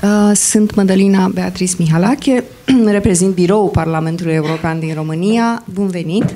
Sunt Mădălina Beatrice Mihalache, reprezint Biroul Parlamentului European din România. Bun venit!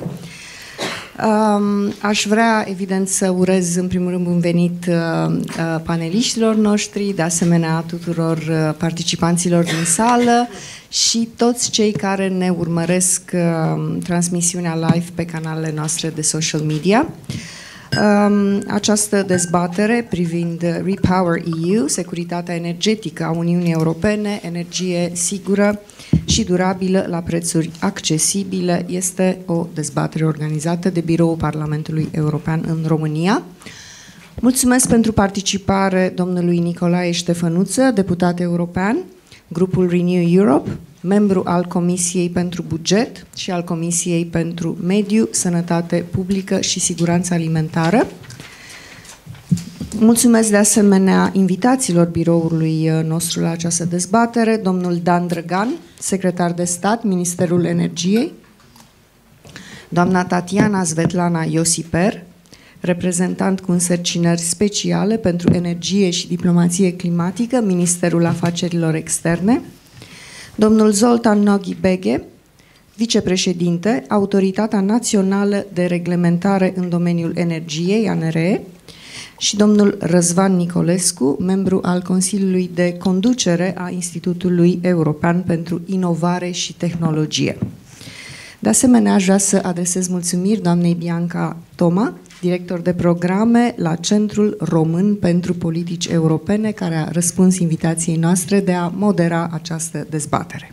Aș vrea, evident, să urez în primul rând bun venit paneliștilor noștri, de asemenea tuturor participanților din sală și toți cei care ne urmăresc transmisiunea live pe canalele noastre de social media. Această dezbatere privind Repower EU, securitatea energetică a Uniunii Europene, energie sigură și durabilă la prețuri accesibile, este o dezbatere organizată de Biroul Parlamentului European în România. Mulțumesc pentru participare domnului Nicolae Ștefănuță, deputat european, grupul Renew Europe, membru al Comisiei pentru Buget și al Comisiei pentru Mediu, Sănătate Publică și Siguranță Alimentară. Mulțumesc de asemenea invitațiilor biroului nostru la această dezbatere, domnul Dan Drăgan, secretar de stat, Ministerul Energiei, doamna Tatiana Svetlana Iosiper, reprezentant cu însărcinări speciale pentru energie și diplomație climatică, Ministerul Afacerilor Externe, domnul Zoltan Noghi Beghe, vicepreședinte, Autoritatea Națională de Reglementare în domeniul energiei, ANRE, și domnul Răzvan Nicolescu, membru al Consiliului de Conducere a Institutului European pentru Inovare și Tehnologie. De asemenea, aș vrea să adresez mulțumiri doamnei Bianca Toma, director de programe la Centrul Român pentru Politici Europene, care a răspuns invitației noastre de a modera această dezbatere.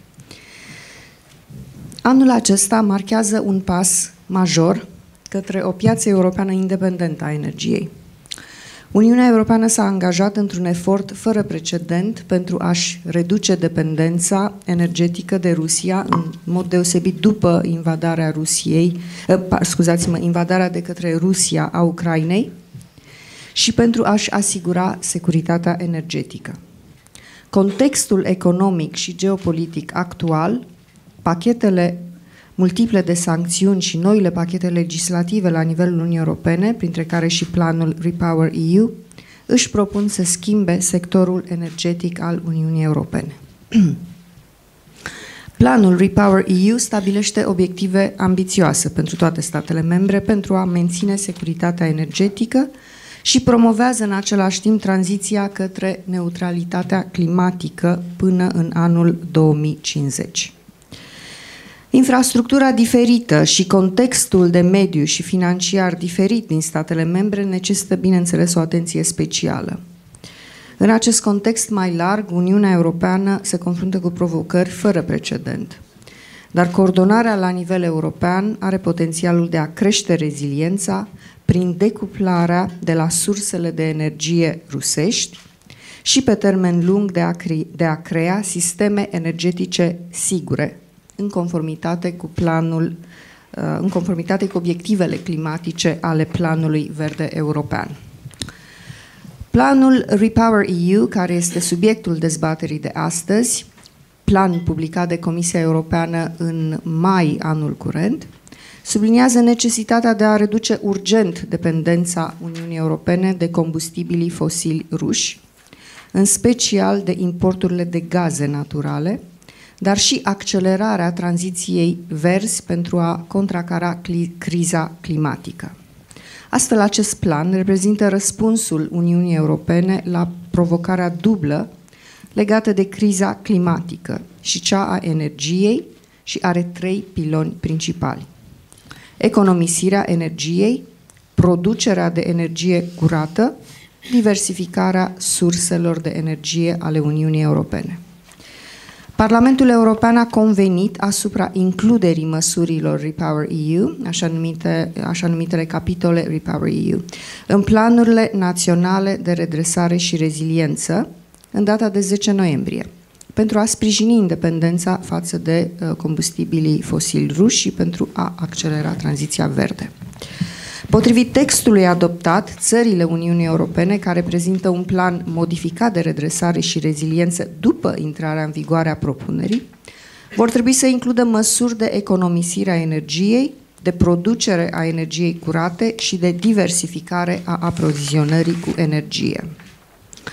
Anul acesta marchează un pas major către o piață europeană independentă a energiei. Uniunea Europeană s-a angajat într-un efort fără precedent pentru a-și reduce dependența energetică de Rusia, în mod deosebit după invadarea invadarea de către Rusia a Ucrainei, și pentru a-și asigura securitatea energetică. Contextul economic și geopolitic actual, pachetele multiple de sancțiuni și noile pachete legislative la nivelul Uniunii Europene, printre care și planul Repower EU, își propun să schimbe sectorul energetic al Uniunii Europene. Planul Repower EU stabilește obiective ambițioase pentru toate statele membre pentru a menține securitatea energetică și promovează în același timp tranziția către neutralitatea climatică până în anul 2050. Infrastructura diferită și contextul de mediu și financiar diferit din statele membre necesită, bineînțeles, o atenție specială. În acest context mai larg, Uniunea Europeană se confruntă cu provocări fără precedent. Dar coordonarea la nivel european are potențialul de a crește reziliența prin decuplarea de la sursele de energie rusești și pe termen lung de a crea sisteme energetice sigure, în conformitate cu obiectivele climatice ale Planului Verde European. Planul Repower EU, care este subiectul dezbaterii de astăzi, plan publicat de Comisia Europeană în mai anul curent, subliniază necesitatea de a reduce urgent dependența Uniunii Europene de combustibilii fosili ruși, în special de importurile de gaze naturale, dar și accelerarea tranziției verzi pentru a contracara criza climatică. Astfel, acest plan reprezintă răspunsul Uniunii Europene la provocarea dublă legată de criza climatică și cea a energiei și are trei piloni principali: economisirea energiei, producerea de energie curată, diversificarea surselor de energie ale Uniunii Europene. Parlamentul European a convenit asupra includerii măsurilor Repower EU, așa numitele capitole Repower EU, în planurile naționale de redresare și reziliență, în data de 10 noiembrie, pentru a sprijini independența față de combustibilii fosili ruși și pentru a accelera tranziția verde. Potrivit textului adoptat, țările Uniunii Europene care prezintă un plan modificat de redresare și reziliență după intrarea în vigoare a propunerii vor trebui să includă măsuri de economisire a energiei, de producere a energiei curate și de diversificare a aprovizionării cu energie.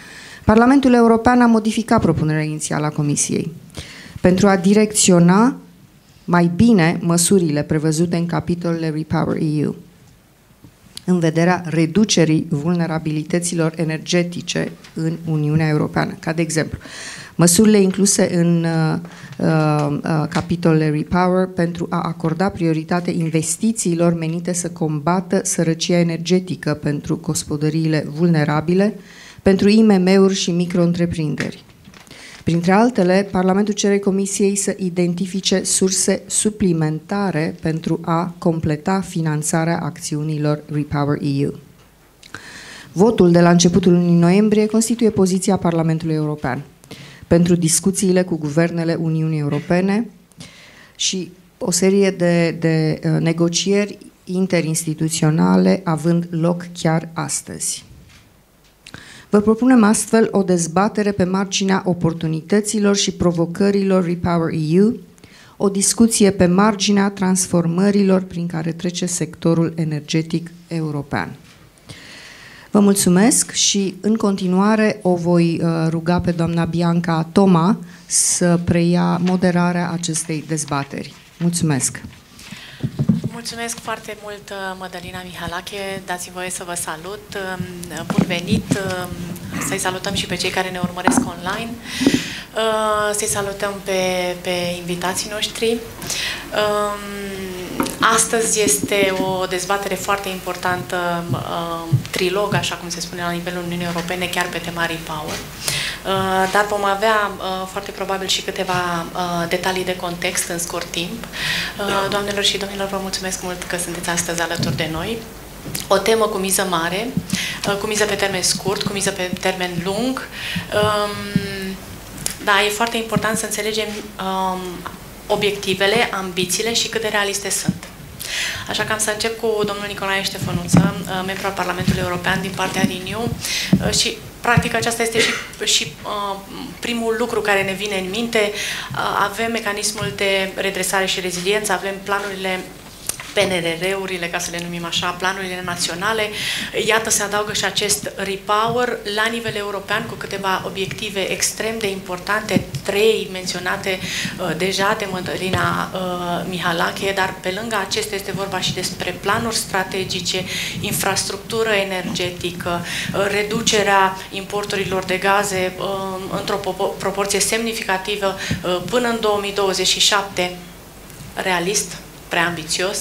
Parlamentul European a modificat propunerea inițială a Comisiei pentru a direcționa mai bine măsurile prevăzute în capitolele REPowerEU în vederea reducerii vulnerabilităților energetice în Uniunea Europeană. Ca de exemplu, măsurile incluse în capitolele REPower pentru a acorda prioritate investițiilor menite să combată sărăcia energetică pentru gospodăriile vulnerabile, pentru IMM-uri și micro-întreprinderi. Printre altele, Parlamentul cere Comisiei să identifice surse suplimentare pentru a completa finanțarea acțiunilor REPowerEU. Votul de la începutul lunii noiembrie constituie poziția Parlamentului European pentru discuțiile cu guvernele Uniunii Europene și o serie de negocieri interinstituționale având loc chiar astăzi. Vă propunem astfel o dezbatere pe marginea oportunităților și provocărilor REPowerEU, o discuție pe marginea transformărilor prin care trece sectorul energetic european. Vă mulțumesc și în continuare o voi ruga pe doamna Bianca Toma să preia moderarea acestei dezbateri. Mulțumesc! Mulțumesc foarte mult, Mădălina Mihalache. Dați-mi voie să vă salut. Bun venit! Să-i salutăm și pe cei care ne urmăresc online. Să-i salutăm pe invitații noștri. Astăzi este o dezbatere foarte importantă, trilog, așa cum se spune la nivelul Uniunii Europene, chiar pe tema REPower. Dar vom avea foarte probabil și câteva detalii de context în scurt timp. Doamnelor și domnilor, vă mulțumesc mult că sunteți astăzi alături de noi. O temă cu miză mare, cu miză pe termen scurt, cu miză pe termen lung. Da, e foarte important să înțelegem obiectivele, ambițiile și cât de realiste sunt. Așa că am să încep cu domnul Nicolae Ștefănuță, membru al Parlamentului European din partea Renew și practic aceasta este și primul lucru care ne vine în minte. Avem mecanismul de redresare și reziliență, avem planurile PNRR-urile, ca să le numim așa, planurile naționale. Iată, se adaugă și acest REPower la nivel european cu câteva obiective extrem de importante, 3 menționate deja de Mădălina Mihalache, dar pe lângă acestea este vorba și despre planuri strategice, infrastructură energetică, reducerea importurilor de gaze într-o proporție semnificativă până în 2027, realist, prea ambițios?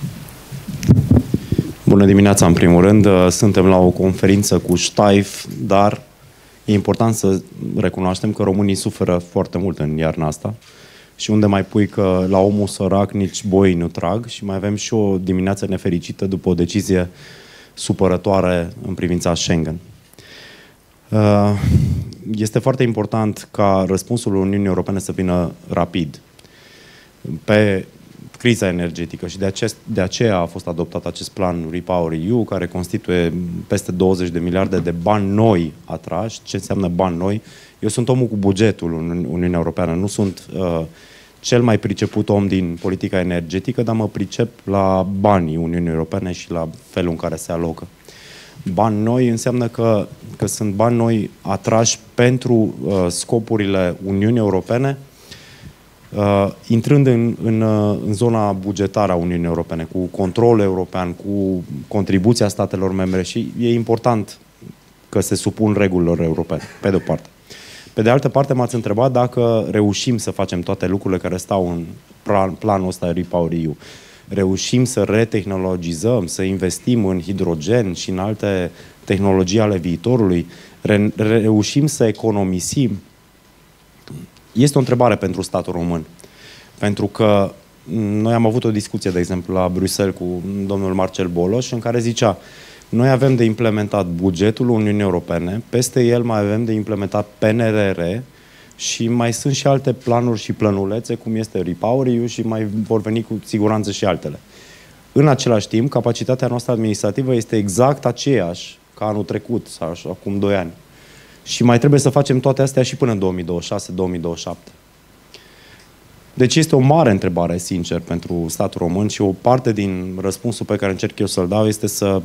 Bună dimineața, în primul rând. Suntem la o conferință cu Steiff, dar e important să recunoaștem că românii suferă foarte mult în iarna asta și unde mai pui că la omul sărac nici boi nu trag și mai avem și o dimineață nefericită după o decizie supărătoare în privința Schengen. Este foarte important ca răspunsul Uniunii Europene să vină rapid pe criza energetică și de aceea a fost adoptat acest plan REPowerEU, care constituie peste 20 de miliarde de bani noi atrași. Ce înseamnă bani noi? Eu sunt omul cu bugetul în Uniunea Europeană, nu sunt cel mai priceput om din politica energetică, dar mă pricep la banii Uniunii Europene și la felul în care se alocă. Bani noi înseamnă că sunt bani noi atrași pentru scopurile Uniunii Europene, intrând în zona bugetară a Uniunii Europene, cu controlul european, cu contribuția statelor membre și e important că se supun regulilor europene, pe de-o parte. Pe de altă parte, m-ați întrebat dacă reușim să facem toate lucrurile care stau în planul ăsta REPowerEU. Reușim să retehnologizăm, să investim în hidrogen și în alte tehnologii ale viitorului, reușim să economisim. Este o întrebare pentru statul român. Pentru că noi am avut o discuție, de exemplu, la Bruxelles cu domnul Marcel Boloș, în care zicea: noi avem de implementat bugetul Uniunii Europene, peste el mai avem de implementat PNRR și mai sunt și alte planuri și plănulețe, cum este REPowerEU și mai vor veni cu siguranță și altele. În același timp, capacitatea noastră administrativă este exact aceeași ca anul trecut sau acum 2 ani. Și mai trebuie să facem toate astea și până în 2026-2027. Deci este o mare întrebare, sincer, pentru statul român și o parte din răspunsul pe care încerc eu să-l dau este să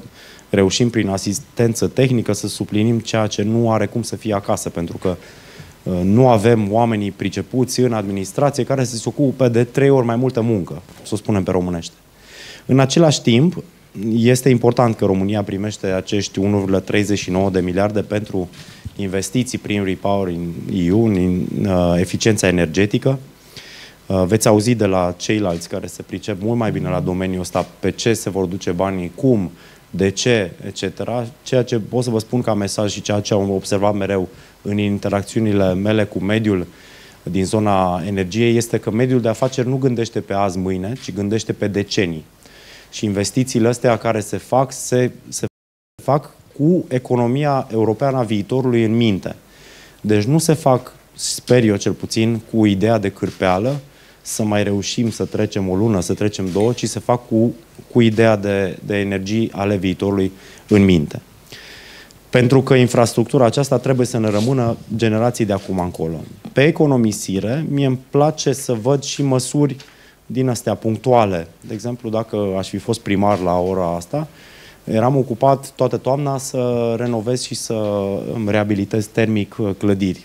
reușim prin asistență tehnică să suplinim ceea ce nu are cum să fie acasă, pentru că nu avem oamenii pricepuți în administrație care să se ocupe de 3 ori mai multă muncă, să o spunem pe românește. În același timp, este important că România primește acești 1,39 de miliarde pentru investiții prin Repowering EU, în eficiența energetică. Veți auzi de la ceilalți care se pricep mult mai bine la domeniul ăsta pe ce se vor duce banii, cum, de ce, etc. Ceea ce pot să vă spun ca mesaj și ceea ce am observat mereu în interacțiunile mele cu mediul din zona energiei este că mediul de afaceri nu gândește pe azi, mâine, ci gândește pe decenii. Și investițiile astea care se fac cu economia europeană a viitorului în minte. Deci nu se fac, sper eu cel puțin, cu ideea de cârpeală, să mai reușim să trecem o lună, să trecem 2, ci se fac cu ideea de energii ale viitorului în minte. Pentru că infrastructura aceasta trebuie să ne rămână generații de acum încolo. Pe economisire, mie îmi place să văd și măsuri din astea punctuale. De exemplu, dacă aș fi fost primar la ora asta, eram ocupat toată toamna să renovez și să reabilitez termic clădiri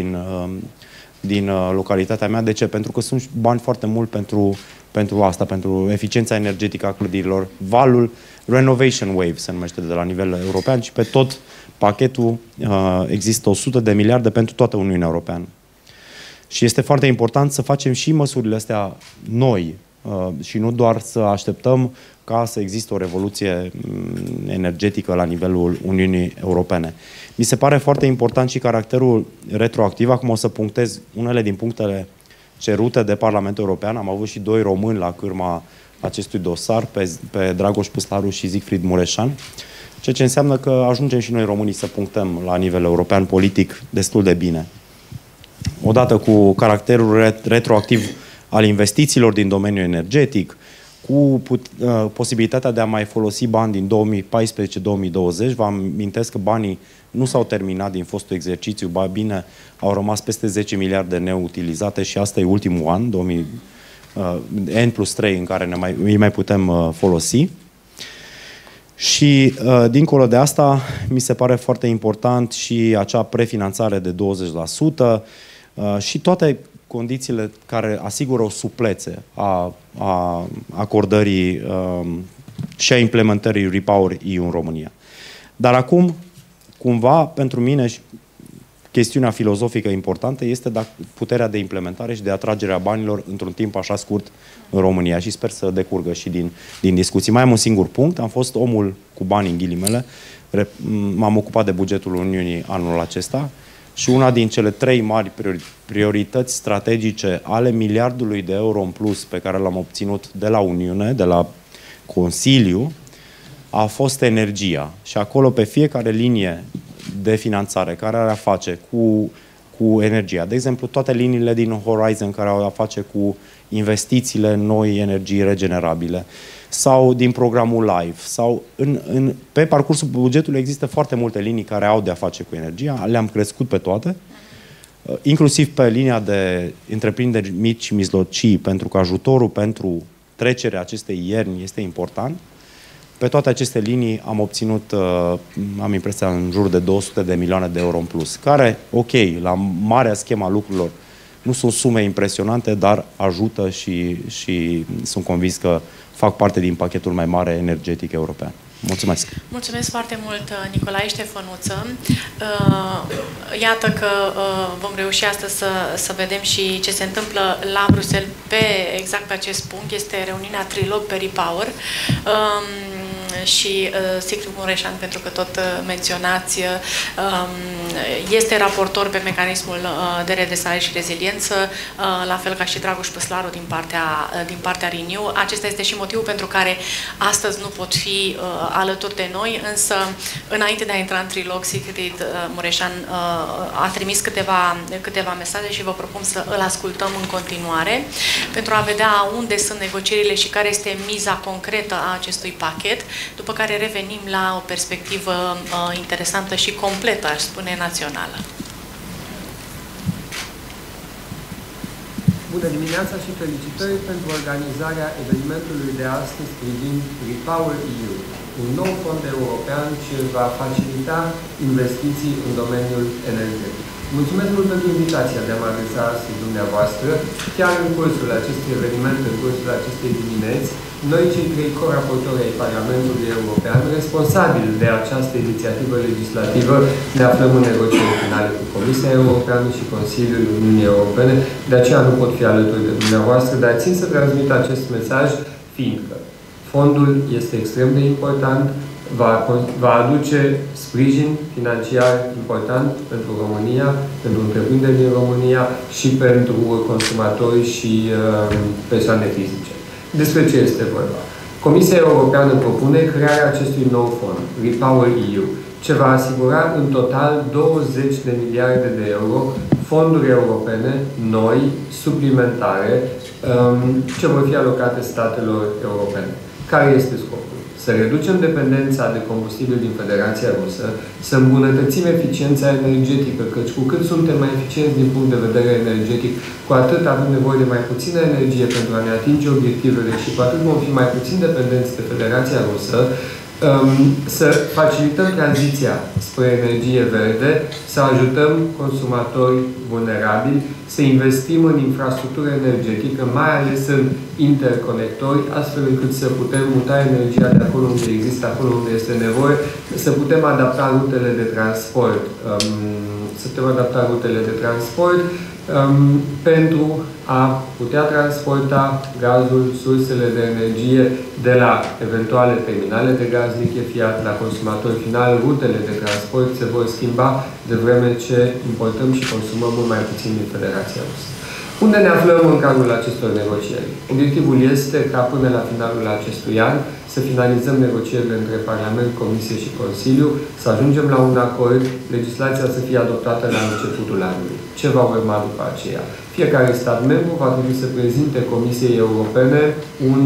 din localitatea mea. De ce? Pentru că sunt bani foarte mult pentru asta, pentru eficiența energetică a clădirilor. Valul Renovation Wave se numește de la nivel european și pe tot pachetul există 100 de miliarde pentru toată Uniunea Europeană. Și este foarte important să facem și măsurile astea noi și nu doar să așteptăm ca să existe o revoluție energetică la nivelul Uniunii Europene. Mi se pare foarte important și caracterul retroactiv. Acum o să punctez unele din punctele cerute de Parlamentul European. Am avut și 2 români la cârma acestui dosar, pe Dragoș Păslaru și Siegfried Mureșan, ceea ce înseamnă că ajungem și noi românii să punctăm la nivel european politic destul de bine. Odată cu caracterul retroactiv al investițiilor din domeniul energetic, cu posibilitatea de a mai folosi bani din 2014-2020. Vă amintesc că banii nu s-au terminat din fostul exercițiu, ba bine, au rămas peste 10 miliarde neutilizate și asta e ultimul an, N+3, în care îi mai putem folosi. Și dincolo de asta, mi se pare foarte important și acea prefinanțare de 20% și toate condițiile care asigură o suplețe a acordării și a implementării Repower EU în România. Dar acum, cumva, pentru mine, chestiunea filozofică importantă este puterea de implementare și de atragere a banilor într-un timp așa scurt în România și sper să decurgă și din discuții. Mai am un singur punct, am fost omul cu bani în ghilimele, m-am ocupat de bugetul Uniunii anul acesta și una din cele 3 mari priorități strategice ale miliardului de euro în plus pe care l-am obținut de la Uniune, de la Consiliu, a fost energia. Și acolo pe fiecare linie de finanțare care are a face cu energia. De exemplu, toate liniile din Horizon care au a face cu investițiile în noi energii regenerabile sau din programul LIFE sau pe parcursul bugetului există foarte multe linii care au de a face cu energia, le-am crescut pe toate, inclusiv pe linia de întreprinderi mici și mijlocii, pentru că ajutorul pentru trecerea acestei ierni este important. Pe toate aceste linii am obținut, am impresia, în jur de 200 de milioane de euro în plus, care, ok, la marea schema lucrurilor, nu sunt sume impresionante, dar ajută și sunt convins că fac parte din pachetul mai mare energetic european. Mulțumesc! Mulțumesc foarte mult, Nicolae Ștefănuță. Iată că vom reuși astăzi să vedem și ce se întâmplă la Bruxelles exact pe acest punct. Este reuniunea Trilog pe Repower și Siegfried Mureșan, pentru că tot menționați, este raportor pe mecanismul de redresare și reziliență, la fel ca și Dragoș Păslaru din partea Renew. Acesta este și motivul pentru care astăzi nu pot fi alături de noi, însă înainte de a intra în trilog, Siegfried Mureșan a trimis câteva mesaje și vă propun să îl ascultăm în continuare pentru a vedea unde sunt negocierile și care este miza concretă a acestui pachet, după care revenim la o perspectivă interesantă și completă, aș spune, națională. Bună dimineața și felicitări pentru organizarea evenimentului de astăzi privind Repower EU, un nou fond european ce va facilita investiții în domeniul energetic. Mulțumesc mult pentru invitația de a mă adresa astăzi dumneavoastră, chiar în cursul acestui eveniment, în cursul acestei dimineți, noi, cei trei coraportori ai Parlamentului European, responsabili de această inițiativă legislativă, ne aflăm în negocieri finale cu Comisia Europeană și Consiliul Uniunii Europene, de aceea nu pot fi alături de dumneavoastră, dar țin să transmit acest mesaj, fiindcă fondul este extrem de important, va aduce sprijin financiar important pentru România, pentru întreprinderi din România și pentru consumatori și persoane fizice. Despre ce este vorba? Comisia Europeană propune crearea acestui nou fond, Repower EU, ce va asigura în total 20 de miliarde de euro fonduri europene noi, suplimentare, ce vor fi alocate statelor europene. Care este scopul? Să reducem dependența de combustibil din Federația Rusă, să îmbunătățim eficiența energetică, căci cu cât suntem mai eficienți din punct de vedere energetic, cu atât avem nevoie de mai puțină energie pentru a ne atinge obiectivele și cu atât vom fi mai puțin dependenți de Federația Rusă, să facilităm tranziția spre energie verde, să ajutăm consumatori vulnerabili, să investim în infrastructură energetică, mai ales în interconectori, astfel încât să putem muta energia de acolo unde există, acolo unde este nevoie, să putem adapta rutele de transport, pentru a putea transporta gazul, sursele de energie de la eventuale terminale de gaz lichefiat la consumatori final. Rutele de transport se vor schimba de vreme ce importăm și consumăm mult mai puțin din Federația Rusă. Unde ne aflăm în cadrul acestor negocieri? Obiectivul este ca până la finalul acestui an să finalizăm negocierile între Parlament, Comisie și Consiliu, să ajungem la un acord, legislația să fie adoptată la începutul anului. Ce va urma după aceea? Fiecare stat membru va trebui să prezinte Comisiei Europene un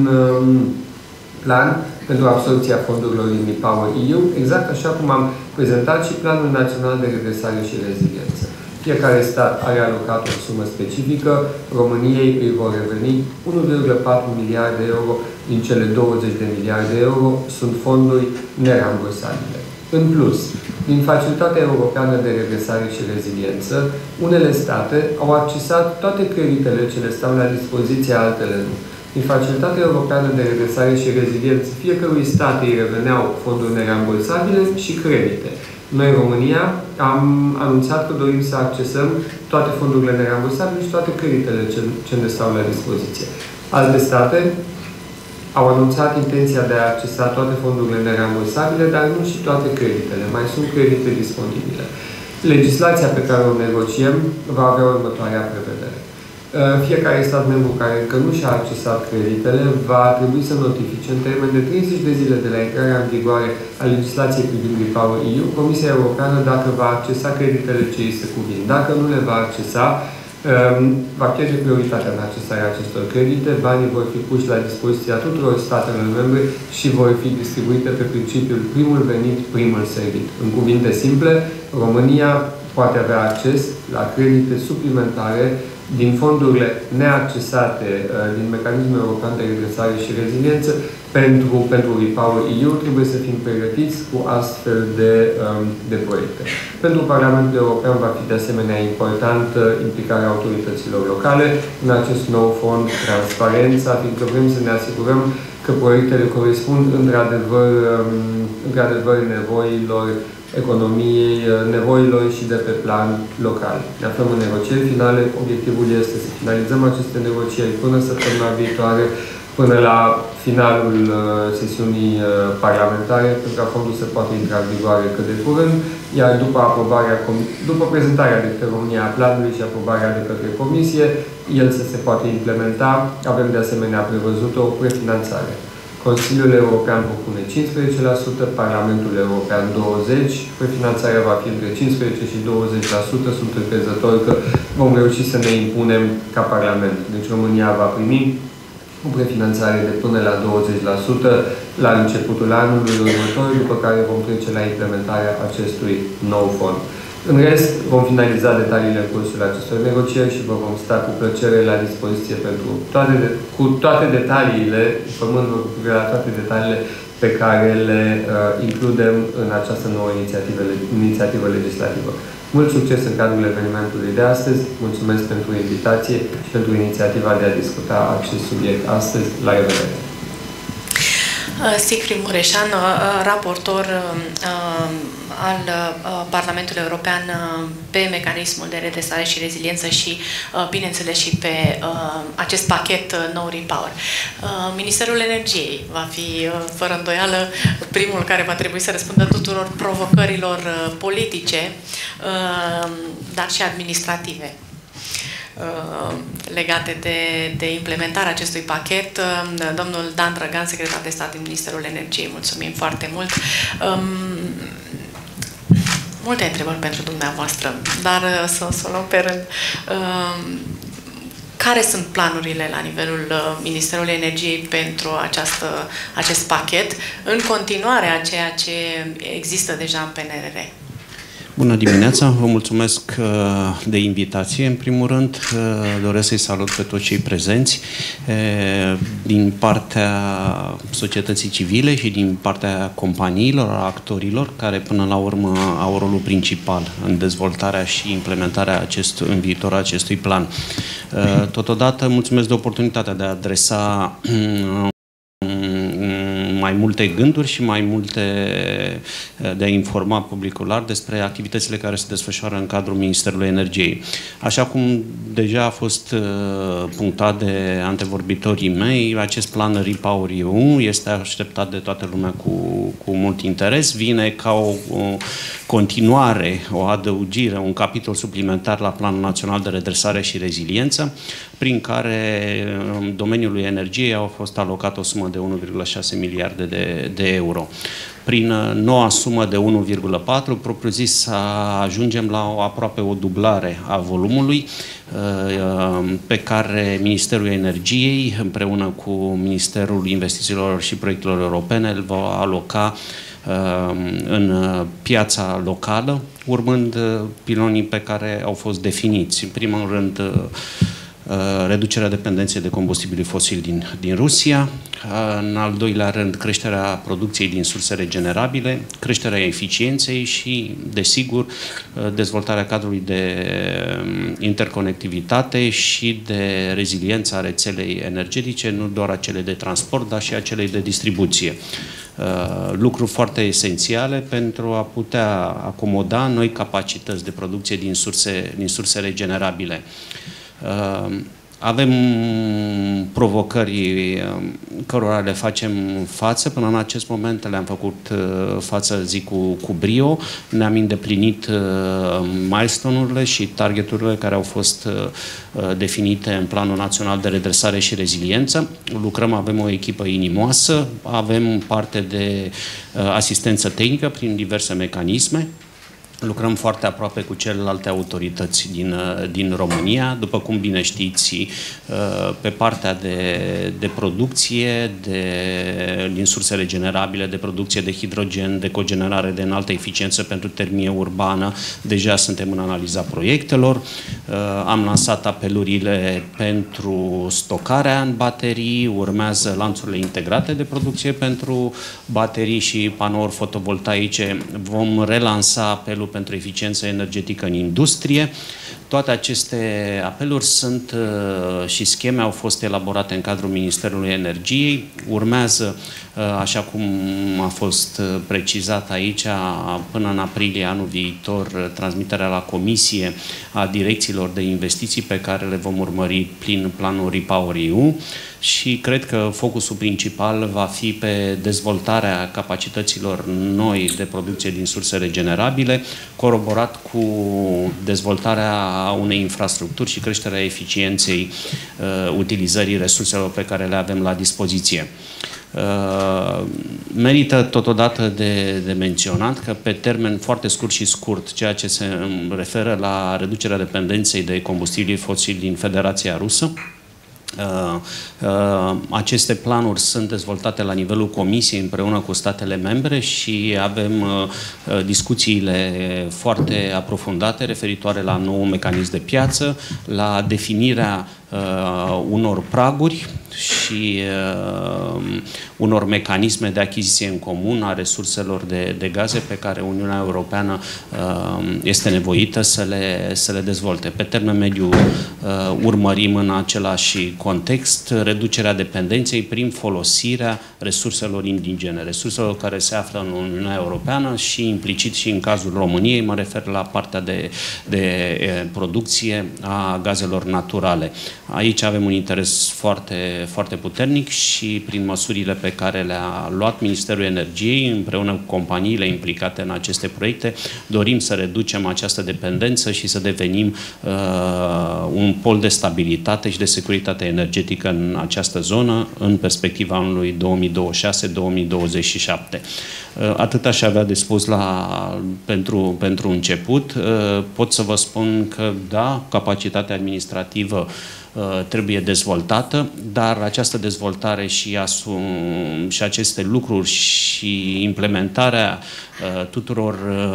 plan pentru absorbția fondurilor din Repower EU, exact așa cum am prezentat și Planul Național de Redresare și Reziliență. Fiecare stat are alocat o sumă specifică, României îi vor reveni 1,4 miliarde de euro din cele 20 de miliarde de euro, sunt fonduri nerambursabile. În plus, din Facilitatea Europeană de Redresare și Reziliență, unele state au accesat toate creditele ce le stau la dispoziție, altele nu. Din Facilitatea Europeană de Redresare și Reziliență, fiecărui stat îi reveneau fonduri nerambursabile și credite. Noi, România, am anunțat că dorim să accesăm toate fondurile nerambursabile și toate creditele ce ne stau la dispoziție. Alte state au anunțat intenția de a accesa toate fondurile nerambursabile, dar nu și toate creditele. Mai sunt credite disponibile. Legislația pe care o negociem va avea următoarea prevedere. Fiecare stat membru care încă nu și-a accesat creditele va trebui să notifice în termen de 30 de zile de la intrarea în vigoare a legislației privind Repower EU, Comisia Europeană dacă va accesa creditele ce îi se cuvin. Dacă nu le va accesa, va pierde prioritatea în accesarea acestor credite, banii vor fi puși la dispoziția tuturor statelor membre și vor fi distribuite pe principiul primul venit, primul servit. În cuvinte simple, România poate avea acces la credite suplimentare din fondurile neaccesate din Mecanismul European de Redresare și Reziliență pentru Repower EU. Trebuie să fim pregătiți cu astfel de proiecte. Pentru Parlamentul European va fi de asemenea importantă implicarea autorităților locale în acest nou fond, transparența, fiindcă vrem să ne asigurăm că proiectele corespund într-adevăr nevoilor economiei, nevoilor și de pe plan local. Ne aflăm în negocieri finale. Obiectivul este să finalizăm aceste negocieri până săptămâna viitoare, până la finalul sesiunii parlamentare, pentru ca fondul să poată intra în vigoare cât de curând, iar după prezentarea de către România a planului și aprobarea de către Comisie, el să se poată implementa. Avem de asemenea prevăzut o prefinanțare. Consiliul European propune 15%, Parlamentul European 20%, prefinanțarea va fi între 15 și 20%, sunt încrezător că vom reuși să ne impunem ca Parlament. Deci România va primi o prefinanțare de până la 20% la începutul anului următor, după care vom trece la implementarea acestui nou fond. În rest, vom finaliza detaliile în cursul acestor negocieri și vă vom sta cu plăcere la dispoziție cu toate detaliile, informându-vă cu privire la toate detaliile pe care le includem în această nouă inițiativă legislativă. Mult succes în cadrul evenimentului de astăzi, mulțumesc pentru invitație și pentru inițiativa de a discuta acest subiect astăzi. La revedere! Siegfried Mureșan, raportor al Parlamentului European pe mecanismul de redresare și reziliență și, bineînțeles, și pe acest pachet nou Repower. Ministerul Energiei va fi, fără îndoială, primul care va trebui să răspundă tuturor provocărilor politice, dar și administrative legate de implementarea acestui pachet. Domnul Dan Drăgan, secretar de stat din Ministerul Energiei, mulțumim foarte mult. Multe întrebări pentru dumneavoastră, dar să o luăm pe rând. Care sunt planurile la nivelul Ministerului Energiei pentru acest pachet, în continuare a ceea ce există deja în PNRR? Bună dimineața, vă mulțumesc de invitație. În primul rând, doresc să-i salut pe toți cei prezenți din partea societății civile și din partea companiilor, a actorilor, care până la urmă au rolul principal în dezvoltarea și implementarea în viitor acestui plan. Totodată, mulțumesc de oportunitatea de a adresa mai multe gânduri și mai multe de a informa publicul larg despre activitățile care se desfășoară în cadrul Ministerului Energiei. Așa cum deja a fost punctat de antevorbitorii mei, acest plan REPowerEU este așteptat de toată lumea cu mult interes. Vine ca o continuare, o adăugire, un capitol suplimentar la Planul Național de Redresare și Reziliență, prin care în domeniul energiei au fost alocat o sumă de 1,6 miliarde de euro. Prin noua sumă de 1,4, propriu-zis, să ajungem la aproape o dublare a volumului pe care Ministerul Energiei, împreună cu Ministerul Investițiilor și Proiectelor Europene, îl va aloca în piața locală, urmând pilonii pe care au fost definiți. În primul rând, reducerea dependenței de combustibili fosili din Rusia, în al doilea rând creșterea producției din surse regenerabile, creșterea eficienței și, desigur, dezvoltarea cadrului de interconectivitate și de reziliență a rețelei energetice, nu doar a celei de transport, dar și a celei de distribuție. Lucruri foarte esențiale pentru a putea acomoda noi capacități de producție din surse regenerabile. Avem provocări cărora le facem față. Până în acest moment le-am făcut față, zic, cu brio. Ne-am îndeplinit milestone-urile și targeturile care au fost definite în Planul Național de Redresare și Reziliență. Lucrăm, avem o echipă inimoasă, avem parte de asistență tehnică prin diverse mecanisme. Lucrăm foarte aproape cu celelalte autorități din România. După cum bine știți, pe partea de producție, din surse regenerabile, de producție de hidrogen, de cogenerare de înaltă eficiență pentru termie urbană, deja suntem în analiza proiectelor. Am lansat apelurile pentru stocarea în baterii, urmează lanțurile integrate de producție pentru baterii și panouri fotovoltaice. Vom relansa apelul pentru eficiență energetică în industrie. Toate aceste apeluri sunt și scheme au fost elaborate în cadrul Ministerului Energiei. Urmează, așa cum a fost precizat aici, până în aprilie anul viitor, transmiterea la Comisie a direcțiilor de investiții pe care le vom urmări prin planul REPowerEU și cred că focusul principal va fi pe dezvoltarea capacităților noi de producție din surse regenerabile, coroborat cu dezvoltarea unei infrastructuri și creșterea eficienței utilizării resurselor pe care le avem la dispoziție. Merită totodată de menționat că pe termen foarte scurt și scurt, ceea ce se referă la reducerea dependenței de combustibili fosili din Federația Rusă, Aceste planuri sunt dezvoltate la nivelul Comisiei împreună cu statele membre și avem discuțiile foarte aprofundate referitoare la nou mecanism de piață, la definirea unor praguri și unor mecanisme de achiziție în comun a resurselor de gaze pe care Uniunea Europeană este nevoită să le dezvolte. Pe termen mediu urmărim în același context reducerea dependenței prin folosirea resurselor indigene, resurselor care se află în Uniunea Europeană și implicit și în cazul României, mă refer la partea de producție a gazelor naturale. Aici avem un interes foarte, foarte puternic și prin măsurile pe care le-a luat Ministerul Energiei împreună cu companiile implicate în aceste proiecte, dorim să reducem această dependență și să devenim un pol de stabilitate și de securitate energetică în această zonă în perspectiva anului 2026-2027. Atât aș avea de spus pentru început. Pot să vă spun că, da, capacitatea administrativă trebuie dezvoltată, dar această dezvoltare și aceste lucruri și implementarea tuturor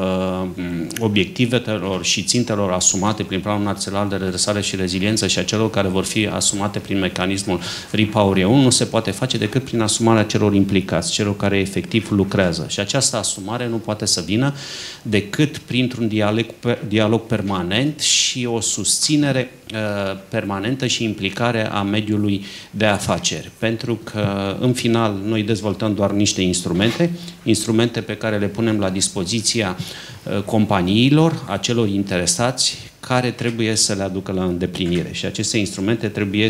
obiectivelor și țintelor asumate prin Planul Național de Redresare și Reziliență și a celor care vor fi asumate prin mecanismul REPowerEU nu se poate face decât prin asumarea celor implicați, celor care efectiv lucrează. Și această asumare nu poate să vină decât printr-un dialog permanent și o susținere permanentă și implicare a mediului de afaceri. Pentru că, în final, noi dezvoltăm doar niște instrumente pe care le punem la dispoziția companiilor, a celor interesați, care trebuie să le aducă la îndeplinire. Și aceste instrumente trebuie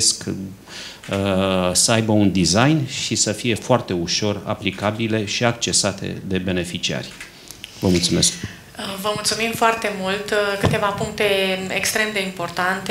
să aibă un design și să fie foarte ușor aplicabile și accesate de beneficiari. Vă mulțumesc! Vă mulțumim foarte mult. Câteva puncte extrem de importante.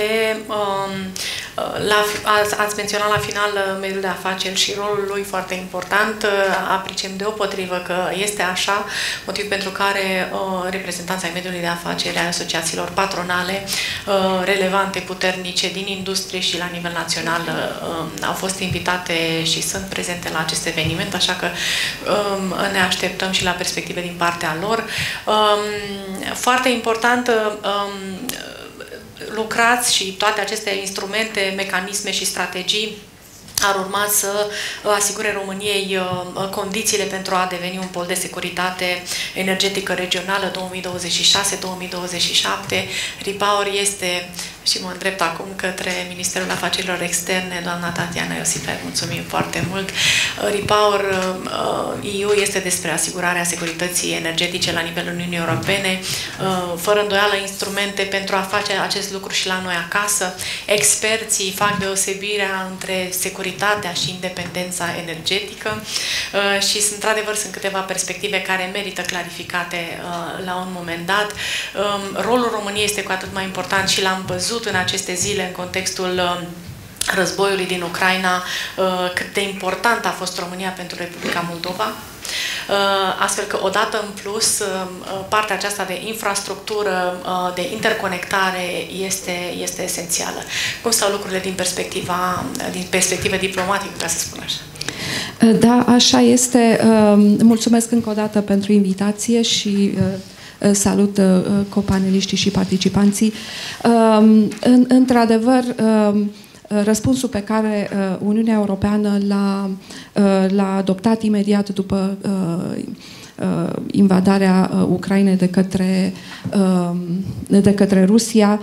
Ați menționat la final mediul de afaceri și rolul lui foarte important. Apreciem deopotrivă că este așa, motiv pentru care reprezentanța ai mediului de afaceri, ai asociațiilor patronale relevante, puternice din industrie și la nivel național au fost invitate și sunt prezente la acest eveniment, așa că ne așteptăm și la perspective din partea lor. Foarte important, lucrați și toate aceste instrumente, mecanisme și strategii ar urma să asigure României condițiile pentru a deveni un pol de securitate energetică regională 2026-2027. REPower este, și mă îndrept acum către Ministerul Afacerilor Externe, doamna Tatiana Iosipe, mulțumim foarte mult. REPower EU este despre asigurarea securității energetice la nivelul Uniunii Europene, fără îndoială instrumente pentru a face acest lucru și la noi acasă. Experții fac deosebirea între securitatea și independența energetică și, într-adevăr, sunt câteva perspective care merită clarificate la un moment dat. Rolul României este cu atât mai important și l-am văzut în aceste zile în contextul războiului din Ucraina, cât de important a fost România pentru Republica Moldova. Astfel că, odată în plus, partea aceasta de infrastructură, de interconectare este esențială. Cum stau lucrurile din perspectivă diplomatică, ca să spun așa? Da, așa este. Mulțumesc încă o dată pentru invitație și salut copaneliștii și participanții. Într-adevăr, răspunsul pe care Uniunea Europeană l-a adoptat imediat după invadarea Ucrainei de către Rusia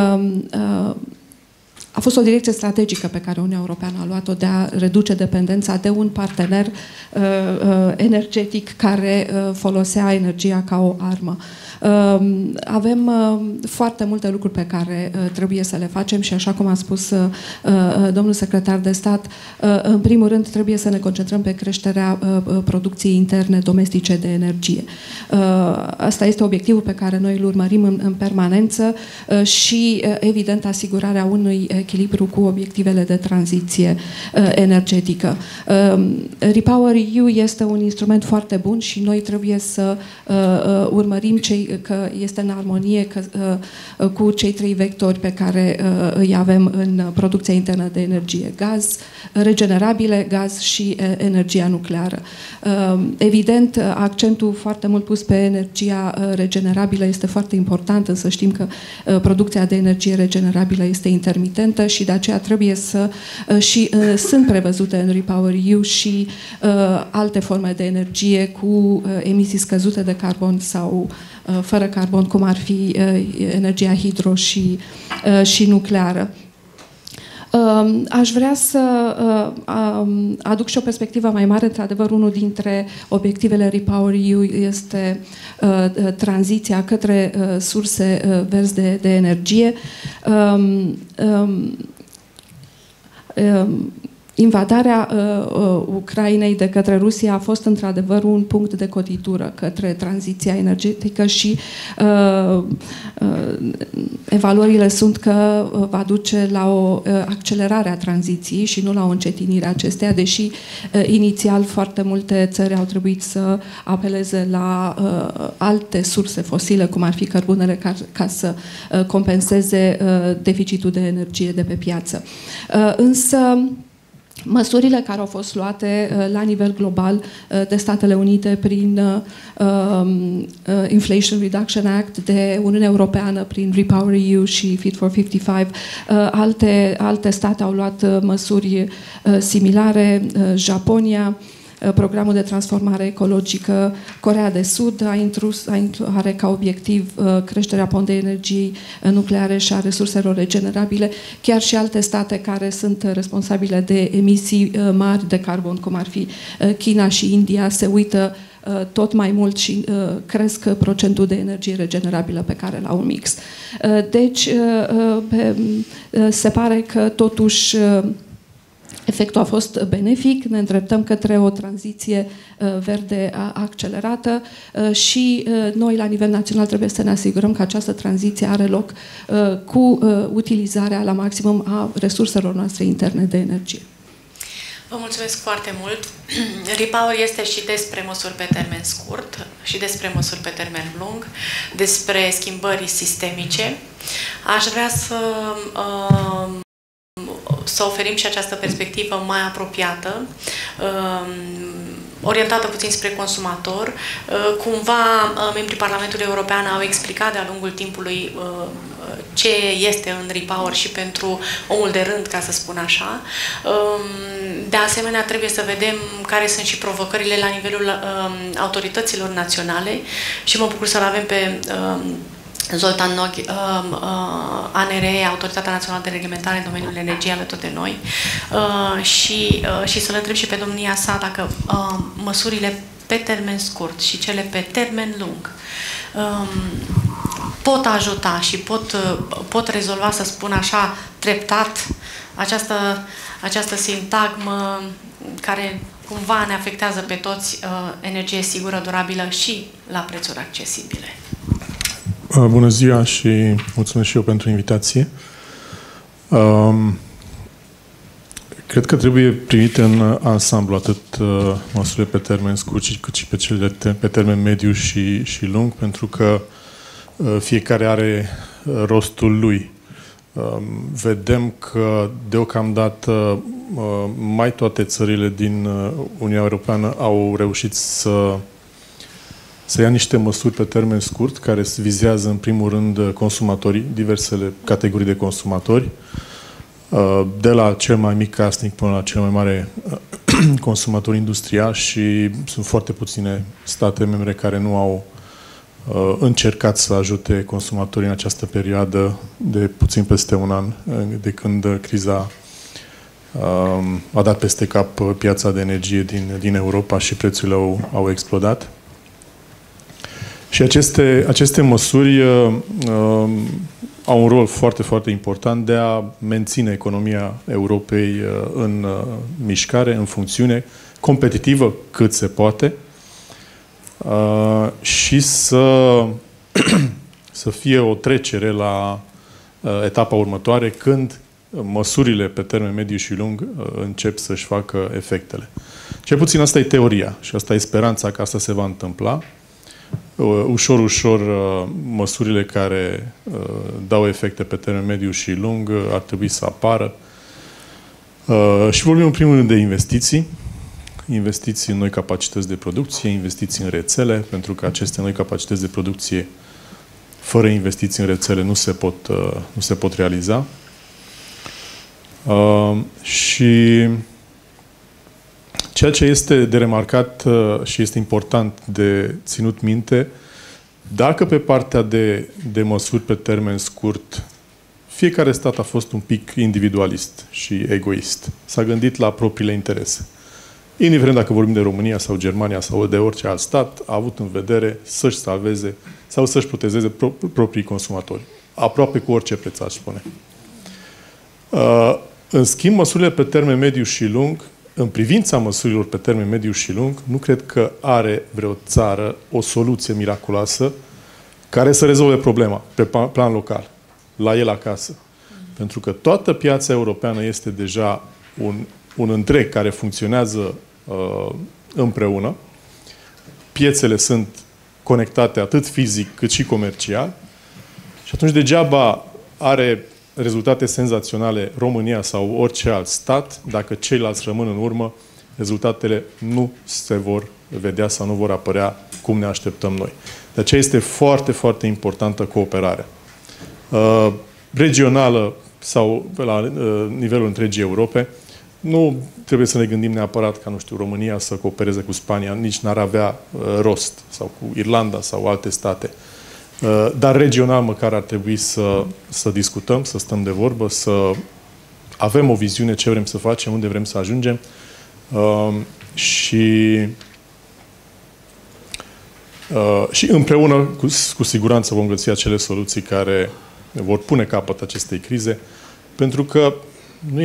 a fost o direcție strategică pe care Uniunea Europeană a luat-o de a reduce dependența de un partener energetic care folosea energia ca o armă. Avem foarte multe lucruri pe care trebuie să le facem și, așa cum a spus domnul secretar de stat, în primul rând trebuie să ne concentrăm pe creșterea producției interne domestice de energie. Asta este obiectivul pe care noi îl urmărim în permanență și, evident, asigurarea unui echilibru cu obiectivele de tranziție energetică. REPowerEU este un instrument foarte bun și noi trebuie să urmărim că este în armonie cu cei 3 vectori pe care îi avem în producția internă de energie: gaz, regenerabile, gaz și energia nucleară. Evident, accentul foarte mult pus pe energia regenerabilă este foarte important, însă știm că producția de energie regenerabilă este intermitentă și de aceea trebuie să sunt prevăzute în REPowerEU și alte forme de energie cu emisii scăzute de carbon sau fără carbon, cum ar fi energia hidro și nucleară. Aș vrea să aduc și o perspectivă mai mare. Într-adevăr, unul dintre obiectivele REPowerEU este tranziția către surse verzi de energie. Invadarea Ucrainei de către Rusia a fost într-adevăr un punct de cotitură către tranziția energetică și evaluările sunt că va duce la o accelerare a tranziției și nu la o încetinire a acesteia, deși inițial foarte multe țări au trebuit să apeleze la alte surse fosile, cum ar fi cărbunele, ca să compenseze deficitul de energie de pe piață. Însă măsurile care au fost luate la nivel global de Statele Unite prin Inflation Reduction Act, de Uniunea Europeană prin REPowerEU și Fit for 55, alte state au luat măsuri similare, Japonia, programul de transformare ecologică, Coreea de Sud are ca obiectiv creșterea pondei energiei nucleare și a resurselor regenerabile, chiar și alte state care sunt responsabile de emisii mari de carbon, cum ar fi China și India, se uită tot mai mult și cresc procentul de energie regenerabilă pe care l-au un mix. Deci, se pare că totuși efectul a fost benefic, ne îndreptăm către o tranziție verde accelerată și noi, la nivel național, trebuie să ne asigurăm că această tranziție are loc cu utilizarea la maximum a resurselor noastre interne de energie. Vă mulțumesc foarte mult. REPower este și despre măsuri pe termen scurt și despre măsuri pe termen lung, despre schimbări sistemice. Aș vrea să oferim și această perspectivă mai apropiată, orientată puțin spre consumator. Cumva, membrii Parlamentului European au explicat de-a lungul timpului ce este în REPower și pentru omul de rând, ca să spun așa. De asemenea, trebuie să vedem care sunt și provocările la nivelul autorităților naționale și mă bucur să-l avem pe Zoltan Noghi, ANRE, Autoritatea Națională de Reglementare în domeniul energiei, alături de noi, și să-l întreb și pe domnia sa dacă măsurile pe termen scurt și cele pe termen lung pot ajuta și pot rezolva, să spun așa, treptat această sintagmă care cumva ne afectează pe toți, energie sigură, durabilă și la prețuri accesibile. Bună ziua și mulțumesc și eu pentru invitație. Cred că trebuie privite în ansamblu atât măsurile pe termen scurt cât și pe cele pe termen mediu și lung, pentru că fiecare are rostul lui. Vedem că deocamdată mai toate țările din Uniunea Europeană au reușit să ia niște măsuri pe termen scurt, care vizează în primul rând consumatorii, diversele categorii de consumatori, de la cel mai mic casnic până la cel mai mare consumator industrial, și sunt foarte puține state membre care nu au încercat să ajute consumatorii în această perioadă de puțin peste un an, de când criza a dat peste cap piața de energie din Europa și prețurile au explodat. Și aceste măsuri au un rol foarte, foarte important de a menține economia Europei în mișcare, în funcțiune, competitivă cât se poate, și să fie o trecere la etapa următoare, când măsurile pe termen mediu și lung încep să-și facă efectele. Cel puțin asta e teoria și asta e speranța că asta se va întâmpla. ușor, măsurile care dau efecte pe termen mediu și lung ar trebui să apară. Și vorbim în primul rând de investiții. Investiții în noi capacități de producție, investiții în rețele, pentru că aceste noi capacități de producție, fără investiții în rețele, nu se pot realiza. Și ceea ce este de remarcat și este important de ținut minte, dacă pe partea de măsuri pe termen scurt, fiecare stat a fost un pic individualist și egoist. S-a gândit la propriile interese. Indiferent dacă vorbim de România sau Germania sau de orice alt stat, a avut în vedere să-și salveze sau să-și protejeze proprii consumatori. Aproape cu orice preț, aș spune. În schimb, măsurile pe termen mediu și lung, în privința măsurilor pe termen mediu și lung, nu cred că are vreo țară o soluție miraculoasă care să rezolve problema pe plan local, la el acasă. Pentru că toată piața europeană este deja un întreg care funcționează împreună. Piețele sunt conectate atât fizic cât și comercial. Și atunci degeaba are rezultate senzaționale România sau orice alt stat, dacă ceilalți rămân în urmă, rezultatele nu se vor vedea sau nu vor apărea cum ne așteptăm noi. De aceea este foarte, foarte importantă cooperarea. Regională sau la nivelul întregii Europe, nu trebuie să ne gândim neapărat ca, nu știu, România să coopereze cu Spania, nici n-ar avea rost, sau cu Irlanda sau alte state. Dar regional măcar ar trebui să discutăm, să stăm de vorbă, să avem o viziune ce vrem să facem, unde vrem să ajungem și împreună cu siguranță vom găsi acele soluții care vor pune capăt acestei crize, pentru că nu e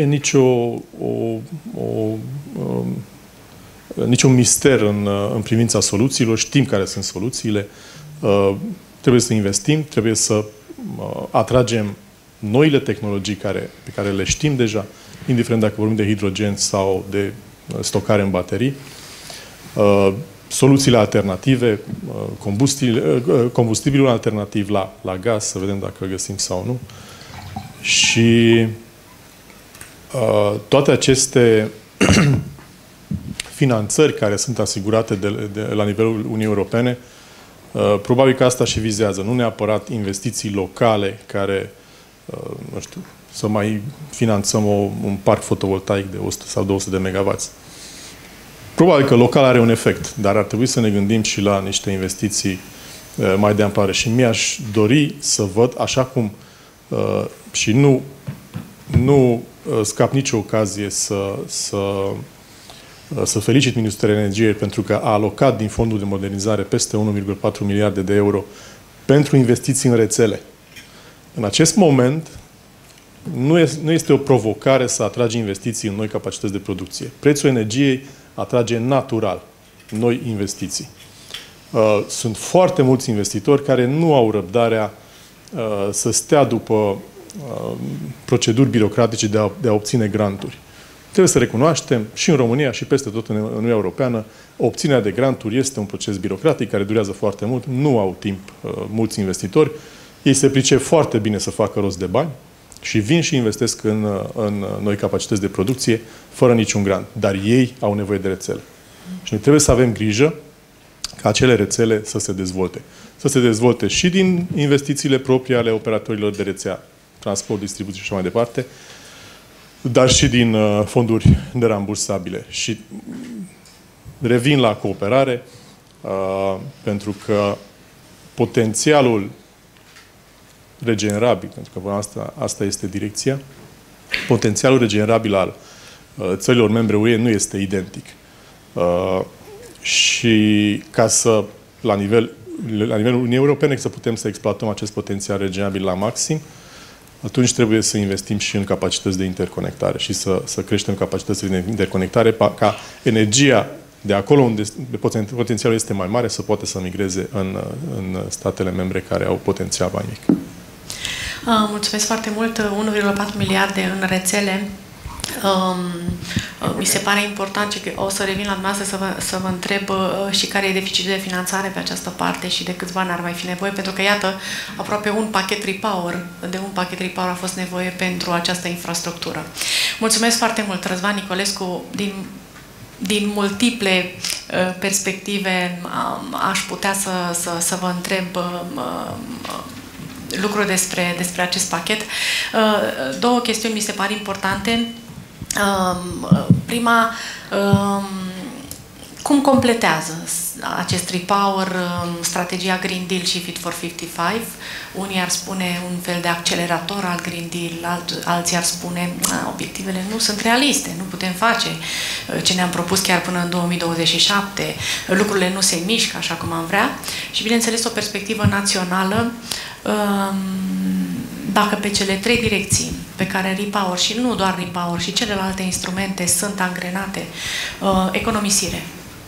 niciun mister în privința soluțiilor, știm care sunt soluțiile. Trebuie să investim, trebuie să atragem noile tehnologii pe care le știm deja, indiferent dacă vorbim de hidrogen sau de stocare în baterii. Soluțiile alternative, combustibilul alternativ la gaz, să vedem dacă îl găsim sau nu. Și toate aceste finanțări care sunt asigurate la nivelul Uniunii Europene, probabil că asta și vizează. Nu neapărat investiții locale care, nu știu, să mai finanțăm un parc fotovoltaic de 100 sau 200 de megawatts. Probabil că local are un efect, dar ar trebui să ne gândim și la niște investiții mai de amploare. Și mi-aș dori să văd, așa cum și nu scap nicio ocazie să felicit Ministerul Energiei pentru că a alocat din Fondul de Modernizare peste 1,4 miliarde de euro pentru investiții în rețele. În acest moment nu este o provocare să atragi investiții în noi capacități de producție. Prețul energiei atrage natural noi investiții. Sunt foarte mulți investitori care nu au răbdarea să stea după proceduri birocratice de a obține granturi. Trebuie să recunoaștem, și în România și peste tot în Uniunea Europeană, obținerea de granturi este un proces birocratic care durează foarte mult, nu au timp mulți investitori, ei se pricep foarte bine să facă rost de bani și vin și investesc în noi capacități de producție fără niciun grant, dar ei au nevoie de rețele. Și noi trebuie să avem grijă ca acele rețele să se dezvolte. Să se dezvolte și din investițiile proprii ale operatorilor de rețea, transport, distribuție și așa mai departe, dar și din fonduri nerambursabile. Și revin la cooperare, pentru că potențialul regenerabil, pentru că asta este direcția, potențialul regenerabil al țărilor membre UE nu este identic. Și ca să, la nivelul Uniunii Europene, să putem să exploatăm acest potențial regenerabil la maxim, atunci trebuie să investim și în capacități de interconectare și să creștem capacitățile de interconectare ca energia de acolo unde potențialul este mai mare să poată să migreze în statele membre care au potențial mai mic. Mulțumesc foarte mult. 1,4 miliarde în rețele. Mi se pare important și o să revin la dumneavoastră să vă întreb și care e deficitul de finanțare pe această parte și de câți bani ar mai fi nevoie, pentru că, iată, aproape un pachet repower a fost nevoie pentru această infrastructură. Mulțumesc foarte mult, Răzvan Nicolescu, din multiple perspective aș putea să vă întreb lucruri despre acest pachet. Două chestiuni mi se par importante. Prima, cum completează acest repower strategia Green Deal și Fit for 55? Unii ar spune un fel de accelerator al Green Deal, alții ar spune obiectivele nu sunt realiste, nu putem face ce ne-am propus chiar până în 2027, lucrurile nu se mișcă așa cum am vrea și, bineînțeles, o perspectivă națională. Dacă pe cele trei direcții pe care repower și nu doar repower și celelalte instrumente sunt angrenate, economisire,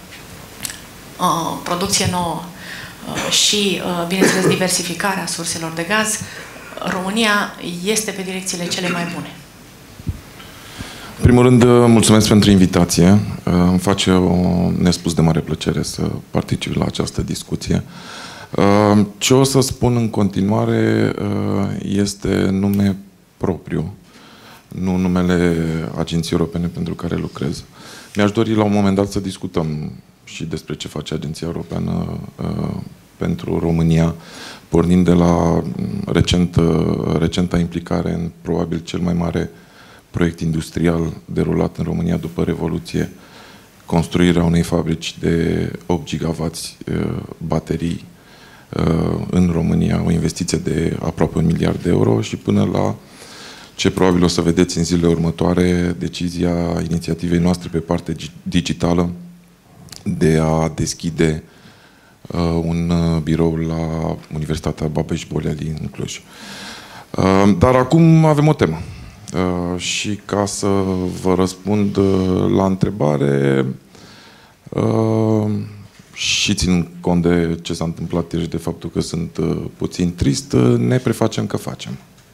producție nouă și, bineînțeles, diversificarea surselor de gaz, România este pe direcțiile cele mai bune. În primul rând, mulțumesc pentru invitație. Îmi face o nespus de mare plăcere să particip la această discuție. Ce o să spun în continuare este nume propriu, nu numele Agenției Europene pentru care lucrez. Mi-aș dori la un moment dat să discutăm și despre ce face Agenția Europeană pentru România, pornind de la recenta implicare în probabil cel mai mare proiect industrial derulat în România după Revoluție, construirea unei fabrici de 8 gigawatts baterii în România, o investiție de aproape 1 miliard de euro și până la ce probabil o să vedeți în zilele următoare, decizia inițiativei noastre pe partea digitală de a deschide un birou la Universitatea Babeș-Bolyai în Cluj. Dar acum avem o temă. Și ca să vă răspund la întrebare, și ținând cont de ce s-a întâmplat ieri și de faptul că sunt puțin trist, ne prefacem că facem.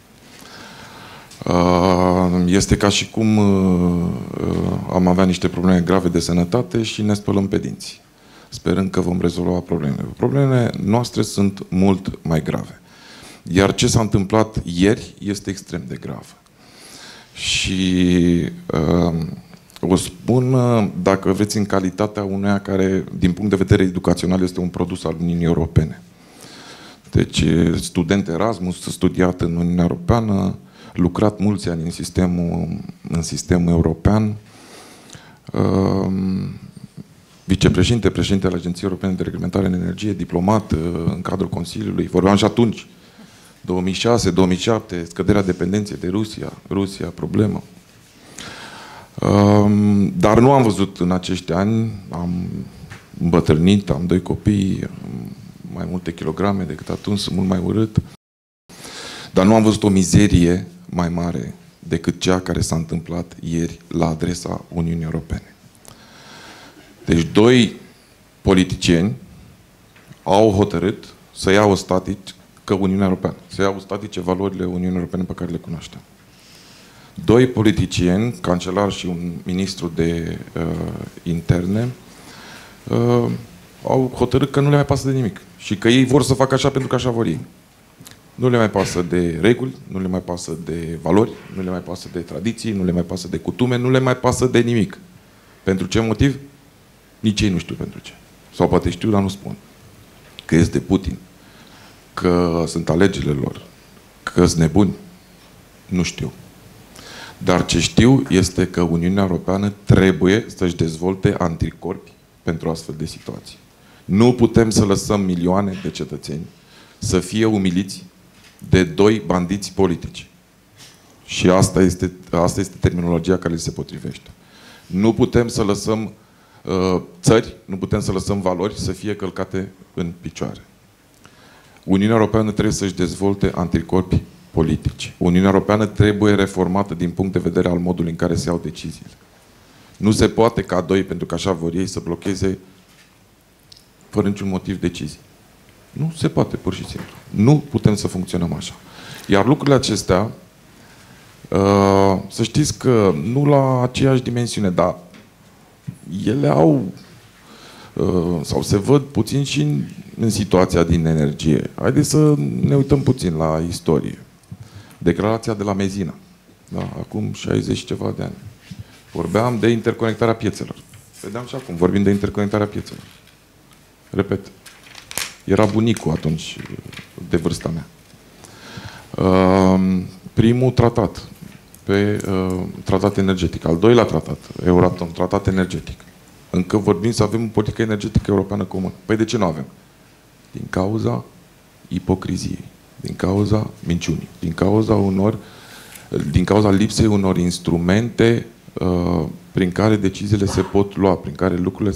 Este ca și cum am avea niște probleme grave de sănătate și ne spălăm pe dinți, sperând că vom rezolva problemele. Problemele noastre sunt mult mai grave. Iar ce s-a întâmplat ieri este extrem de grav. Și o spun, dacă vreți, în calitatea uneia care, din punct de vedere educațional, este un produs al Uniunii Europene. Deci, student Erasmus, studiat în Uniunea Europeană, lucrat mulți ani în sistemul european, vicepreședinte, președinte al Agenției Europene de Reglementare în Energie, diplomat în cadrul Consiliului, vorbeam și atunci, 2006-2007, scăderea dependenței de Rusia, problemă. Dar nu am văzut în acești ani, am îmbătrânit, am 2 copii, mai multe kilograme decât atunci, sunt mult mai urât, dar nu am văzut o mizerie mai mare decât cea care s-a întâmplat ieri la adresa Uniunii Europene. Deci 2 politicieni au hotărât să iau statică Uniunea Europeană, să iau statice valorile Uniunii Europene pe care le cunoaștem. 2 politicieni, cancelar și un ministru de interne, au hotărât că nu le mai pasă de nimic și că ei vor să facă așa pentru că așa vor ei. Nu le mai pasă de reguli, nu le mai pasă de valori, nu le mai pasă de tradiții, nu le mai pasă de cutume, nu le mai pasă de nimic. Pentru ce motiv? Nici ei nu știu pentru ce. Sau poate știu, dar nu spun. Că este Putin, că sunt alegerile lor, că sunt nebuni. Nu știu. Dar ce știu este că Uniunea Europeană trebuie să-și dezvolte anticorpi pentru astfel de situații. Nu putem să lăsăm milioane de cetățeni să fie umiliți de 2 bandiți politici. Și asta este terminologia care li se potrivește. Nu putem să lăsăm țări, nu putem să lăsăm valori să fie călcate în picioare. Uniunea Europeană trebuie să-și dezvolte anticorpi politici. Uniunea Europeană trebuie reformată din punct de vedere al modului în care se iau deciziile. Nu se poate ca 2, pentru că așa vor ei, să blocheze fără niciun motiv decizii. Nu se poate, pur și simplu. Nu putem să funcționăm așa. Iar lucrurile acestea să știți că nu la aceeași dimensiune, dar ele au sau se văd puțin și în situația din energie. Haideți să ne uităm puțin la istorie. Declarația de la Mezina, da? Acum 60 și ceva de ani. Vorbeam de interconectarea piețelor. Vedeam și acum, vorbim de interconectarea piețelor. Repet, era bunicul atunci de vârsta mea. Primul tratat, tratat energetic. Al doilea tratat, Euratom, tratat energetic. Încă vorbim să avem o politică energetică europeană comună. Păi de ce nu avem? Din cauza ipocriziei, din cauza minciunii, din cauza lipsei unor instrumente prin care deciziile se pot lua, prin care lucrurile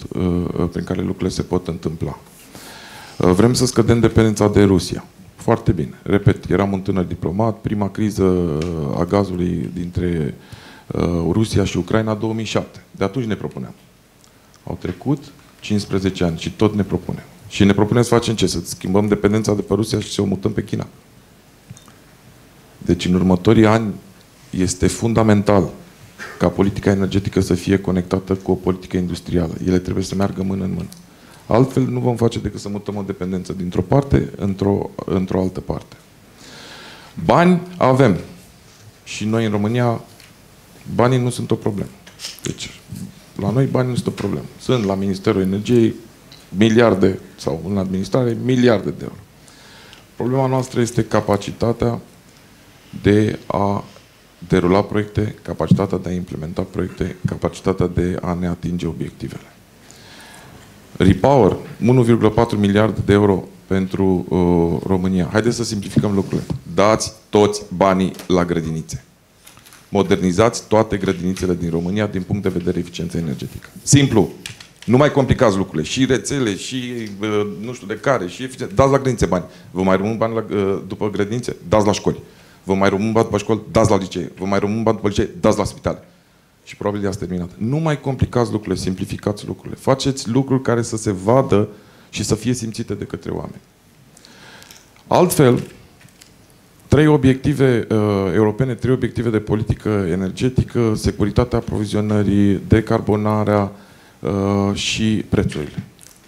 se pot întâmpla. Vrem să scădem dependența de Rusia. Foarte bine. Repet, eram un tânăr diplomat, prima criză a gazului dintre Rusia și Ucraina 2007. De atunci ne propuneam. Au trecut 15 ani și tot ne propunem. Și ne propunem să facem ce? Să schimbăm dependența de pe Rusia și să o mutăm pe China. Deci în următorii ani este fundamental ca politica energetică să fie conectată cu o politică industrială. Ele trebuie să meargă mână în mână. Altfel nu vom face decât să mutăm o dependență dintr-o parte într-o altă parte. Bani avem. Și noi în România banii nu sunt o problemă. Deci la noi banii nu sunt o problemă. Sunt la Ministerul Energiei miliarde, sau în administrare, miliarde de euro. Problema noastră este capacitatea de a derula proiecte, capacitatea de a implementa proiecte, capacitatea de a ne atinge obiectivele. Repower, 1,4 miliarde de euro pentru România. Haideți să simplificăm lucrurile. Dați toți banii la grădinițe. Modernizați toate grădinițele din România din punct de vedere eficiență energetică. Simplu. Nu mai complicați lucrurile. Și rețele, și nu știu de care, și eficiență. Dați la grădinițe bani. Vă mai rămân bani după grădinițe? Dați la școli. Vă mai rămân bani după școli? Dați la licee. Vă mai rămân bani după licee? Dați la spitale. Și probabil i-ați terminat. Nu mai complicați lucrurile, simplificați lucrurile. Faceți lucruri care să se vadă și să fie simțite de către oameni. Altfel, 3 obiective europene, 3 obiective de politică energetică, securitatea aprovizionării, decarbonarea și prețurile.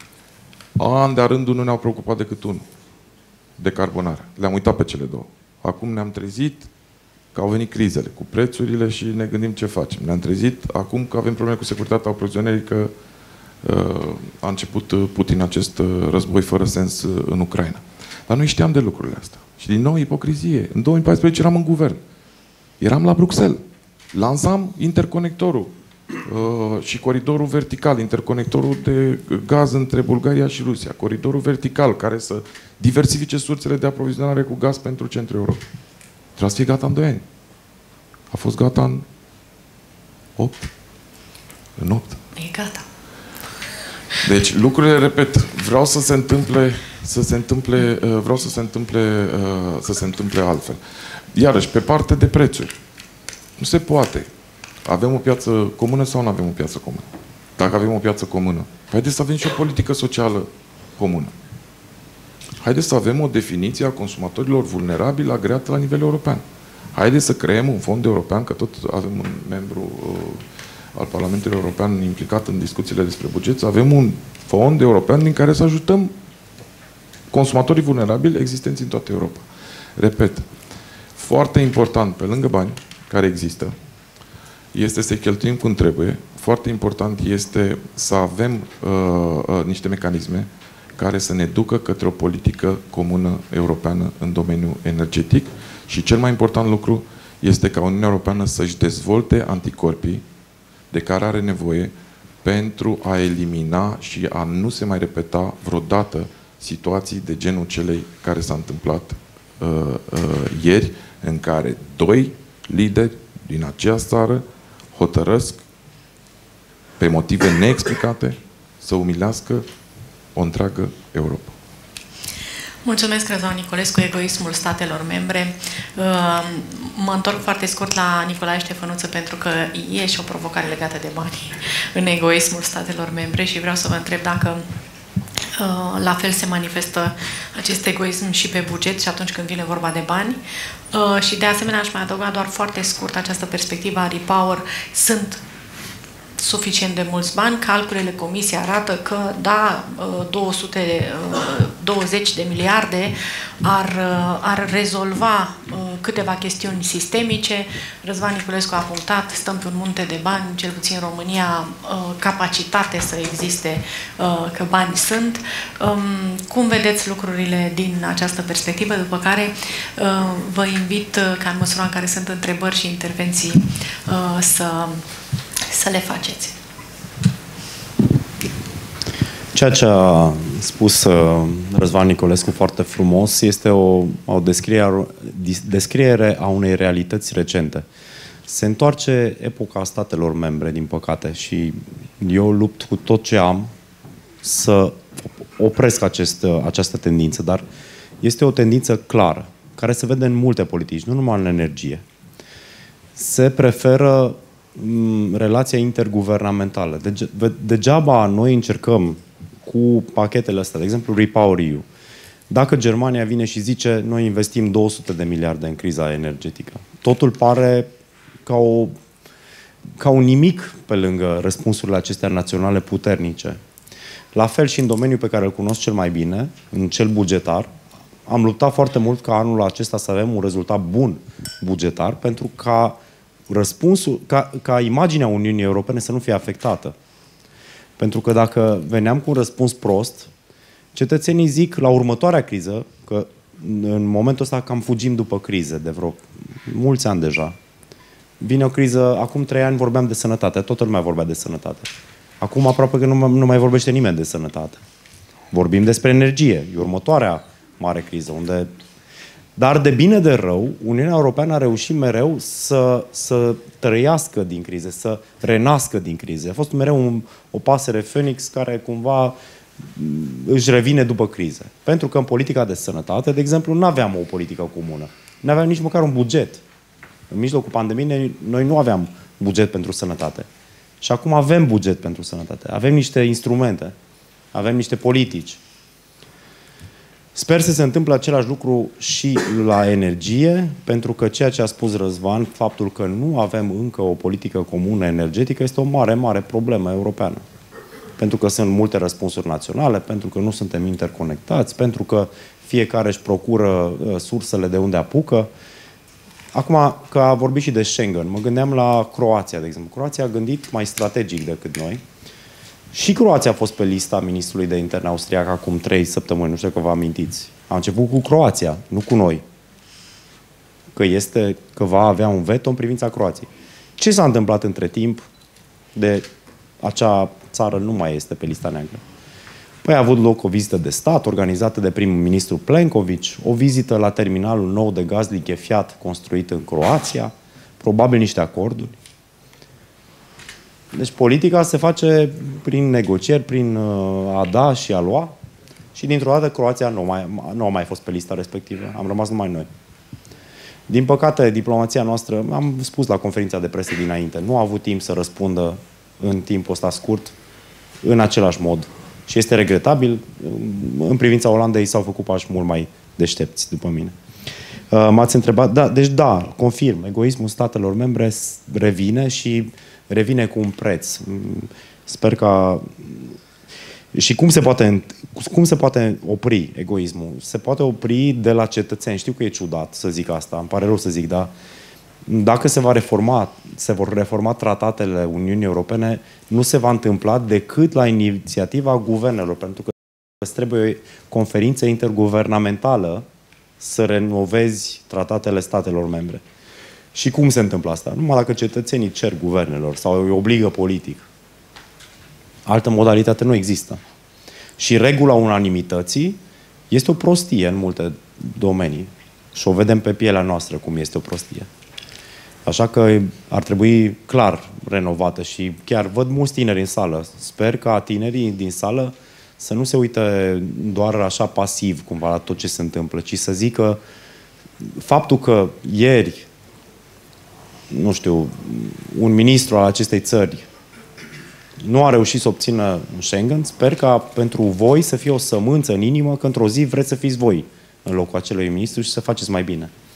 An de rândul nu ne-au preocupat decât unul. Decarbonarea. Le-am uitat pe cele două. Acum ne-am trezit că au venit crizele cu prețurile și ne gândim ce facem. Ne-am trezit acum că avem probleme cu securitatea aprovizionării, că a început Putin acest război fără sens în Ucraina. Dar noi știam de lucrurile astea. Și din nou ipocrizie. În 2014 eram în guvern. Eram la Bruxelles. Lansam interconectorul și coridorul vertical, interconectorul de gaz între Bulgaria și Rusia. Coridorul vertical care să diversifice sursele de aprovizionare cu gaz pentru centrul Europei. Trebuia să fie gata în 2 ani. A fost gata în 8. În 8. E gata. Deci lucrurile, repet, vreau să se întâmple altfel. Iarăși, pe parte de prețuri. Nu se poate. Avem o piață comună sau nu avem o piață comună? Dacă avem o piață comună, haideți să avem și o politică socială comună. Haideți să avem o definiție a consumatorilor vulnerabili agreată la nivel european. Haideți să creăm un fond european, că tot avem un membru al Parlamentului European implicat în discuțiile despre buget, să avem un fond european din care să ajutăm consumatorii vulnerabili existenți în toată Europa. Repet, foarte important, pe lângă bani care există, este să cheltuim cum trebuie. Foarte important este să avem niște mecanisme care să ne ducă către o politică comună europeană în domeniul energetic și cel mai important lucru este ca Uniunea Europeană să-și dezvolte anticorpii de care are nevoie pentru a elimina și a nu se mai repeta vreodată situații de genul celei care s-a întâmplat ieri, în care 2 lideri din aceeași țară hotărăsc pe motive neexplicate să umilească o întreagă Europa. Mulțumesc, Răzvan Nicolescu, egoismul statelor membre. Mă întorc foarte scurt la Nicolae Ștefănuță, pentru că e și o provocare legată de bani în egoismul statelor membre și vreau să vă întreb dacă la fel se manifestă acest egoism și pe buget și atunci când vine vorba de bani. Și de asemenea aș mai adăuga doar foarte scurt această perspectivă a Repower. Sunt suficient de mulți bani. Calculele comisiei arată că, da, 220 de miliarde ar rezolva câteva chestiuni sistemice. Răzvan Niculescu a punctat, stăm pe un munte de bani, cel puțin în România, capacitate să existe, că bani sunt. Cum vedeți lucrurile din această perspectivă? După care vă invit, ca în măsura în care sunt întrebări și intervenții, să le faceți. Ceea ce a spus Răzvan Niculescu foarte frumos este o descriere a unei realități recente. Se întoarce epoca statelor membre, din păcate, și eu lupt cu tot ce am să opresc această tendință, dar este o tendință clară, care se vede în multe politici, nu numai în energie. Se preferă relația interguvernamentală. Degeaba noi încercăm cu pachetele astea, de exemplu REPowerEU. Dacă Germania vine și zice noi investim 200 de miliarde în criza energetică, totul pare ca un nimic pe lângă răspunsurile acestea naționale puternice. La fel și în domeniul pe care îl cunosc cel mai bine, în cel bugetar, am luptat foarte mult ca anul acesta să avem un rezultat bun bugetar, pentru ca răspunsul, ca imaginea Uniunii Europene să nu fie afectată. Pentru că dacă veneam cu un răspuns prost, cetățenii zic la următoarea criză, că în momentul ăsta cam fugim după crize de vreo mulți ani deja. Vine o criză, acum 3 ani vorbeam de sănătate, toată lumea vorbea de sănătate. Acum aproape că nu mai vorbește nimeni de sănătate. Vorbim despre energie, e următoarea mare criză, unde... Dar de bine de rău, Uniunea Europeană a reușit mereu să trăiască din crize, să renască din crize. A fost mereu o pasăre Phoenix care cumva își revine după crize. Pentru că în politica de sănătate, de exemplu, nu aveam o politică comună. Nu aveam nici măcar un buget. În mijlocul pandemiei, noi nu aveam buget pentru sănătate. Și acum avem buget pentru sănătate. Avem niște instrumente. Avem niște politici. Sper să se întâmple același lucru și la energie, pentru că ceea ce a spus Răzvan, faptul că nu avem încă o politică comună energetică, este o mare, mare problemă europeană. Pentru că sunt multe răspunsuri naționale, pentru că nu suntem interconectați, pentru că fiecare își procură sursele de unde apucă. Acum, că a vorbit și de Schengen, mă gândeam la Croația, de exemplu. Croația a gândit mai strategic decât noi. Și Croația a fost pe lista ministrului de interne austriac acum 3 săptămâni, nu știu că vă amintiți. A început cu Croația, nu cu noi. Că va avea un veto în privința Croației. Ce s-a întâmplat între timp de acea țară nu mai este pe lista neagră? Păi a avut loc o vizită de stat organizată de primul ministru Plenković, o vizită la terminalul nou de gaz lichefiat construit în Croația, probabil niște acorduri. Deci politica se face prin negocieri, prin a da și a lua, și dintr-o dată Croația nu a mai fost pe lista respectivă. Am rămas numai noi. Din păcate, diplomația noastră, am spus la conferința de presă dinainte, nu a avut timp să răspundă în timpul ăsta scurt în același mod. Și este regretabil. În privința Olandei s-au făcut pași mult mai deștepți, după mine. M-ați întrebat, deci confirm, egoismul statelor membre revine și revine cu un preț. Sper că... Și cum se poate opri egoismul? Se poate opri de la cetățeni. Știu că e ciudat să zic asta, îmi pare rău să zic, dar dacă se vor reforma tratatele Uniunii Europene, nu se va întâmpla decât la inițiativa guvernelor, pentru că îți trebuie o conferință interguvernamentală să renovezi tratatele statelor membre. Și cum se întâmplă asta? Numai dacă cetățenii cer guvernelor sau îi obligă politic. Altă modalitate nu există. Și regula unanimității este o prostie în multe domenii. Și o vedem pe pielea noastră cum este o prostie. Așa că ar trebui clar renovată și chiar văd mulți tineri în sală. Sper ca tinerii din sală să nu se uite doar așa pasiv cumva la tot ce se întâmplă, ci să zică faptul că ieri, nu știu, un ministru al acestei țări nu a reușit să obțină un Schengen, sper ca pentru voi să fie o sămânță în inimă că într-o zi vreți să fiți voi în locul acelui ministru și să faceți mai bine.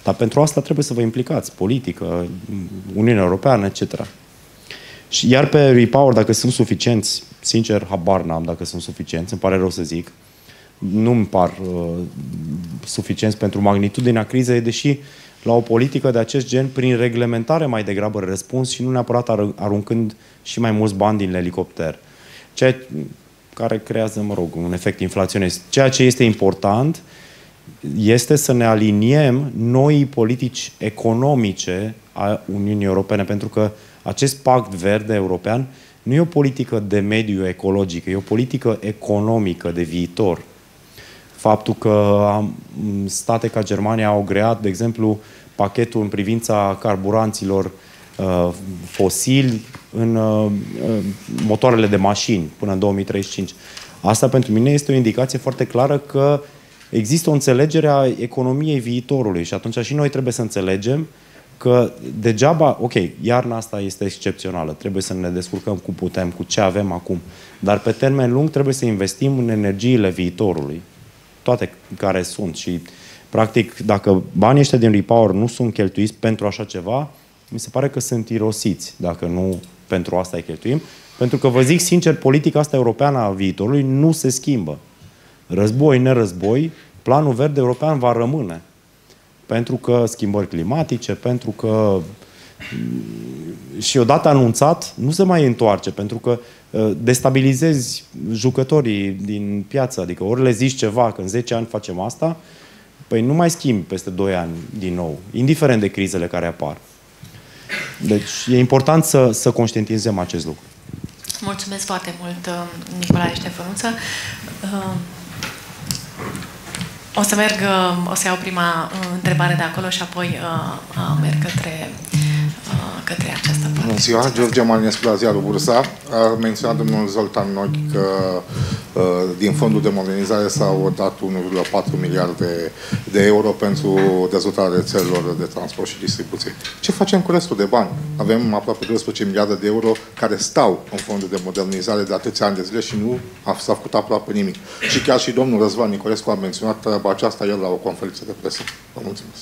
Dar pentru asta trebuie să vă implicați, politică, Uniunea Europeană, etc. Și iar pe Repower, dacă sunt suficienți, sincer, habar n-am dacă sunt suficienți, îmi pare rău să zic, nu-mi par suficienți pentru magnitudinea crizei, deși la o politică de acest gen, prin reglementare mai degrabă răspuns și nu neapărat aruncând și mai mulți bani din elicopter. Ceea care creează, mă rog, un efect inflaționist. Ceea ce este important este să ne aliniem noi politici economice a Uniunii Europene, pentru că acest pact verde european nu e o politică de mediu ecologic, e o politică economică de viitor. Faptul că state ca Germania au creat, de exemplu, pachetul în privința carburanților fosili în motoarele de mașini până în 2035. Asta pentru mine este o indicație foarte clară că există o înțelegere a economiei viitorului și atunci și noi trebuie să înțelegem că degeaba, ok, iarna asta este excepțională, trebuie să ne descurcăm cum putem, cu ce avem acum, dar pe termen lung trebuie să investim în energiile viitorului, toate care sunt și practic dacă banii ăștia din Repower nu sunt cheltuiți pentru așa ceva, mi se pare că sunt irosiți dacă nu pentru asta îi cheltuim, pentru că vă zic sincer, politica asta europeană a viitorului nu se schimbă. Război, nerăzboi, planul verde european va rămâne. Pentru că schimbări climatice, pentru că și odată anunțat nu se mai întoarce, pentru că destabilizezi jucătorii din piață, adică ori le zici ceva că în 10 ani facem asta, păi nu mai schimbi peste 2 ani din nou, indiferent de crizele care apar. Deci e important să conștientizăm acest lucru. Mulțumesc foarte mult, Nicolae Ștefănuță. O să iau prima întrebare de acolo și apoi merg către această parte. Bună ziua, George Marinescu la ziarul Bursa. A menționat domnul Zoltan Nochi că din fondul de modernizare s-au dat 1,4 miliarde de euro pentru dezvoltarea rețelelor de transport și distribuție. Ce facem cu restul de bani? Avem aproape 12 miliarde de euro care stau în fondul de modernizare de atâția ani de zile și nu s-a făcut aproape nimic. Și chiar și domnul Răzvan Nicolescu a menționat treaba aceasta el la o conferință de presă. Vă mulțumesc.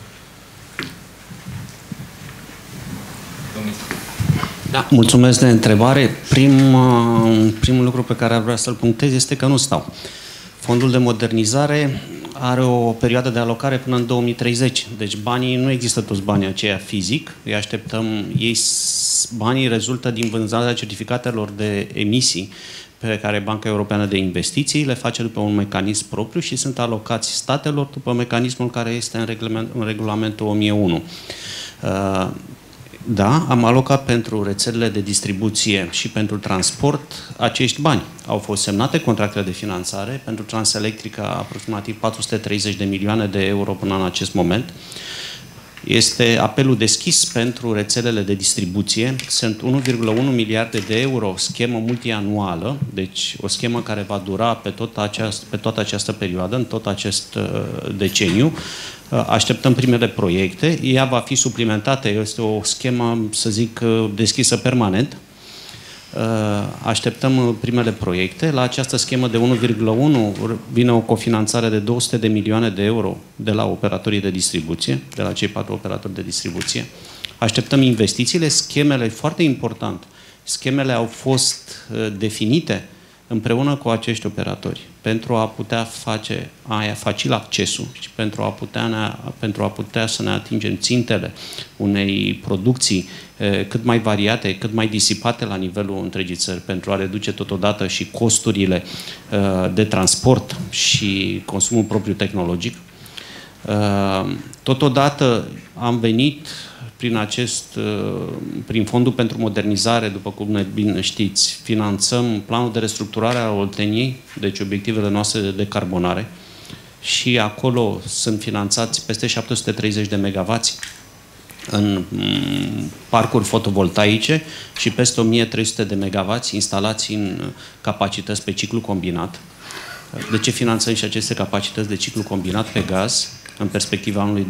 Da, mulțumesc de întrebare. Primul lucru pe care ar vrea să-l punctez este că nu stau. Fondul de modernizare are o perioadă de alocare până în 2030. Deci banii, nu există toți banii aceia fizic. Îi așteptăm, banii rezultă din vânzarea certificatelor de emisii pe care Banca Europeană de Investiții le face după un mecanism propriu și sunt alocați statelor după mecanismul care este în regulamentul 1001. Da, am alocat pentru rețelele de distribuție și pentru transport acești bani. Au fost semnate contractele de finanțare pentru Transelectrica aproximativ 430 de milioane de euro până în acest moment. Este apelul deschis pentru rețelele de distribuție. Sunt 1,1 miliarde de euro, schemă multianuală, deci o schemă care va dura pe toată această perioadă, în tot acest deceniu. Așteptăm primele proiecte. Ea va fi suplimentată. Este o schemă, să zic, deschisă permanent. Așteptăm primele proiecte. La această schemă de 1,1 vine o cofinanțare de 200 de milioane de euro de la operatorii de distribuție, de la cei 4 operatori de distribuție. Așteptăm investițiile. Schemele, foarte important, schemele au fost definite împreună cu acești operatori pentru a putea facil accesul și pentru a putea să ne atingem țintele unei producții cât mai variate, cât mai disipate la nivelul întregii țări, pentru a reduce totodată și costurile de transport și consumul propriu tehnologic. Totodată am venit prin Fondul pentru Modernizare, după cum bine știți, finanțăm planul de restructurare a Olteniei, deci obiectivele noastre de decarbonare, și acolo sunt finanțați peste 730 de megavați în parcuri fotovoltaice și peste 1300 de megavați instalați în capacități pe ciclu combinat. De ce finanțăm și aceste capacități de ciclu combinat pe gaz? în perspectiva anului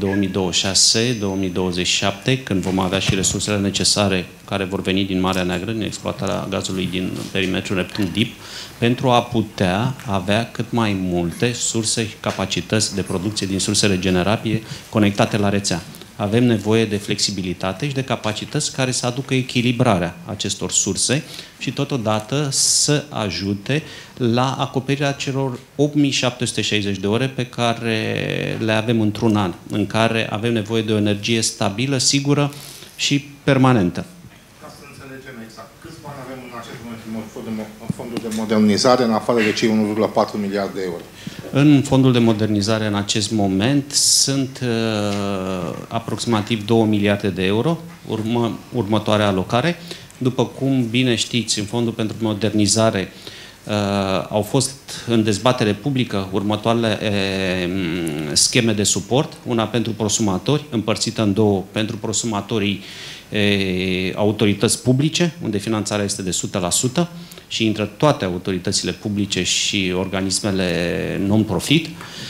2026-2027, când vom avea și resursele necesare care vor veni din Marea Neagră, din exploatarea gazului din perimetrul Neptun Deep, pentru a putea avea cât mai multe surse și capacități de producție din surse regenerabile conectate la rețea. Avem nevoie de flexibilitate și de capacități care să aducă echilibrarea acestor surse și totodată să ajute la acoperirea celor 8760 de ore pe care le avem într-un an, în care avem nevoie de o energie stabilă, sigură și permanentă. Ca să înțelegem exact, câți bani avem în acest moment în fondul de modernizare, în afară de cei 1,4 miliarde de euro? În fondul de modernizare în acest moment sunt aproximativ 2 miliarde de euro, următoarea alocare. După cum bine știți, în fondul pentru modernizare au fost în dezbatere publică următoarele scheme de suport, una pentru prosumatori, împărțită în două, pentru prosumatorii autorități publice, unde finanțarea este de 100%, și intră toate autoritățile publice și organismele non-profit.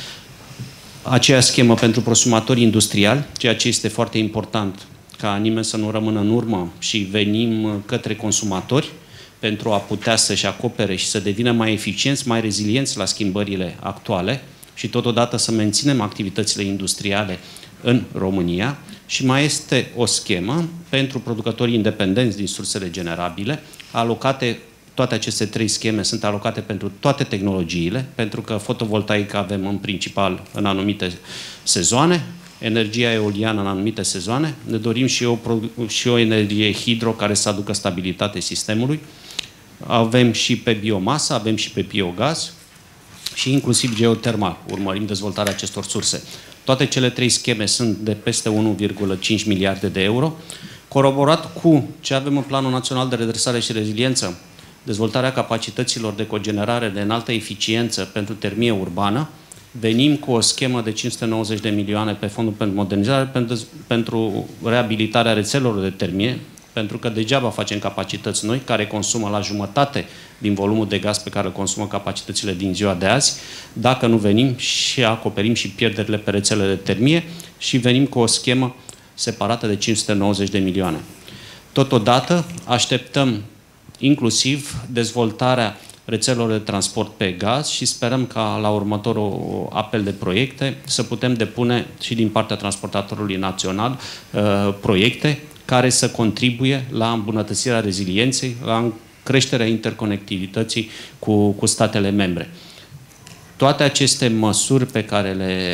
Aceea schemă pentru prosumatorii industriali, ceea ce este foarte important, ca nimeni să nu rămână în urmă și venim către consumatori pentru a putea să-și acopere și să devină mai eficienți, mai rezilienți la schimbările actuale și totodată să menținem activitățile industriale în România. Și mai este o schemă pentru producătorii independenți din surse regenerabile, alocate. Toate aceste 3 scheme sunt alocate pentru toate tehnologiile, pentru că fotovoltaica avem în principal în anumite sezoane, energia eoliană în anumite sezoane, ne dorim și o energie hidro care să aducă stabilitate sistemului, avem și pe biomasă, avem și pe biogaz și inclusiv geotermal, urmărim dezvoltarea acestor surse. Toate cele 3 scheme sunt de peste 1,5 miliarde de euro, coroborat cu ce avem în Planul Național de Redresare și Reziliență, dezvoltarea capacităților de cogenerare de înaltă eficiență pentru termie urbană. Venim cu o schemă de 590 de milioane pe fondul pentru modernizare pentru reabilitarea rețelelor de termie, pentru că degeaba facem capacități noi care consumă la jumătate din volumul de gaz pe care îl consumă capacitățile din ziua de azi, dacă nu venim și acoperim și pierderile pe rețelele de termie și venim cu o schemă separată de 590 de milioane. Totodată așteptăm inclusiv dezvoltarea rețelelor de transport pe gaz și sperăm ca la următorul apel de proiecte să putem depune și din partea transportatorului național proiecte care să contribuie la îmbunătățirea rezilienței, la creșterea interconectivității cu statele membre. Toate aceste măsuri pe care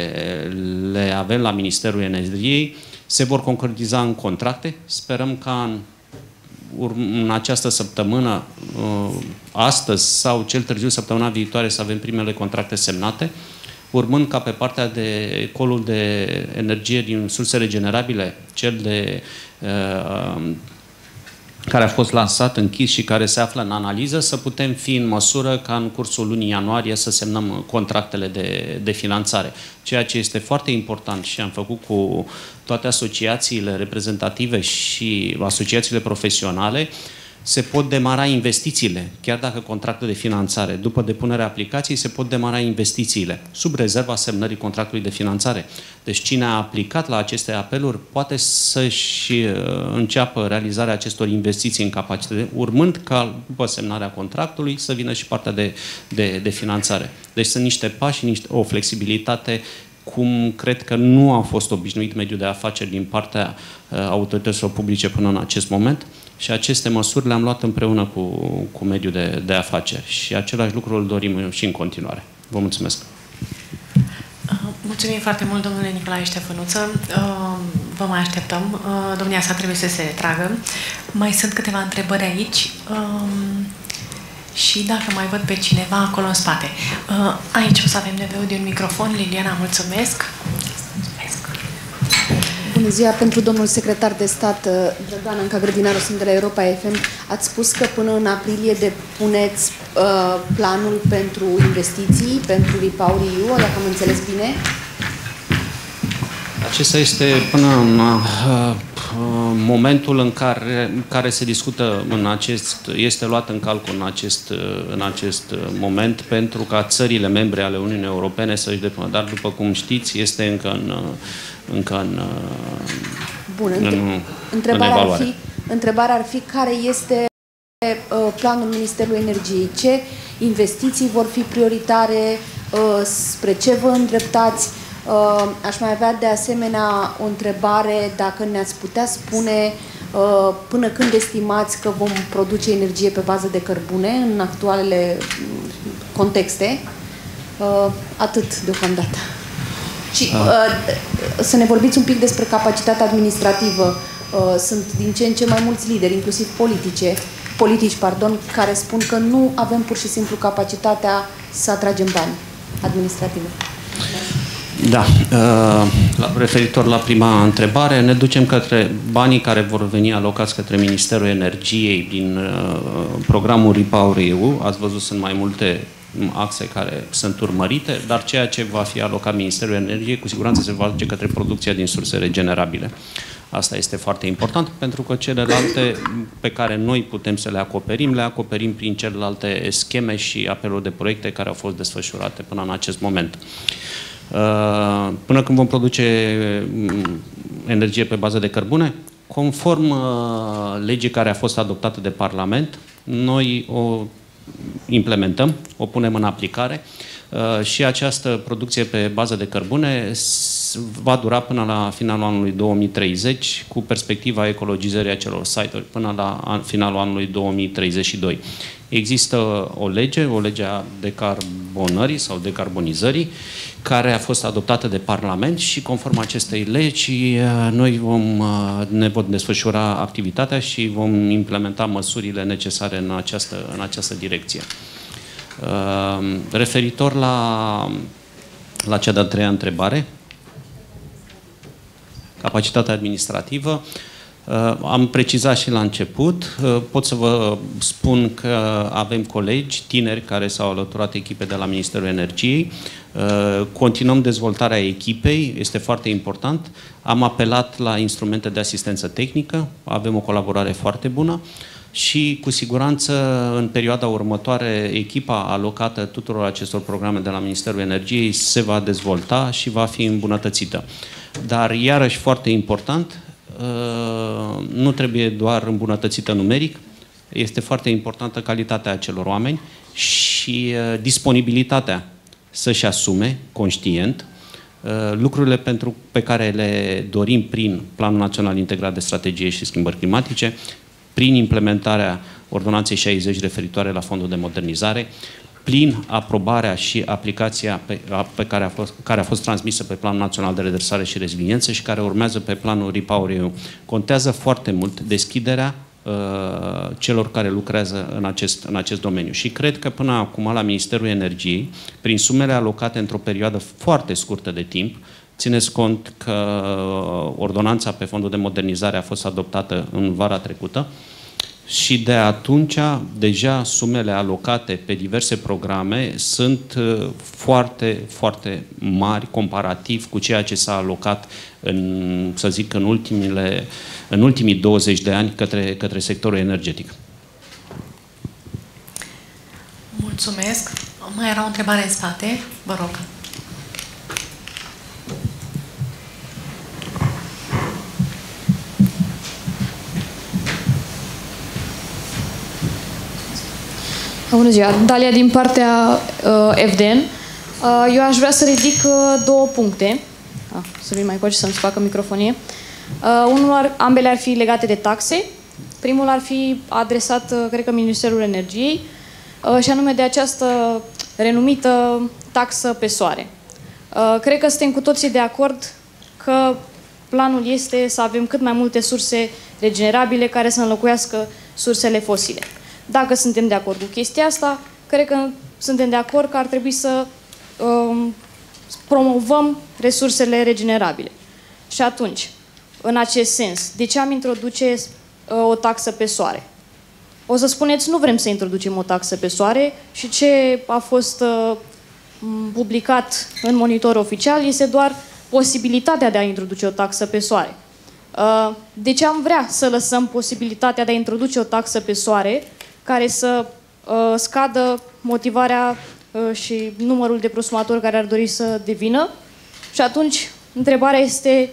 le avem la Ministerul Energiei se vor concretiza în contracte. Sperăm ca în această săptămână, astăzi sau cel târziu săptămâna viitoare să avem primele contracte semnate, urmând ca pe partea de colul de energie din surse regenerabile, cel de care a fost lansat, închis și care se află în analiză, să putem fi în măsură ca în cursul lunii ianuarie să semnăm contractele de finanțare. Ceea ce este foarte important și am făcut cu toate asociațiile reprezentative și asociațiile profesionale, se pot demara investițiile, chiar dacă contractul de finanțare, după depunerea aplicației, se pot demara investițiile, sub rezerva semnării contractului de finanțare. Deci cine a aplicat la aceste apeluri poate să-și înceapă realizarea acestor investiții în capacitate, urmând ca, după semnarea contractului, să vină și partea de finanțare. Deci sunt niște pași, o flexibilitate cum cred că nu a fost obișnuit mediul de afaceri din partea autorităților publice până în acest moment. Și aceste măsuri le-am luat împreună cu mediul de afaceri. Și același lucru îl dorim și în continuare. Vă mulțumesc! Mulțumim foarte mult, domnule Nicolae Ștefănuță. Vă mai așteptăm. Domnia sa trebuie să se retragă. Mai sunt câteva întrebări aici. Și dacă mai văd pe cineva acolo în spate. Aici o să avem nevoie de un microfon. Liliana, mulțumesc! Bună ziua, pentru domnul secretar de stat, Drăgan Anca Grădinaru, sunt de la Europa FM. Ați spus că până în aprilie depuneți planul pentru investiții, pentru REPowerEU, dacă am înțeles bine? Acesta este până în momentul în care se discută este luat în calcul în acest moment pentru ca țările membre ale Uniunii Europene să-și depună. Dar, după cum știți, este încă în evaluare. Întrebarea ar fi care este planul Ministerului Energiei. Ce investiții vor fi prioritare? Spre ce vă îndreptați? Aș mai avea de asemenea o întrebare, dacă ne-ați putea spune până când estimați că vom produce energie pe bază de cărbune în actualele contexte. Atât deocamdată. Și să ne vorbiți un pic despre capacitatea administrativă. Sunt din ce în ce mai mulți lideri, inclusiv politici, care spun că nu avem pur și simplu capacitatea să atragem bani administrative. Da. Referitor la prima întrebare, ne ducem către banii care vor veni alocați către Ministerul Energiei din programul REPowerEU. Ați văzut, sunt mai multe axe care sunt urmărite, dar ceea ce va fi alocat Ministerul Energiei cu siguranță se va duce către producția din surse regenerabile. Asta este foarte important, pentru că celelalte pe care noi putem să le acoperim prin celelalte scheme și apeluri de proiecte care au fost desfășurate până în acest moment. Până când vom produce energie pe bază de cărbune, conform legii care a fost adoptată de Parlament, noi o implementăm, o punem în aplicare și această producție pe bază de cărbune va dura până la finalul anului 2030, cu perspectiva ecologizării acelor site-uri până la finalul anului 2032. Există o lege a decarbonării sau decarbonizării, care a fost adoptată de Parlament și conform acestei legi noi ne vom desfășura activitatea și vom implementa măsurile necesare în această direcție. Referitor la cea de-a treia întrebare, capacitatea administrativă, am precizat și la început, pot să vă spun că avem colegi tineri care s-au alăturat echipei de la Ministerul Energiei, continuăm dezvoltarea echipei, este foarte important, am apelat la instrumente de asistență tehnică, avem o colaborare foarte bună și cu siguranță în perioada următoare echipa alocată tuturor acestor programe de la Ministerul Energiei se va dezvolta și va fi îmbunătățită. Dar iarăși foarte important, nu trebuie doar îmbunătățită numeric, este foarte importantă calitatea acelor oameni și disponibilitatea să-și asume conștient lucrurile pe care le dorim prin Planul Național Integrat de Strategie și Schimbări Climatice, prin implementarea Ordonanței 60 referitoare la Fondul de Modernizare, prin aprobarea și aplicația care a fost transmisă pe Planul Național de Redresare și Reziliență și care urmează pe planul REPowerEU. Contează foarte mult deschiderea celor care lucrează în acest domeniu. Și cred că până acum la Ministerul Energiei, prin sumele alocate într-o perioadă foarte scurtă de timp, țineți cont că ordonanța pe Fondul de Modernizare a fost adoptată în vara trecută, și de atunci deja sumele alocate pe diverse programe sunt foarte, foarte mari comparativ cu ceea ce s-a alocat în ultimii 20 de ani către sectorul energetic. Mulțumesc. Mai era o întrebare în spate. Vă rog. Bună ziua! Dalia din partea FDN. Eu aș vrea să ridic două puncte. Să vin mai încoace să-mi facă microfonie. Ambele ar fi legate de taxe. Primul ar fi adresat, cred că, Ministerul Energiei, și anume de această renumită taxă pe soare. Cred că suntem cu toții de acord că planul este să avem cât mai multe surse regenerabile care să înlocuiască sursele fosile. Dacă suntem de acord cu chestia asta, cred că suntem de acord că ar trebui să promovăm resursele regenerabile. Și atunci, în acest sens, de ce am introduce o taxă pe soare? O să spuneți, nu vrem să introducem o taxă pe soare și ce a fost publicat în monitor oficial este doar posibilitatea de a introduce o taxă pe soare. De ce am vrea să lăsăm posibilitatea de a introduce o taxă pe soare care să scadă motivarea și numărul de prosumatori care ar dori să devină? Și atunci, întrebarea este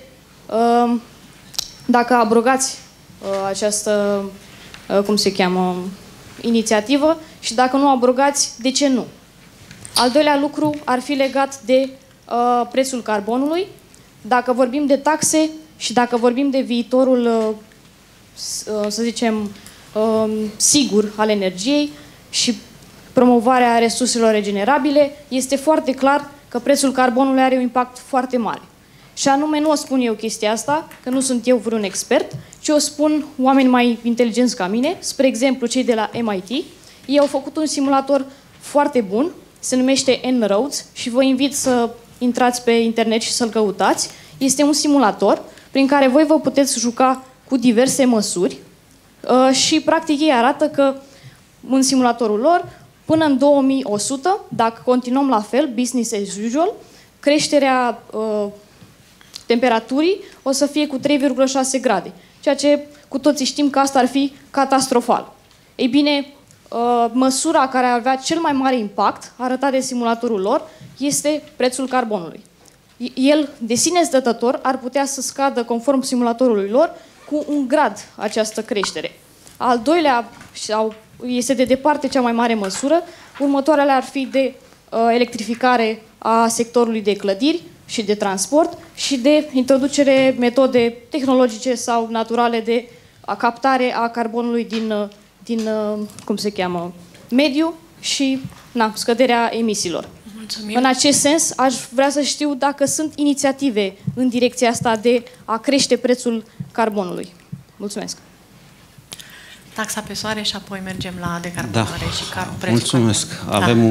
dacă abrogați această, cum se cheamă, inițiativă și dacă nu abrogați, de ce nu? Al doilea lucru ar fi legat de prețul carbonului. Dacă vorbim de taxe și dacă vorbim de viitorul, să zicem, sigur al energiei și promovarea resurselor regenerabile, este foarte clar că prețul carbonului are un impact foarte mare. Și anume, nu o spun eu chestia asta, că nu sunt eu vreun expert, ci o spun oameni mai inteligenți ca mine, spre exemplu cei de la MIT. Ei au făcut un simulator foarte bun, se numește En-ROADS și vă invit să intrați pe internet și să-l căutați. Este un simulator prin care voi vă puteți juca cu diverse măsuri și practic ei arată că în simulatorul lor, până în 2100, dacă continuăm la fel, business as usual, creșterea temperaturii o să fie cu 3,6 grade, ceea ce cu toții știm că asta ar fi catastrofal. Ei bine, măsura care ar avea cel mai mare impact, arătat de simulatorul lor, este prețul carbonului. El, de sine stătător, ar putea să scadă, conform simulatorului lor, cu 1 grad această creștere. Al doilea, sau este de departe cea mai mare măsură, următoarele ar fi de electrificare a sectorului de clădiri și de transport și de introducere metode tehnologice sau naturale de captare a carbonului din cum se cheamă, mediu și scăderea emisiilor. Mulțumim. În acest sens, aș vrea să știu dacă sunt inițiative în direcția asta de a crește prețul carbonului. Mulțumesc. Taxa pe soare și apoi mergem la decarbonare și prețul. Mulțumesc. Avem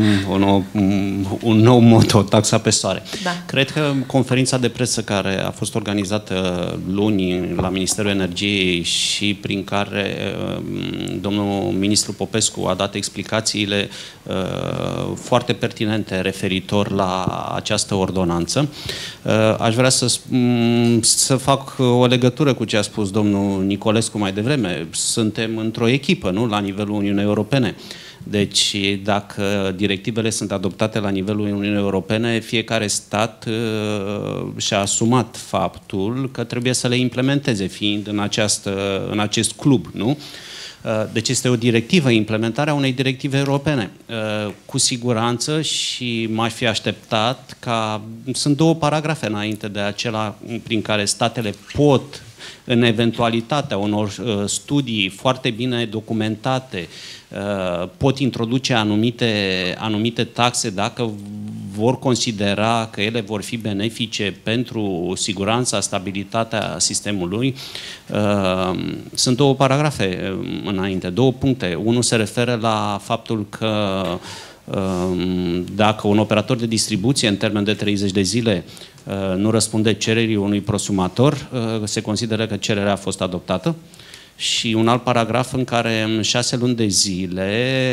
un nou moto, taxa pe soare. Da. Cred că conferința de presă care a fost organizată luni la Ministerul Energiei și prin care domnul ministru Popescu a dat explicațiile foarte pertinente referitor la această ordonanță. Aș vrea să fac o legătură cu ce a spus domnul Nicolescu mai devreme. Suntem într-o echipă, nu? La nivelul Uniunii Europene. Deci, dacă directivele sunt adoptate la nivelul Uniunii Europene, fiecare stat și-a asumat faptul că trebuie să le implementeze, fiind în acest club, nu? Deci este o directivă, implementarea unei directive europene. Cu siguranță și m-aș fi așteptat ca... Sunt 2 paragrafe înainte de acela prin care statele pot, în eventualitatea unor studii foarte bine documentate, pot introduce anumite taxe dacă vor considera că ele vor fi benefice pentru siguranța, stabilitatea sistemului. Sunt 2 paragrafe înainte, 2 puncte. Unul se referă la faptul că dacă un operator de distribuție în termen de 30 de zile nu răspunde cererii unui prosumator, se consideră că cererea a fost adoptată. Și un alt paragraf în care în 6 luni de zile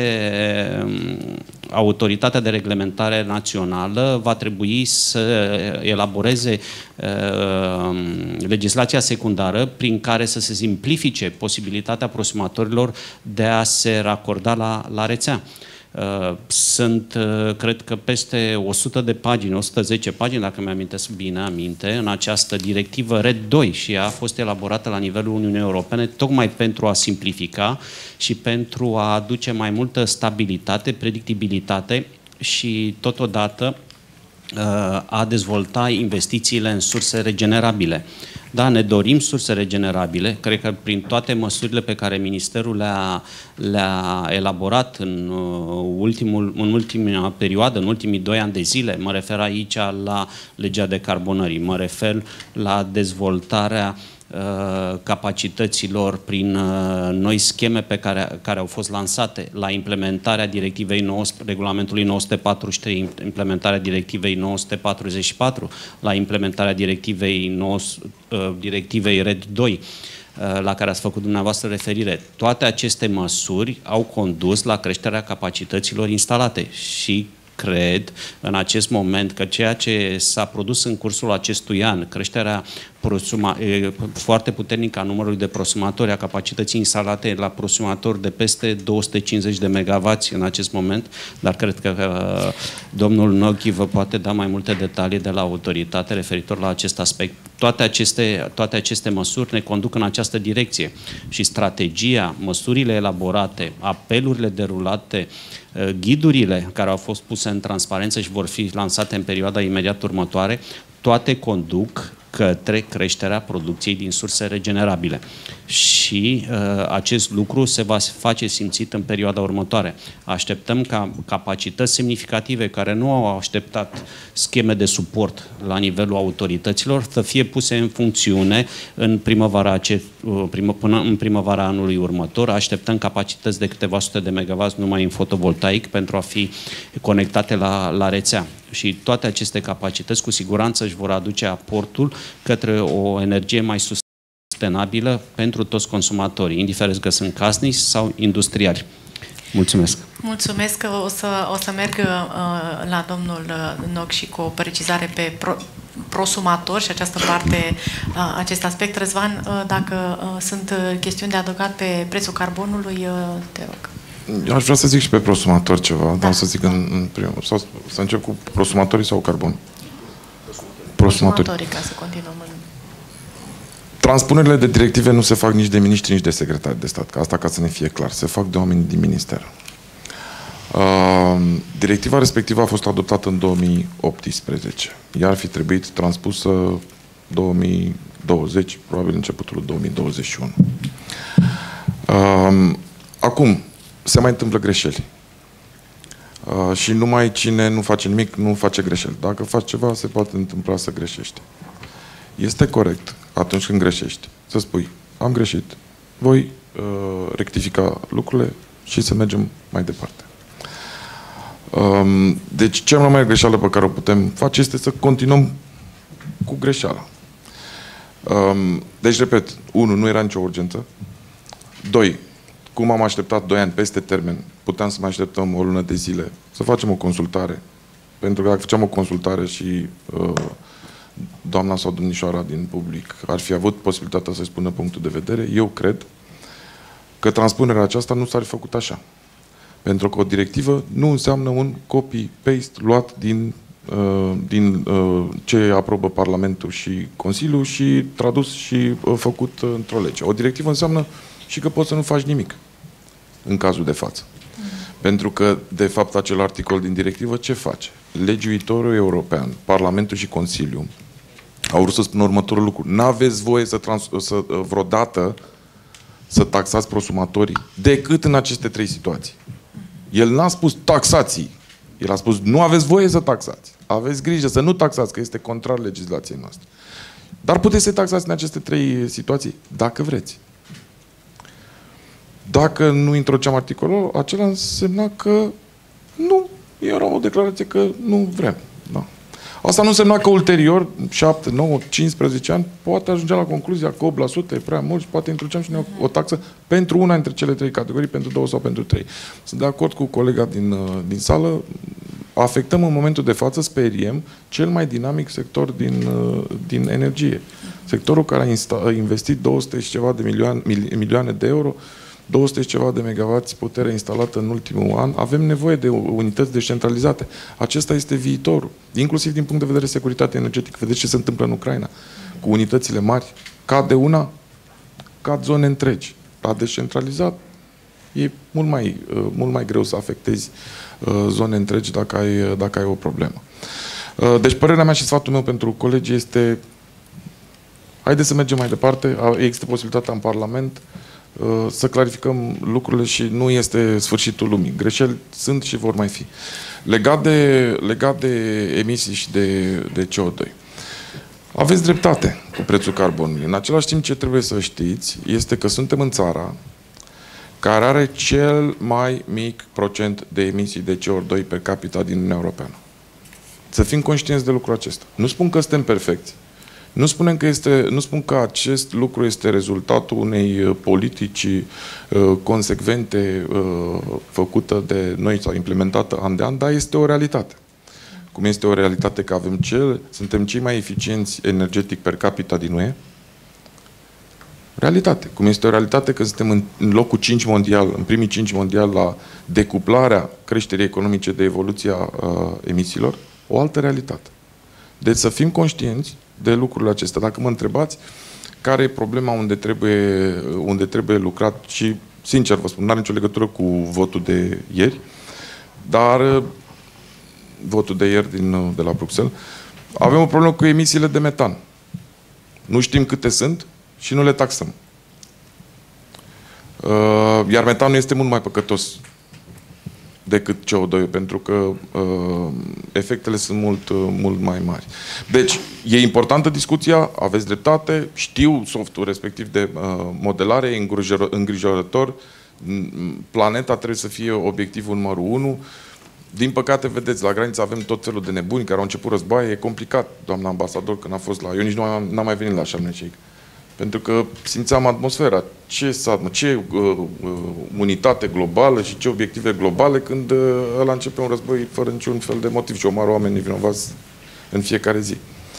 Autoritatea de Reglementare Națională va trebui să elaboreze legislația secundară prin care să se simplifice posibilitatea prosumatorilor de a se racorda la rețea. Sunt, cred că, peste 100 de pagini, 110 pagini, dacă mi-amintesc bine în această directivă RED 2 și ea a fost elaborată la nivelul Uniunii Europene tocmai pentru a simplifica și pentru a aduce mai multă stabilitate, predictibilitate și totodată a dezvolta investițiile în surse regenerabile. Da, ne dorim surse regenerabile. Cred că prin toate măsurile pe care Ministerul le-a elaborat în ultima perioadă, în ultimii 2 ani de zile, mă refer aici la legea decarbonării, mă refer la dezvoltarea capacităților prin noi scheme care au fost lansate, la implementarea regulamentului 943, implementarea directivei 944, la implementarea directivei RED 2, la care ați făcut dumneavoastră referire. Toate aceste măsuri au condus la creșterea capacităților instalate și cred în acest moment că ceea ce s-a produs în cursul acestui an, creșterea foarte puternică a numărului de prosumatori, a capacității instalate la prosumatori de peste 250 de megawatts în acest moment, dar cred că domnul Noghi vă poate da mai multe detalii de la autoritate referitor la acest aspect. Toate aceste măsuri ne conduc în această direcție și strategia, măsurile elaborate, apelurile derulate, ghidurile care au fost puse în transparență și vor fi lansate în perioada imediat următoare, toate conduc către creșterea producției din surse regenerabile. Și acest lucru se va face simțit în perioada următoare. Așteptăm ca capacități semnificative care nu au așteptat scheme de suport la nivelul autorităților să fie puse în funcțiune în până în primăvara anului următor. Așteptăm capacități de câteva sute de megawatts numai în fotovoltaic pentru a fi conectate la rețea. Și toate aceste capacități cu siguranță își vor aduce aportul către o energie mai sustenabilă pentru toți consumatorii, indiferent că sunt casnici sau industriali. Mulțumesc! Mulțumesc! O să merg la domnul Nog și cu o precizare pe prosumator și această parte, acest aspect. Răzvan, dacă sunt chestiuni de adăugat pe prețul carbonului, te rog. Eu aș vrea să zic și pe prosumator ceva, dar să zic în primul. Sau să încep cu prosumatorii sau carbon? Prosumatorii, ca să continuăm. Transpunerile de directive nu se fac nici de miniștri, nici de secretari de stat. Asta ca să ne fie clar. Se fac de oameni din minister. Directiva respectivă a fost adoptată în 2018. Ea ar fi trebuit transpusă 2020, probabil începutul 2021. Acum, se mai întâmplă greșeli. Și numai cine nu face nimic, nu face greșeli. Dacă faci ceva, se poate întâmpla să greșești. Este corect, atunci când greșești, să spui, am greșit, voi rectifica lucrurile și să mergem mai departe. Deci, cea mai mare greșeală pe care o putem face este să continuăm cu greșeala. Deci, repet, 1. Nu era nicio urgență. 2. Cum am așteptat 2 ani peste termen, puteam să mai așteptăm o lună de zile, să facem o consultare. Pentru că dacă făceam o consultare și doamna sau domnișoara din public ar fi avut posibilitatea să-și spună punctul de vedere, eu cred că transpunerea aceasta nu s-ar fi făcut așa. Pentru că o directivă nu înseamnă un copy-paste luat din ce aprobă Parlamentul și Consiliul și tradus și făcut într-o lege. O directivă înseamnă și că poți să nu faci nimic în cazul de față. Pentru că, de fapt, acel articol din directivă ce face? Legiuitorul european, Parlamentul și Consiliul au vrut să spună următorul lucru. N-aveți voie vreodată să taxați prosumatorii decât în aceste 3 situații. El n-a spus taxații. El a spus nu aveți voie să taxați. Aveți grijă să nu taxați, că este contrar legislației noastre. Dar puteți să taxați în aceste 3 situații dacă vreți. Dacă nu introduceam articolul, acela însemna că nu, era o declarație că nu vrem. Da. Asta nu însemna că ulterior, 7, 9, 15 ani, poate ajungea la concluzia că 8% e prea mult și poate introducem și noi o taxă pentru una dintre cele 3 categorii, pentru 2 sau pentru 3. Sunt de acord cu colega din sală, afectăm în momentul de față, speriem, cel mai dinamic sector din energie. Sectorul care a investit 200 și ceva de milioane de euro, 200 și ceva de megawatts putere instalată în ultimul an, avem nevoie de unități descentralizate. Acesta este viitorul, inclusiv din punct de vedere securitate energetică. Vedeți ce se întâmplă în Ucraina cu unitățile mari. Cade una, cad zone întregi. La descentralizat e mult mai greu să afectezi zone întregi dacă ai o problemă. Deci părerea mea și sfatul meu pentru colegi este haideți să mergem mai departe. Există posibilitatea în Parlament să clarificăm lucrurile și nu este sfârșitul lumii. Greșeli sunt și vor mai fi. Legat de emisii și de CO2. Aveți dreptate cu prețul carbonului. În același timp, ce trebuie să știți este că suntem în țara care are cel mai mic procent de emisii de CO2 per capita din Uniunea Europeană. Să fim conștienți de lucrul acesta. Nu spun că suntem perfecți, Nu spun că acest lucru este rezultatul unei politici consecvente făcută de noi sau implementată an de an, dar este o realitate. Cum este o realitate că suntem cei mai eficienți energetic per capita din UE. Realitate. Cum este o realitate că suntem în locul 5 mondial, în primii 5 mondial la decuplarea creșterii economice de evoluția emisiilor. O altă realitate. Deci să fim conștienți de lucrurile acestea. Dacă mă întrebați care e problema unde trebuie lucrat și, sincer vă spun, nu are nicio legătură cu votul de ieri, dar votul de ieri de la Bruxelles, avem o problemă cu emisiile de metan. Nu știm câte sunt și nu le taxăm. Iar metanul este mult mai păcătos decât CO2, pentru că efectele sunt mult mai mari. Deci, e importantă discuția, aveți dreptate, știu softul respectiv de modelare, e îngrijorător, planeta trebuie să fie obiectivul numărul 1. Din păcate, vedeți, la graniță avem tot felul de nebuni care au început războaie, e complicat, doamna ambasador, când a fost la... Eu nici nu am mai venit la Sharm el Sheikh. Pentru că simțeam atmosfera. Ce unitate globală și ce obiective globale când ăla începe un război fără niciun fel de motiv și omoară oamenii vinovați în fiecare zi.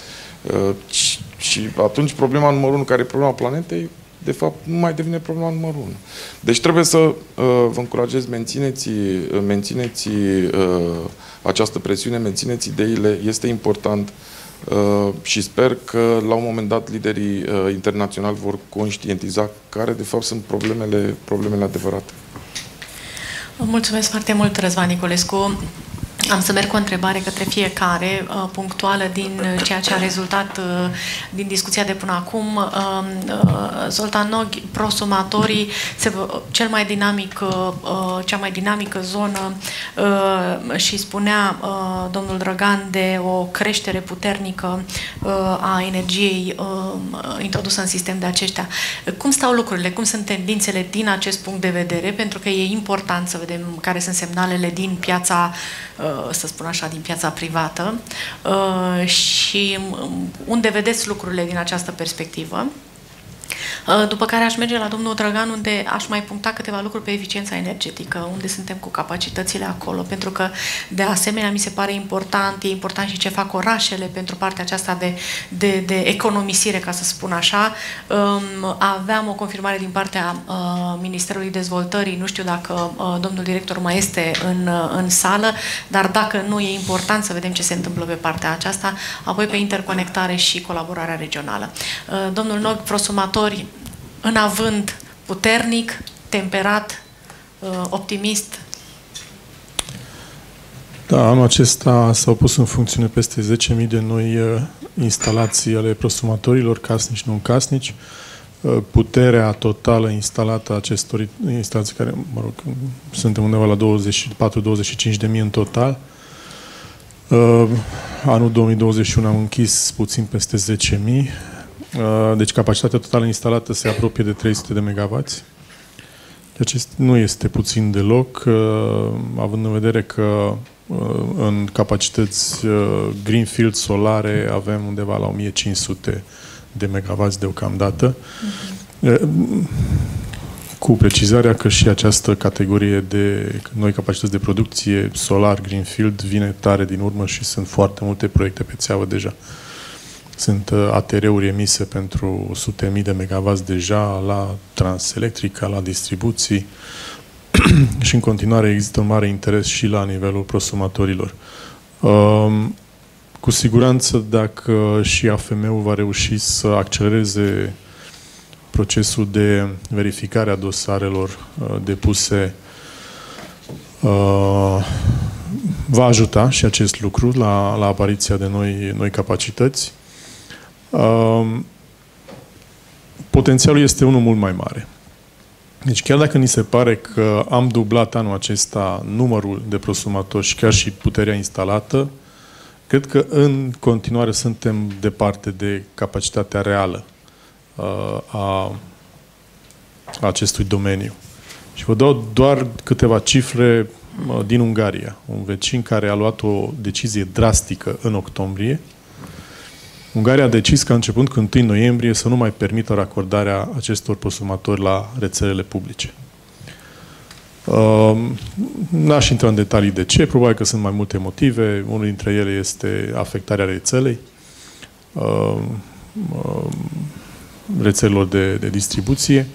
Și atunci problema numărul 1, care e problema planetei, de fapt nu mai devine problema numărul 1. Deci trebuie să vă încurajez, mențineți această presiune, mențineți ideile, este important. Și sper că la un moment dat liderii internaționali vor conștientiza care de fapt sunt problemele adevărate. Mulțumesc foarte mult, Răzvan Niculescu. Am să merg cu o întrebare către fiecare, punctuală din ceea ce a rezultat din discuția de până acum. Zoltan Noghi, prosumatorii, cea mai dinamică zonă și spunea domnul Drăgan de o creștere puternică a energiei introdusă în sistem de aceștia. Cum stau lucrurile? Cum sunt tendințele din acest punct de vedere? Pentru că e important să vedem care sunt semnalele din piața, să spun așa, din piața privată și unde vedeți lucrurile din această perspectivă. După care aș merge la domnul Drăgan, unde aș mai puncta câteva lucruri pe eficiența energetică, unde suntem cu capacitățile acolo, pentru că de asemenea mi se pare important, e important și ce fac orașele pentru partea aceasta de economisire, ca să spun așa. Aveam o confirmare din partea Ministerului Dezvoltării, nu știu dacă domnul director mai este în sală, dar dacă nu, e important să vedem ce se întâmplă pe partea aceasta, apoi pe interconectare și colaborarea regională. Domnul Noghi, prosumatori în avânt puternic, temperat, optimist? Da, anul acesta s-au pus în funcțiune peste 10.000 de noi instalații ale prosumatorilor, casnici, non-casnici. Puterea totală instalată a acestor instalații, care, mă rog, sunt undeva la 24-25.000 în total. Anul 2021 am închis puțin peste 10.000. Deci capacitatea totală instalată se apropie de 300 de megawatts. Deci nu este puțin deloc, având în vedere că în capacități greenfield solare avem undeva la 1500 de megawatts deocamdată. Cu precizarea că și această categorie de noi capacități de producție solar greenfield vine tare din urmă și sunt foarte multe proiecte pe țeavă deja. Sunt ATR-uri emise pentru sute mii de megawatts deja la Transelectrica, la distribuții și în continuare există un mare interes și la nivelul prosumatorilor. Cu siguranță, dacă și AFM-ul va reuși să accelereze procesul de verificare a dosarelor depuse, va ajuta și acest lucru la apariția de noi capacități. Potențialul este unul mult mai mare. Deci chiar dacă ni se pare că am dublat anul acesta numărul de prosumatori și chiar și puterea instalată, cred că în continuare suntem departe de capacitatea reală a acestui domeniu. Și vă dau doar câteva cifre din Ungaria. Un vecin care a luat o decizie drastică în octombrie Ungaria a decis că începând cu 1 noiembrie să nu mai permită racordarea acestor prosumatori la rețelele publice. N-aș intra în detalii de ce, probabil că sunt mai multe motive. Unul dintre ele este afectarea rețelei, rețelelor de distribuție.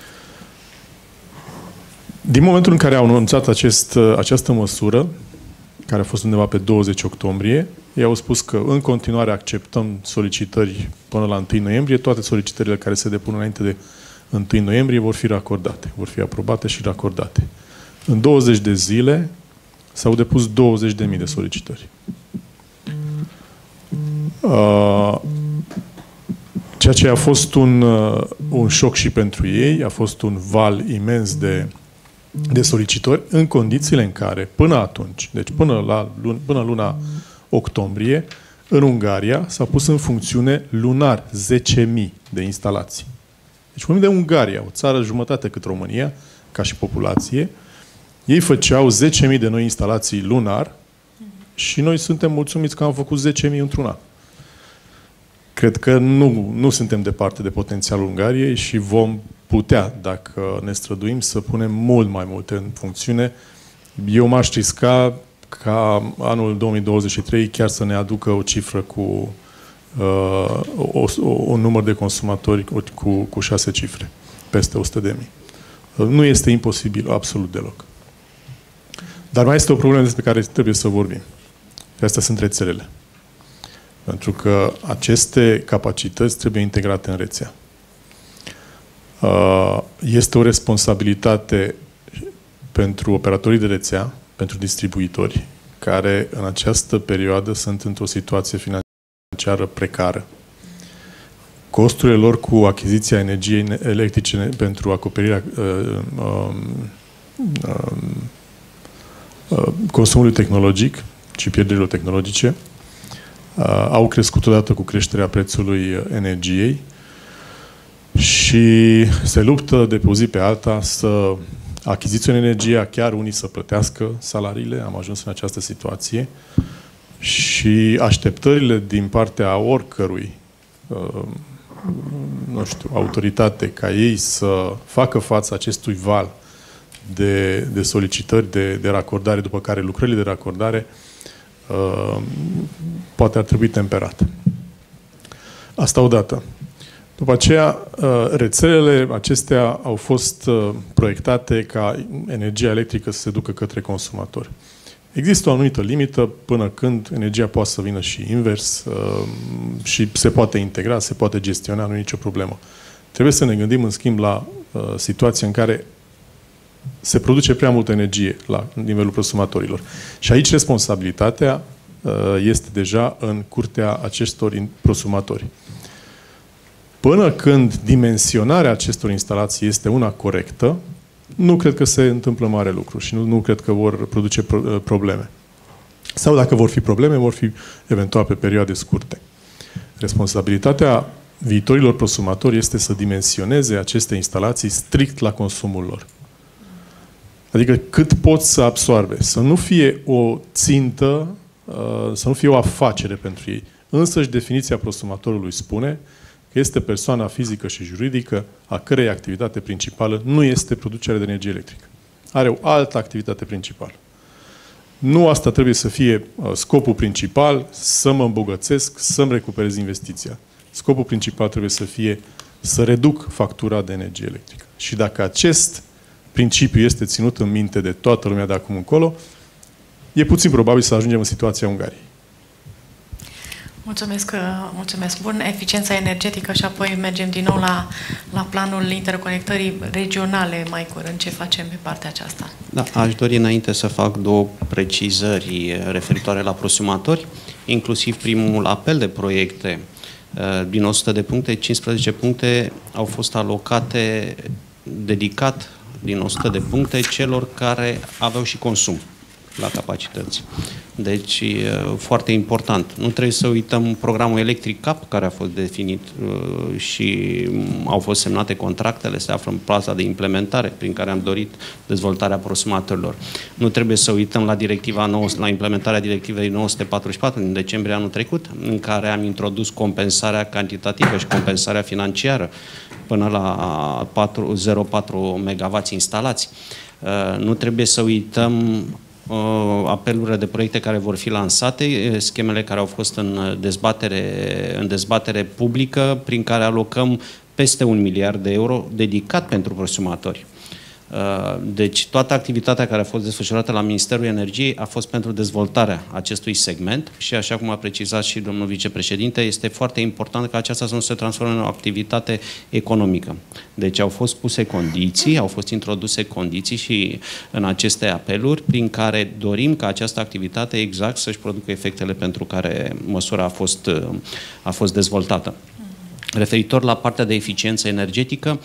Din momentul în care au anunțat această măsură, care a fost undeva pe 20 octombrie, ei au spus că în continuare acceptăm solicitări până la 1 noiembrie. Toate solicitările care se depun înainte de 1 noiembrie vor fi racordate, vor fi aprobate și racordate. În 20 de zile s-au depus 20.000 de solicitări. Ceea ce a fost un șoc și pentru ei, a fost un val imens de solicitări, în condițiile în care, până atunci, deci până luna octombrie, în Ungaria s-a pus în funcțiune lunar 10.000 de instalații. Deci vorbim de Ungaria, o țară jumătate cât România, ca și populație. Ei făceau 10.000 de noi instalații lunar și noi suntem mulțumiți că am făcut 10.000 într-un an. Cred că nu suntem departe de potențialul Ungariei și vom putea, dacă ne străduim, să punem mult mai multe în funcțiune. Eu m-aș risca ca anul 2023 chiar să ne aducă o cifră cu un număr de consumatori cu 6 cifre, peste 100.000. Nu este imposibil, absolut deloc. Dar mai este o problemă despre care trebuie să vorbim. Astea sunt rețelele. Pentru că aceste capacități trebuie integrate în rețea. Este o responsabilitate pentru operatorii de rețea, pentru distribuitori, care în această perioadă sunt într-o situație financiară precară. Costurile lor cu achiziția energiei electrice pentru acoperirea consumului tehnologic și pierderilor tehnologice au crescut odată cu creșterea prețului energiei și se luptă de pe o zi pe alta să achiziționeze energia, chiar unii să plătească salariile. Am ajuns în această situație și așteptările din partea oricărui autoritate ca ei să facă față acestui val de solicitări de racordare, după care lucrările de racordare poate ar trebui temperate. Asta odată. După aceea, rețelele acestea au fost proiectate ca energia electrică să se ducă către consumatori. Există o anumită limită până când energia poate să vină și invers și se poate integra, se poate gestiona, nu e nicio problemă. Trebuie să ne gândim, în schimb, la situația în care se produce prea multă energie la nivelul prosumatorilor. Și aici responsabilitatea este deja în curtea acestor prosumatori. Până când dimensionarea acestor instalații este una corectă, nu cred că se întâmplă mare lucru și nu cred că vor produce probleme. Sau dacă vor fi probleme, vor fi eventual pe perioade scurte. Responsabilitatea viitorilor prosumatori este să dimensioneze aceste instalații strict la consumul lor. Adică cât pot să absorbe. Să nu fie o țintă, să nu fie o afacere pentru ei. Însăși definiția prosumatorului spune că este persoana fizică și juridică a cărei activitate principală nu este producerea de energie electrică. Are o altă activitate principală. Nu asta trebuie să fie scopul principal, să mă îmbogățesc, să-mi recuperez investiția. Scopul principal trebuie să fie să reduc factura de energie electrică. Și dacă acest principiu este ținut în minte de toată lumea de acum încolo, e puțin probabil să ajungem în situația Ungariei. Mulțumesc. Bun, eficiența energetică și apoi mergem din nou la planul interconectării regionale mai curând. Ce facem pe partea aceasta? Da, aș dori înainte să fac două precizări referitoare la prosumatori, inclusiv primul apel de proiecte din 100 de puncte, 15 puncte au fost alocate dedicat din 100 de puncte celor care aveau și consum. la capacități. Deci, foarte important. Nu trebuie să uităm programul Electric Cap, care a fost definit și au fost semnate contractele, se află în plaza de implementare, prin care am dorit dezvoltarea prosumatorilor. Nu trebuie să uităm la implementarea directivei 944 din decembrie anul trecut, în care am introdus compensarea cantitativă și compensarea financiară până la 0,4 MW instalați. Nu trebuie să uităm apelurile de proiecte care vor fi lansate, schemele care au fost în dezbatere publică, prin care alocăm peste 1 miliard de euro dedicat pentru prosumatori. Deci toată activitatea care a fost desfășurată la Ministerul Energiei a fost pentru dezvoltarea acestui segment și, așa cum a precizat și domnul vicepreședinte, este foarte important ca aceasta să nu se transforme în o activitate economică. Deci au fost puse condiții, au fost introduse condiții și în aceste apeluri prin care dorim ca această activitate exact să-și producă efectele pentru care măsura a fost dezvoltată. Referitor la partea de eficiență energetică,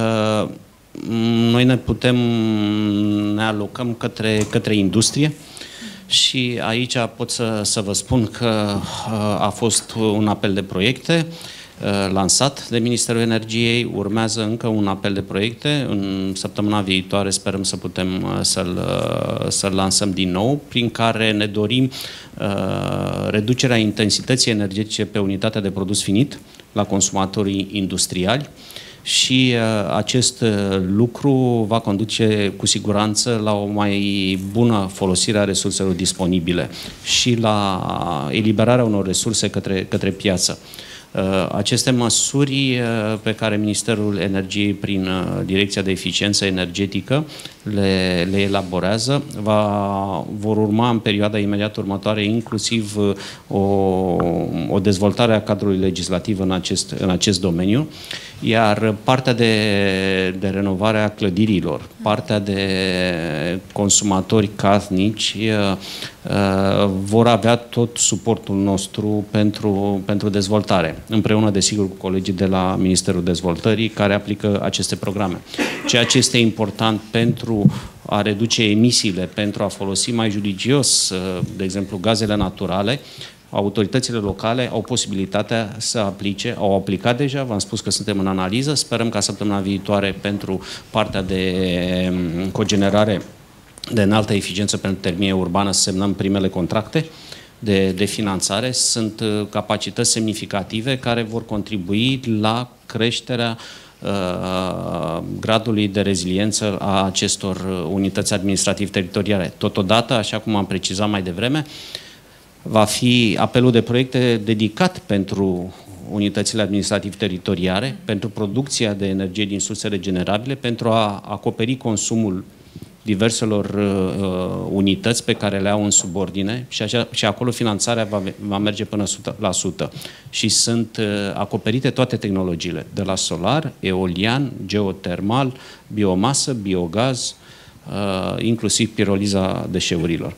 noi ne alocăm către industrie și aici pot să vă spun că a fost un apel de proiecte lansat de Ministerul Energiei, urmează încă un apel de proiecte. În săptămâna viitoare sperăm să putem să-l lansăm din nou, prin care ne dorim reducerea intensității energetice pe unitatea de produs finit la consumatorii industriali. Și acest lucru va conduce cu siguranță la o mai bună folosire a resurselor disponibile și la eliberarea unor resurse către piață. Aceste măsuri pe care Ministerul Energiei, prin Direcția de Eficiență Energetică, le elaborează, vor urma în perioada imediat următoare inclusiv o dezvoltare a cadrului legislativ în acest domeniu, iar partea de renovare a clădirilor, partea de consumatori casnici vor avea tot suportul nostru pentru dezvoltare, împreună, desigur, cu colegii de la Ministerul Dezvoltării, care aplică aceste programe. Ceea ce este important pentru a reduce emisiile, pentru a folosi mai judicios, de exemplu, gazele naturale, autoritățile locale au posibilitatea să aplice, au aplicat deja, v-am spus că suntem în analiză, sperăm ca săptămâna viitoare pentru partea de cogenerare de înaltă eficiență pentru termie urbană să semnăm primele contracte de finanțare. Sunt capacități semnificative care vor contribui la creșterea gradului de reziliență a acestor unități administrativ-teritoriale. Totodată, așa cum am precizat mai devreme, va fi apelul de proiecte dedicat pentru unitățile administrativ-teritoriale, pentru producția de energie din surse regenerabile, pentru a acoperi consumul diverselor unități pe care le au în subordine și acolo finanțarea va merge până 100%. Și sunt acoperite toate tehnologiile, de la solar, eolian, geotermal, biomasă, biogaz, inclusiv piroliza deșeurilor.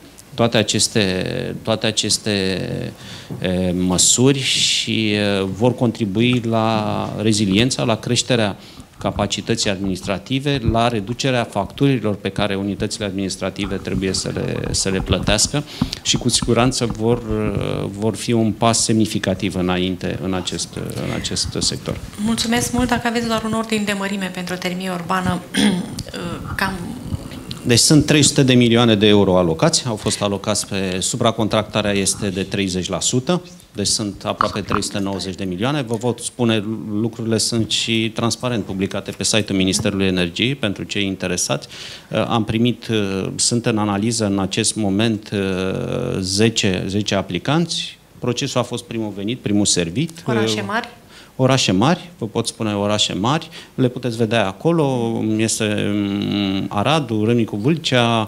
Toate aceste măsuri și vor contribui la reziliența, la creșterea capacității administrative, la reducerea facturilor pe care unitățile administrative trebuie să le plătească și cu siguranță vor fi un pas semnificativ înainte în acest sector. Mulțumesc mult. Dacă aveți doar un ordin de mărime pentru termie urbană, cam... Deci sunt 300 de milioane de euro alocați, au fost alocați supracontractarea este de 30%, deci sunt aproape 390 de milioane. Vă pot spune, lucrurile sunt și transparent publicate pe site-ul Ministerului Energiei pentru cei interesați. Am primit, sunt în analiză în acest moment 10 aplicanți. Procesul a fost primul venit, primul servit. Orașe mari? Orașe mari, vă pot spune orașe mari, le puteți vedea acolo, este Aradul, Râmnicu Vâlcea,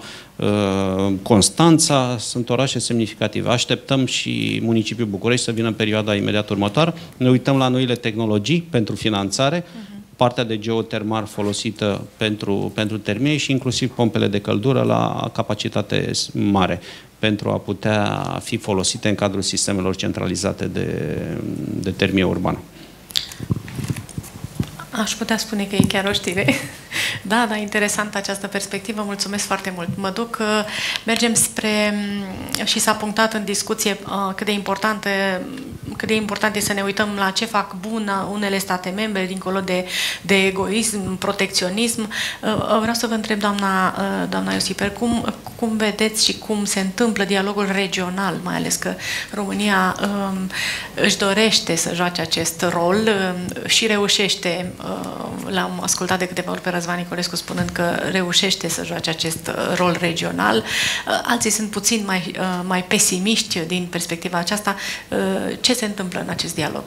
Constanța, sunt orașe semnificative. Așteptăm și municipiul București să vină în perioada imediat următoare. Ne uităm la noile tehnologii pentru finanțare, partea de geotermal folosită pentru termie și inclusiv pompele de căldură la capacitate mare, pentru a putea fi folosite în cadrul sistemelor centralizate de termie urbană. Aș putea spune că e chiar o știre. Da, interesantă această perspectivă. Mulțumesc foarte mult. Mă duc, mergem spre, și s-a punctat în discuție cât de important e să ne uităm la ce fac bun unele state membre, dincolo de egoism, protecționism. Vreau să vă întreb, doamna Iosiper, cum vedeți și cum se întâmplă dialogul regional, mai ales că România își dorește să joace acest rol și reușește. L-am ascultat de câteva ori pe Răzvan Nicolescu spunând că reușește să joace acest rol regional. Alții sunt puțin mai pesimiști din perspectiva aceasta. Ce se întâmplă în acest dialog?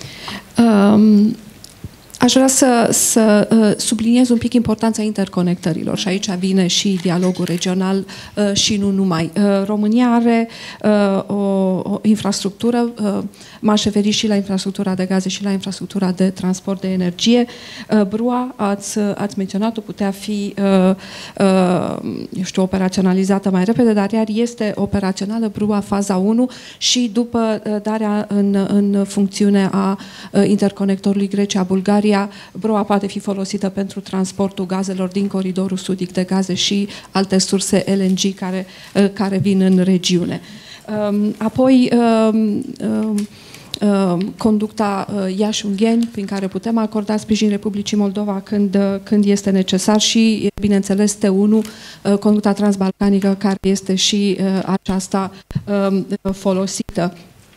Aș vrea să subliniez un pic importanța interconectărilor și aici vine și dialogul regional și nu numai. România are o infrastructură, m-aș referi și la infrastructura de gaze și la infrastructura de transport de energie. BRUA, ați menționat-o, putea fi operaționalizată mai repede, dar iar este operațională BRUA faza 1 și darea în funcțiune a interconectorului Grecia-Bulgaria, BRUA poate fi folosită pentru transportul gazelor din coridorul sudic de gaze și alte surse LNG care vin în regiune. Apoi, conducta Iași-Ungheni, prin care putem acorda sprijin Republicii Moldova când este necesar și, bineînțeles, T1, conducta transbalcanică, care este și aceasta folosită.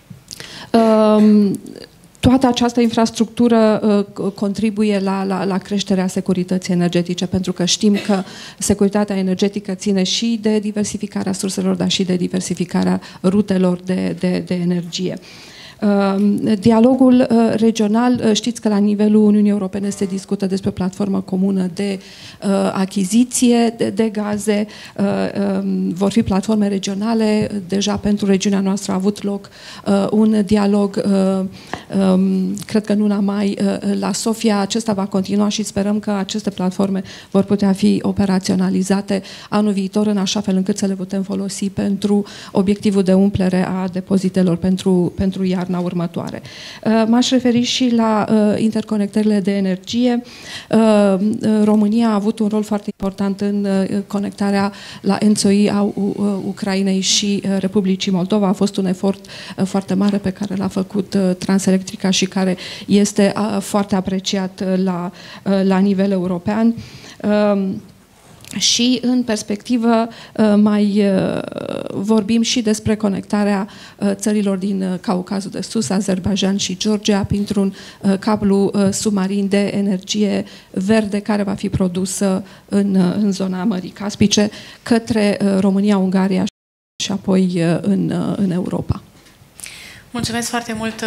Toată această infrastructură contribuie la creșterea securității energetice, pentru că știm că securitatea energetică ține și de diversificarea surselor, dar și de diversificarea rutelor de energie. Dialogul regional, știți că la nivelul Uniunii Europene se discută despre o platformă comună de achiziție de gaze, vor fi platforme regionale, deja pentru regiunea noastră a avut loc un dialog, cred că în luna mai la Sofia, acesta va continua și sperăm că aceste platforme vor putea fi operaționalizate anul viitor, în așa fel încât să le putem folosi pentru obiectivul de umplere a depozitelor pentru iarna următoare. M-aș referi și la interconectările de energie. România a avut un rol foarte important în conectarea la ENTSO-I a Ucrainei și Republicii Moldova. A fost un efort foarte mare pe care l-a făcut Transelectrica și care este foarte apreciat la nivel european. Și în perspectivă mai vorbim și despre conectarea țărilor din Caucazul de Sus, Azerbaidjan și Georgia, printr-un cablu submarin de energie verde care va fi produsă în zona Mării Caspice către România, Ungaria și apoi în Europa. Mulțumesc foarte mult,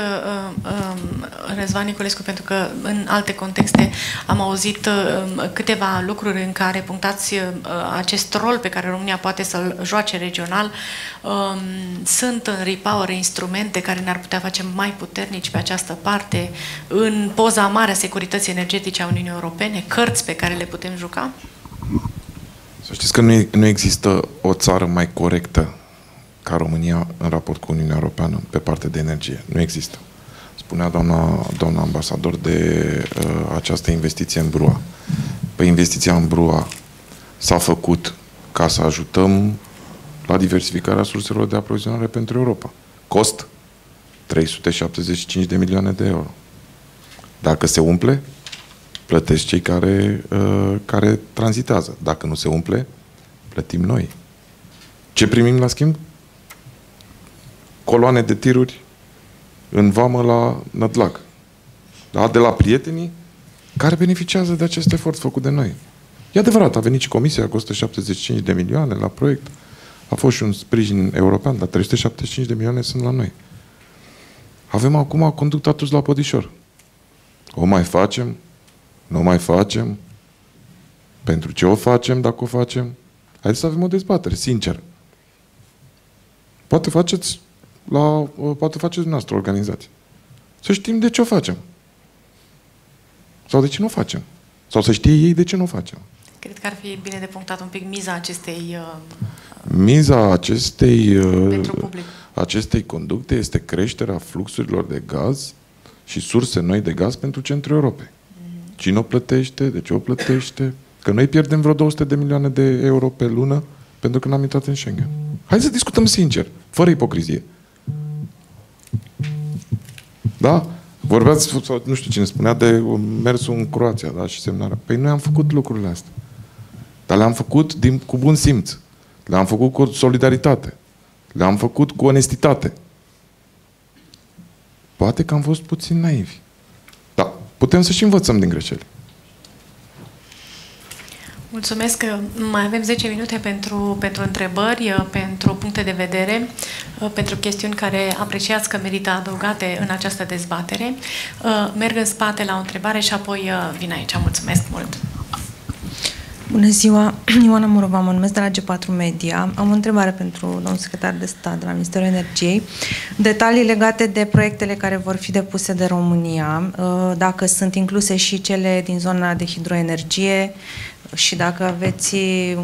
Răzvan Nicolescu, pentru că în alte contexte am auzit câteva lucruri în care punctați acest rol pe care România poate să-l joace regional. Sunt în repower instrumente care ne-ar putea face mai puternici pe această parte, în poza mare a securității energetice a Uniunii Europene, cărți pe care le putem juca? Să știți că nu există o țară mai corectă ca România în raport cu Uniunea Europeană pe partea de energie. Nu există. Spunea doamna ambasador de această investiție în BRUA. Păi investiția în BRUA s-a făcut ca să ajutăm la diversificarea surselor de aprovizionare pentru Europa. Cost 375 de milioane de euro. Dacă se umple, plătesc cei care tranzitează. Dacă nu se umple, plătim noi. Ce primim la schimb? Coloane de tiruri în vamă la Nădlac. Da? De la prietenii care beneficiază de acest efort făcut de noi. E adevărat, a venit și Comisia cu 175 de milioane la proiect. A fost și un sprijin european, dar 375 de milioane sunt la noi. Avem acum conducta Tuz la Podișor. O mai facem? Nu o mai facem? Pentru ce o facem, dacă o facem? Haideți să avem o dezbatere, sincer. Poate faceți dumneavoastră organizație. Să știm de ce o facem. Sau de ce nu o facem. Sau să știe ei de ce nu o facem. Cred că ar fi bine de punctat un pic miza acestei... Miza acestei conducte este creșterea fluxurilor de gaz și surse noi de gaz pentru centrul Europei. Cine o plătește? De ce o plătește? Că noi pierdem vreo 200 de milioane de euro pe lună pentru că n-am intrat în Schengen. Hai să discutăm sincer, fără ipocrizie. Da? Vorbeați, nu știu cine spunea, de mersul în Croația, da? Și semnarea. Păi noi am făcut lucrurile astea. Dar le-am făcut cu bun simț. Le-am făcut cu solidaritate. Le-am făcut cu onestitate. Poate că am fost puțin naivi. Dar putem să și învățăm din greșeli. Mulțumesc. Mai avem 10 minute pentru întrebări, pentru puncte de vedere, pentru chestiuni care apreciați că merită adăugate în această dezbatere. Merg în spate la o întrebare și apoi vin aici. Mulțumesc mult! Bună ziua! Ioana Murova, mă numesc de la G4 Media. Am o întrebare pentru domnul secretar de stat de la Ministerul Energiei. Detalii legate de proiectele care vor fi depuse de România, dacă sunt incluse și cele din zona de hidroenergie și dacă aveți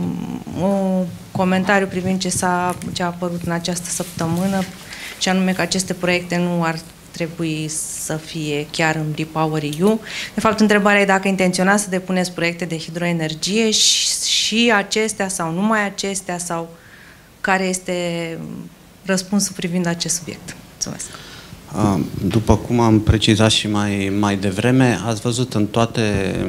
un comentariu privind ce a apărut în această săptămână, și anume că aceste proiecte nu ar trebui să fie chiar în REPowerEU. De fapt, întrebarea e dacă intenționați să depuneți proiecte de hidroenergie și acestea sau numai acestea, sau care este răspunsul privind acest subiect. Mulțumesc. După cum am precizat și mai devreme, ați văzut în toate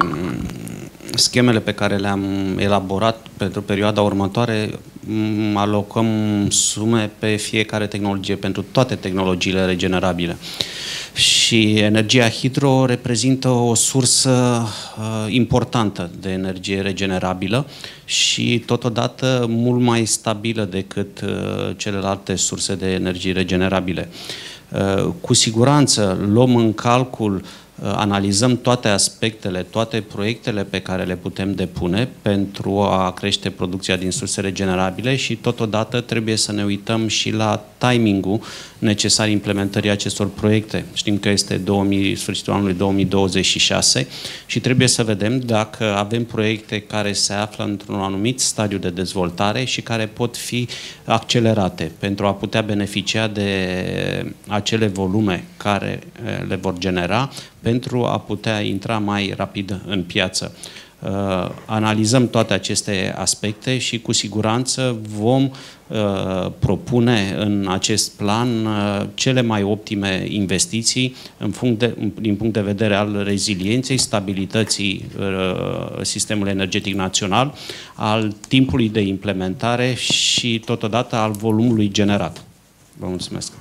schemele pe care le-am elaborat pentru perioada următoare, alocăm sume pe fiecare tehnologie, pentru toate tehnologiile regenerabile. Și energia hidro reprezintă o sursă importantă de energie regenerabilă și totodată mult mai stabilă decât celelalte surse de energie regenerabile. Cu siguranță luăm în calcul, analizăm toate aspectele, toate proiectele pe care le putem depune pentru a crește producția din surse regenerabile și totodată trebuie să ne uităm și la timingul necesar implementării acestor proiecte. Știm că este sfârșitul anului 2026 și trebuie să vedem dacă avem proiecte care se află într-un anumit stadiu de dezvoltare și care pot fi accelerate pentru a putea beneficia de acele volume care le vor genera pentru a putea intra mai rapid în piață. Analizăm toate aceste aspecte și cu siguranță vom propune în acest plan cele mai optime investiții din punct de vedere al rezilienței, stabilității sistemului energetic național, al timpului de implementare și totodată al volumului generat. Vă mulțumesc!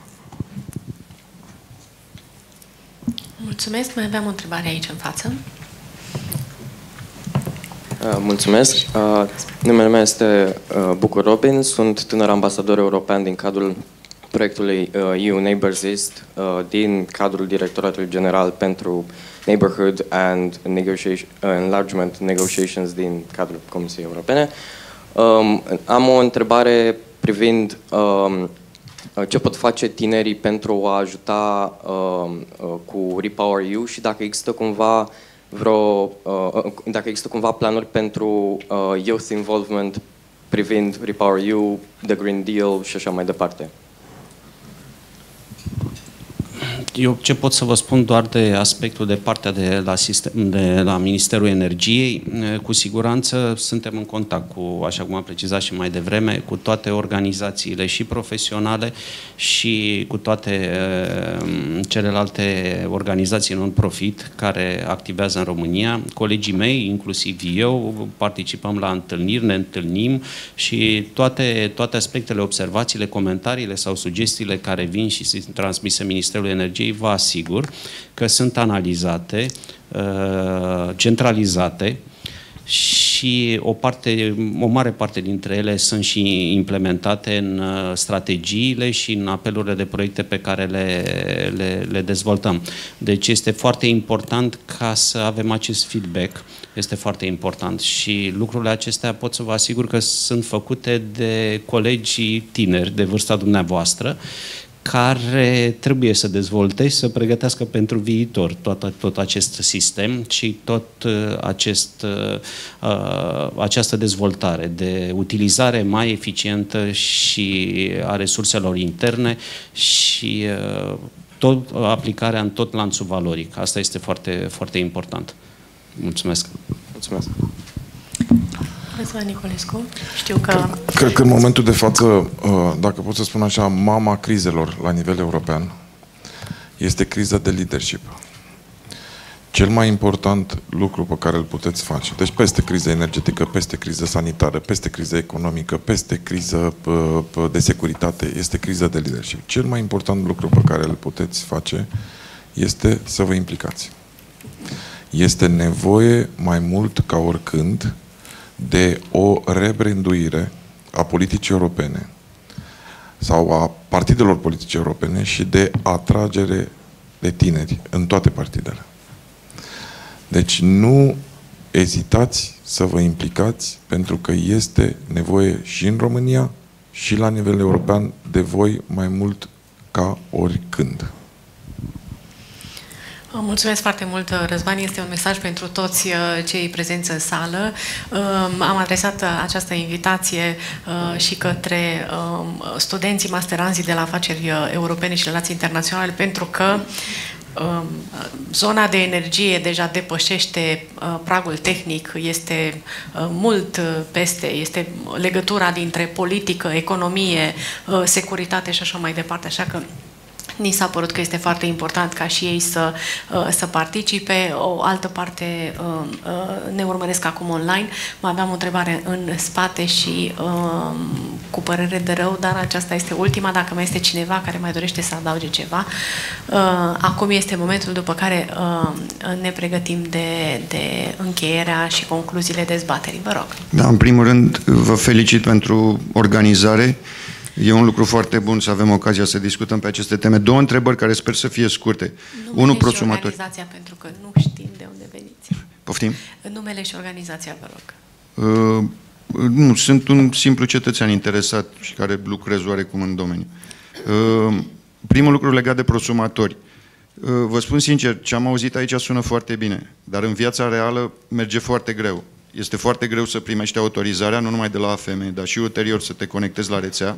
Mulțumesc. Mai aveam o întrebare aici în față. Mulțumesc. Numele meu este Bucur Robin, sunt tânăr ambasador european din cadrul proiectului EU Neighbours East, din cadrul Directoratului General pentru Neighborhood and Enlargement Negotiations din cadrul Comisiei Europene. Am o întrebare privind ce pot face tinerii pentru a ajuta cu REPowerEU și dacă există cumva planuri pentru youth involvement privind REPowerEU, The Green Deal și așa mai departe. Eu ce pot să vă spun doar de aspectul de partea de la Ministerul Energiei, cu siguranță suntem în contact cu, așa cum am precizat și mai devreme, cu toate organizațiile și profesionale și cu toate celelalte organizații non-profit care activează în România. Colegii mei, inclusiv eu, participăm la întâlniri, ne întâlnim și toate aspectele, observațiile, comentariile sau sugestiile care vin și se transmise Ministerului Energiei, vă asigur că sunt analizate, centralizate și o mare parte dintre ele sunt și implementate în strategiile și în apelurile de proiecte pe care le dezvoltăm. Deci este foarte important ca să avem acest feedback, este foarte important și lucrurile acestea pot să vă asigur că sunt făcute de colegii tineri de vârsta dumneavoastră, care trebuie să dezvolte și să pregătească pentru viitor tot acest sistem și această dezvoltare de utilizare mai eficientă și a resurselor interne și aplicarea în tot lanțul valoric. Asta este foarte, foarte important. Mulțumesc. Mulțumesc. Răzvan Nicolescu, știu că... Cred că în momentul de față, dacă pot să spun așa, mama crizelor la nivel european este criza de leadership. Cel mai important lucru pe care îl puteți face, deci peste criză energetică, peste criză sanitară, peste criză economică, peste criză de securitate, este criza de leadership. Cel mai important lucru pe care îl puteți face este să vă implicați. Este nevoie mai mult ca oricând de o rebranduire a politicii europene sau a partidelor politice europene și de atragere de tineri în toate partidele. Deci nu ezitați să vă implicați, pentru că este nevoie și în România și la nivel european de voi mai mult ca oricând. Mulțumesc foarte mult, Răzvan. Este un mesaj pentru toți cei prezenți în sală. Am adresat această invitație și către studenții masteranzii de la afaceri europene și relații internaționale, pentru că zona de energie deja depășește pragul tehnic, este mult peste, este legătura dintre politică, economie, securitate și așa mai departe, așa că ni s-a părut că este foarte important ca și ei să participe. O altă parte ne urmăresc acum online. Mai aveam o întrebare în spate și cu părere de rău, dar aceasta este ultima. Dacă mai este cineva care mai dorește să adauge ceva, acum este momentul după care ne pregătim de încheierea și concluziile dezbaterii. Vă rog. Da, în primul rând vă felicit pentru organizare. E un lucru foarte bun să avem ocazia să discutăm pe aceste teme. Două întrebări care sper să fie scurte. Numele și organizația, pentru că nu știm de unde veniți. Poftim? Numele și organizația, vă rog. Nu, sunt un simplu cetățean interesat și care lucrez oarecum în domeniu. Primul lucru legat de prosumatori. Vă spun sincer, ce am auzit aici sună foarte bine, dar în viața reală merge foarte greu. Este foarte greu să primești autorizarea, nu numai de la AFM, dar și ulterior să te conectezi la rețea.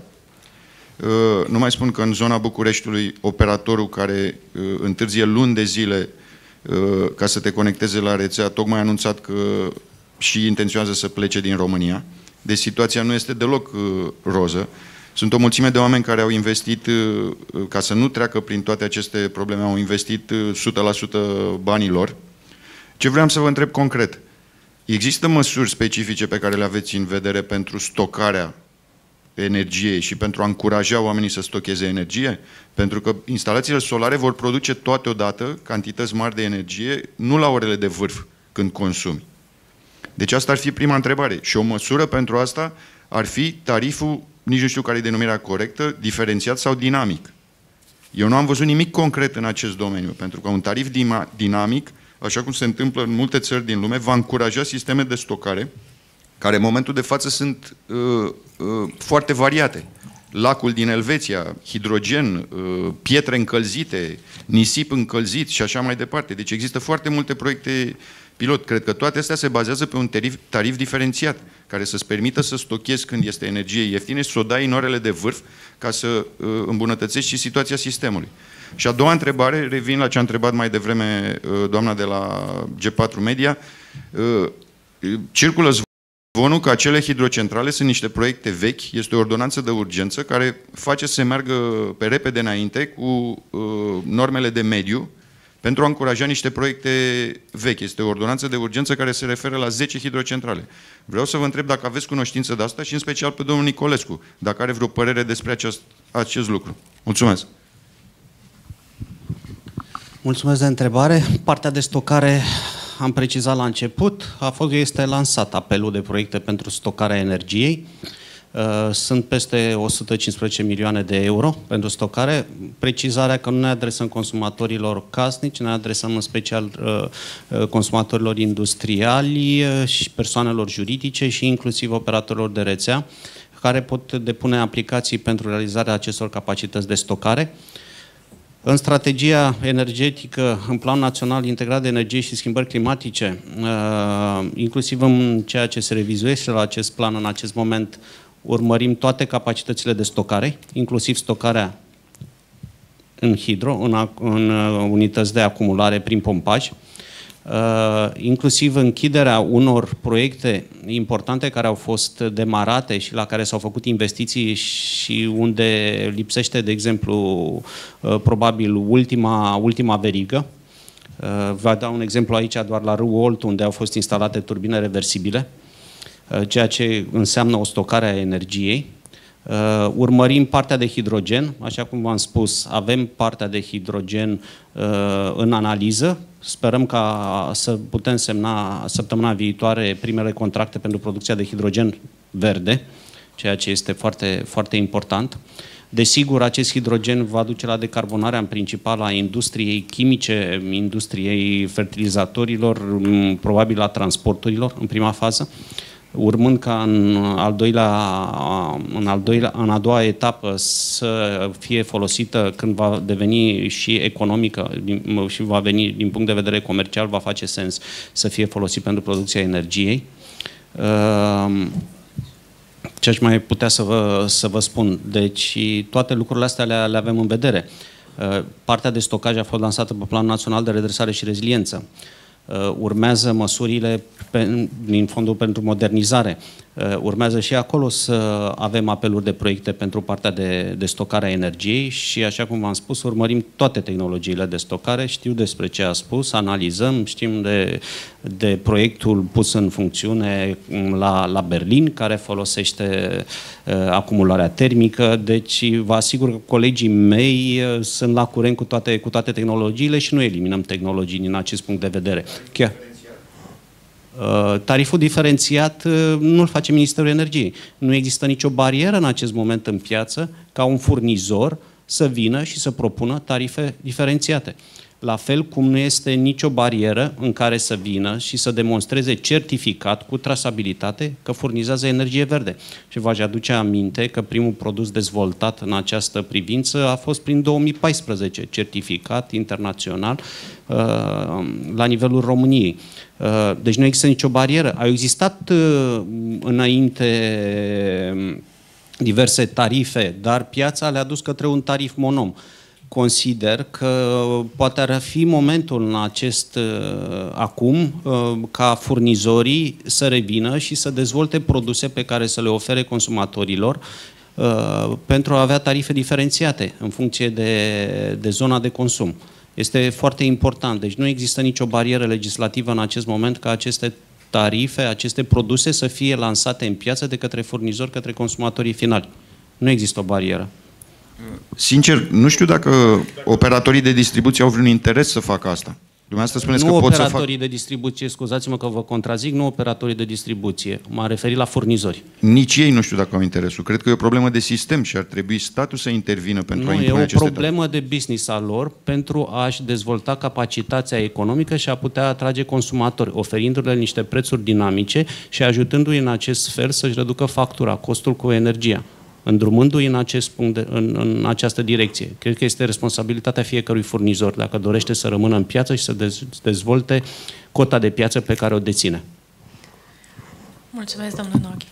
Nu mai spun că în zona Bucureștiului, operatorul care întârzie luni de zile ca să te conecteze la rețea, tocmai a anunțat că și intenționează să plece din România. Deci situația nu este deloc roză. Sunt o mulțime de oameni care au investit, ca să nu treacă prin toate aceste probleme, au investit 100% banii lor. Ce vreau să vă întreb concret? Există măsuri specifice pe care le aveți în vedere pentru stocarea energiei și pentru a încuraja oamenii să stocheze energie? Pentru că instalațiile solare vor produce toate odată cantități mari de energie, nu la orele de vârf, când consumi. Deci asta ar fi prima întrebare. Și o măsură pentru asta ar fi tariful, nici nu știu care e denumirea corectă, diferențiat sau dinamic. Eu nu am văzut nimic concret în acest domeniu, pentru că un tarif dinamic, așa cum se întâmplă în multe țări din lume, va încuraja sisteme de stocare, care în momentul de față sunt foarte variate. Lacul din Elveția, hidrogen, pietre încălzite, nisip încălzit și așa mai departe. Deci există foarte multe proiecte pilot. Cred că toate astea se bazează pe un tarif diferențiat, care să-ți permită să stochezi când este energie ieftină și să o dai în orele de vârf, ca să îmbunătățești și situația sistemului. Și a doua întrebare, revin la ce a întrebat mai devreme doamna de la G4 Media, circulă zvonul că acele hidrocentrale sunt niște proiecte vechi, este o ordonanță de urgență care face să se meargă pe repede înainte cu normele de mediu pentru a încuraja niște proiecte vechi. Este o ordonanță de urgență care se referă la 10 hidrocentrale. Vreau să vă întreb dacă aveți cunoștință de asta și în special pe domnul Nicolescu, dacă are vreo părere despre acest lucru. Mulțumesc! Mulțumesc de întrebare. Partea de stocare, am precizat la început, este lansat apelul de proiecte pentru stocarea energiei. Sunt peste 115 milioane de euro pentru stocare. Precizarea că nu ne adresăm consumatorilor casnici, ne adresăm în special consumatorilor industriali și persoanelor juridice și inclusiv operatorilor de rețea, care pot depune aplicații pentru realizarea acestor capacități de stocare. În strategia energetică, în Plan Național Integrat de Energie și Schimbări Climatice, inclusiv în ceea ce se revizuiește la acest plan în acest moment, urmărim toate capacitățile de stocare, inclusiv stocarea în hidro, în unități de acumulare prin pompaj. inclusiv închiderea unor proiecte importante care au fost demarate și la care s-au făcut investiții și unde lipsește, de exemplu, probabil ultima verigă. Vă dau un exemplu aici doar la râul Olt, unde au fost instalate turbine reversibile, ceea ce înseamnă o stocare a energiei. Urmărim partea de hidrogen, așa cum v-am spus, avem partea de hidrogen în analiză. Sperăm ca să putem semna săptămâna viitoare primele contracte pentru producția de hidrogen verde, ceea ce este foarte, foarte important. Desigur, acest hidrogen va duce la decarbonarea în principal a industriei chimice, industriei fertilizatorilor, probabil a transporturilor în prima fază, urmând ca în a doua etapă să fie folosită când va deveni și economică și va veni din punct de vedere comercial, va face sens să fie folosit pentru producția energiei. Ce aș mai putea să vă spun? Deci toate lucrurile astea le avem în vedere. Partea de stocaj a fost lansată pe Planul Național de Redresare și Reziliență. Urmează măsurile din Fondul pentru Modernizare. Urmează și acolo să avem apeluri de proiecte pentru partea de stocare a energiei și, așa cum v-am spus, urmărim toate tehnologiile de stocare. Știu despre ce a spus, analizăm, știm de proiectul pus în funcțiune la Berlin, care folosește acumularea termică. Deci vă asigur că colegii mei sunt la curent cu toate tehnologiile și nu eliminăm tehnologii din acest punct de vedere. Chiar. Tariful diferențiat nu-l face Ministerul Energiei. Nu există nicio barieră în acest moment în piață ca un furnizor să vină și să propună tarife diferențiate. La fel cum nu este nicio barieră în care să vină și să demonstreze certificat cu trasabilitate că furnizează energie verde. Și v-aș aduce aminte că primul produs dezvoltat în această privință a fost prin 2014, certificat internațional la nivelul României. Deci nu există nicio barieră. Au existat înainte diverse tarife, dar piața le-a dus către un tarif monom. Consider că poate ar fi momentul acum ca furnizorii să revină și să dezvolte produse pe care să le ofere consumatorilor pentru a avea tarife diferențiate în funcție de zona de consum. Este foarte important. Deci nu există nicio barieră legislativă în acest moment ca aceste tarife, aceste produse să fie lansate în piață de către furnizori, către consumatorii finali. Nu există o barieră. Sincer, nu știu dacă operatorii de distribuție au vreun interes să facă asta. Dumneavoastră spuneți nu că pot să operatorii de distribuție, scuzați-mă că vă contrazic, nu operatorii de distribuție. M-am referit la furnizori. Nici ei nu știu dacă au interesul. Cred că e o problemă de sistem și ar trebui statul să intervină pentru a impune aceste tarife. E o problemă de business al lor pentru a-și dezvolta capacitatea economică și a putea atrage consumatori, oferindu-le niște prețuri dinamice și ajutându-i în acest fel să-și reducă factura, costul cu energia, îndrumându-i în această direcție. Cred că este responsabilitatea fiecărui furnizor dacă dorește să rămână în piață și să dezvolte cota de piață pe care o deține. Mulțumesc, domnul Noghi.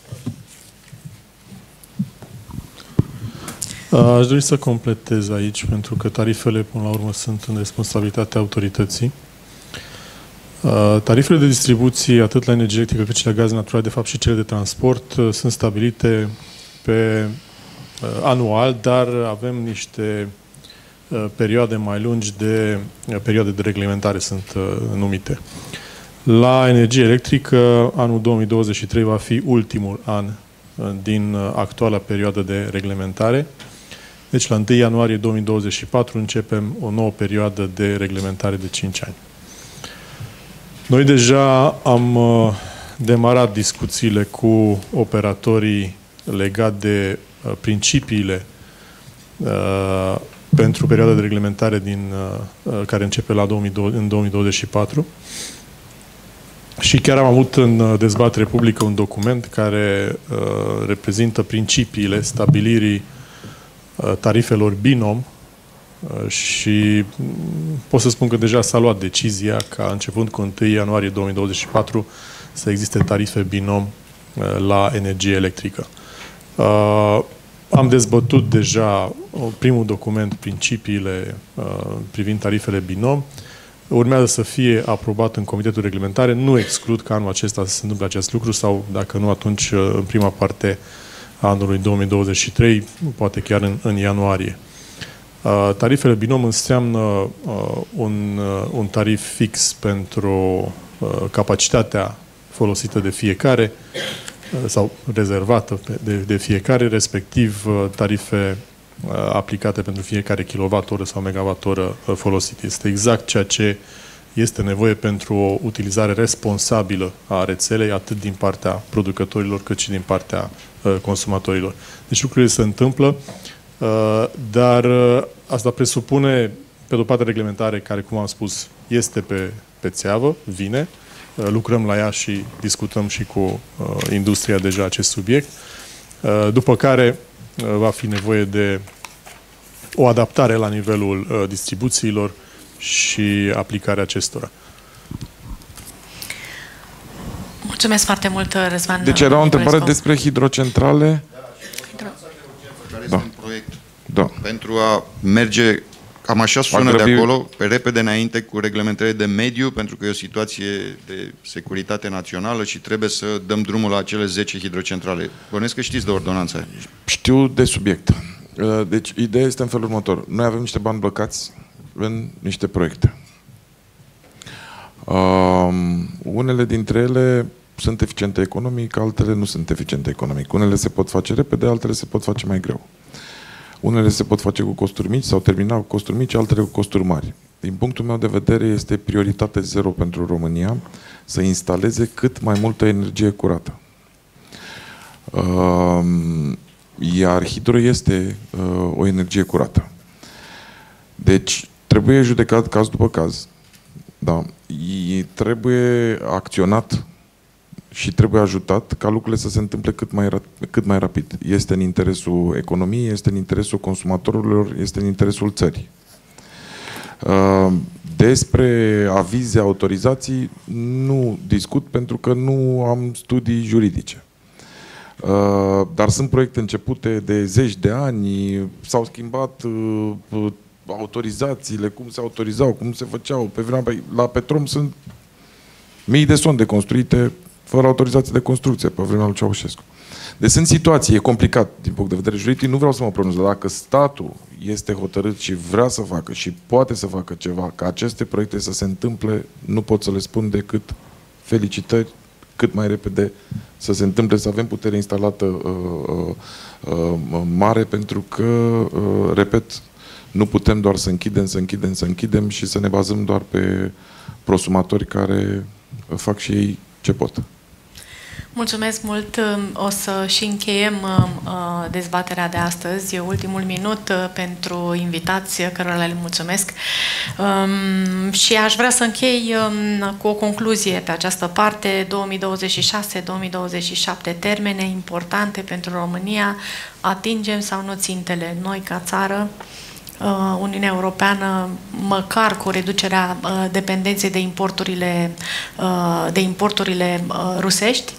Aș dori să completez aici, pentru că tarifele, până la urmă, sunt în responsabilitatea autorității. Tarifele de distribuție, atât la energie electrică cât și la gaze naturale, de fapt și cele de transport, sunt stabilite pe anual, dar avem niște perioade mai lungi perioade de reglementare sunt numite. La energie electrică, anul 2023 va fi ultimul an din actuala perioadă de reglementare. Deci la 1 ianuarie 2024 începem o nouă perioadă de reglementare de 5 ani. Noi deja am demarat discuțiile cu operatorii legat de principiile pentru perioada de reglementare care începe în 2024. Și chiar am avut în dezbatere publică un document care reprezintă principiile stabilirii tarifelor binom și pot să spun că deja s-a luat decizia ca începând cu 1 ianuarie 2024 să existe tarife binom la energie electrică. Am dezbătut deja primul document, principiile privind tarifele binom. urmează să fie aprobat în Comitetul Reglementare. Nu exclud că anul acesta să se întâmple acest lucru sau, dacă nu, atunci în prima parte a anului 2023, poate chiar în ianuarie. Tarifele binom înseamnă un tarif fix pentru capacitatea folosită de fiecare sau rezervată de fiecare, respectiv tarife aplicate pentru fiecare kilowattoră sau megawattoră folosit. Este exact ceea ce este nevoie pentru o utilizare responsabilă a rețelei, atât din partea producătorilor, cât și din partea consumatorilor. Deci lucrurile se întâmplă, dar asta presupune, pe de o parte, reglementare care, cum am spus, este pe țeavă, vine. Lucrăm la ea și discutăm și cu industria deja acest subiect. După care va fi nevoie de o adaptare la nivelul distribuțiilor și aplicarea acestora. Mulțumesc foarte mult, Răzvan. Deci era o întrebare despre hidrocentrale. Care este în proiect. Da. Pentru a merge, cam așa sună de acolo, pe repede înainte cu reglementările de mediu, pentru că e o situație de securitate națională și trebuie să dăm drumul la acele 10 hidrocentrale. Bănuiesc că știți de ordonanța aia. Știu de subiect. Deci, ideea este în felul următor. Noi avem niște bani blocați în niște proiecte. Unele dintre ele sunt eficiente economic, altele nu sunt eficiente economic. Unele se pot face repede, altele se pot face mai greu. Unele se pot face cu costuri mici sau termina cu costuri mici, altele cu costuri mari. Din punctul meu de vedere, este prioritate zero pentru România să instaleze cât mai multă energie curată. Iar hidro este o energie curată. Deci, trebuie judecat caz după caz. Da. Trebuie acționat și trebuie ajutat ca lucrurile să se întâmple cât mai rapid. Este în interesul economiei, este în interesul consumatorilor, este în interesul țării. Despre avize, autorizații, nu discut pentru că nu am studii juridice. Dar sunt proiecte începute de zeci de ani, s-au schimbat autorizațiile, cum se autorizau, cum se făceau. Pe vremea, la Petrom sunt mii de sonde construite fără autorizație de construcție pe vremea lui Ceaușescu. Deci sunt situații, e complicat din punct de vedere juridic, nu vreau să mă pronunț, dar dacă statul este hotărât și vrea să facă și poate să facă ceva, ca aceste proiecte să se întâmple, nu pot să le spun decât felicitări, cât mai repede să se întâmple, să avem putere instalată mare, pentru că, repet, nu putem doar să închidem și să ne bazăm doar pe prosumatori care fac și ei ce pot. Mulțumesc mult. O să și încheiem dezbaterea de astăzi. Ultimul minut pentru invitați, cărora le mulțumesc. Și aș vrea să închei cu o concluzie pe această parte. 2026-2027, termene importante pentru România. Atingem sau nu țintele? Noi, ca țară, Uniunea Europeană, măcar cu reducerea dependenței de importurile rusești.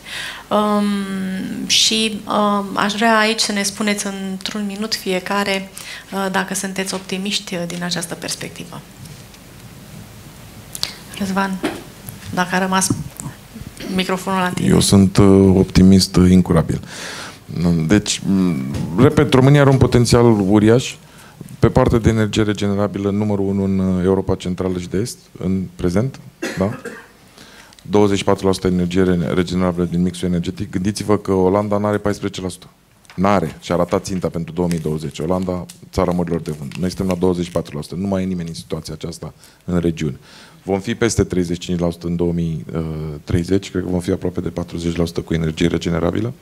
Și aș vrea aici să ne spuneți într-un minut fiecare dacă sunteți optimiști din această perspectivă. Răzvan, dacă a rămas microfonul la tine. Eu sunt optimist incurabil. Deci, repet, România are un potențial uriaș. Pe partea de energie regenerabilă, numărul 1 în Europa Centrală și de Est, în prezent, da? 24% energie regenerabilă din mixul energetic. Gândiți-vă că Olanda n-are 14%. N-are. Și-a ratat ținta pentru 2020. Olanda, țara mărilor de vânt. Noi suntem la 24%. Nu mai e nimeni în situația aceasta în regiune. Vom fi peste 35% în 2030. Cred că vom fi aproape de 40% cu energie regenerabilă.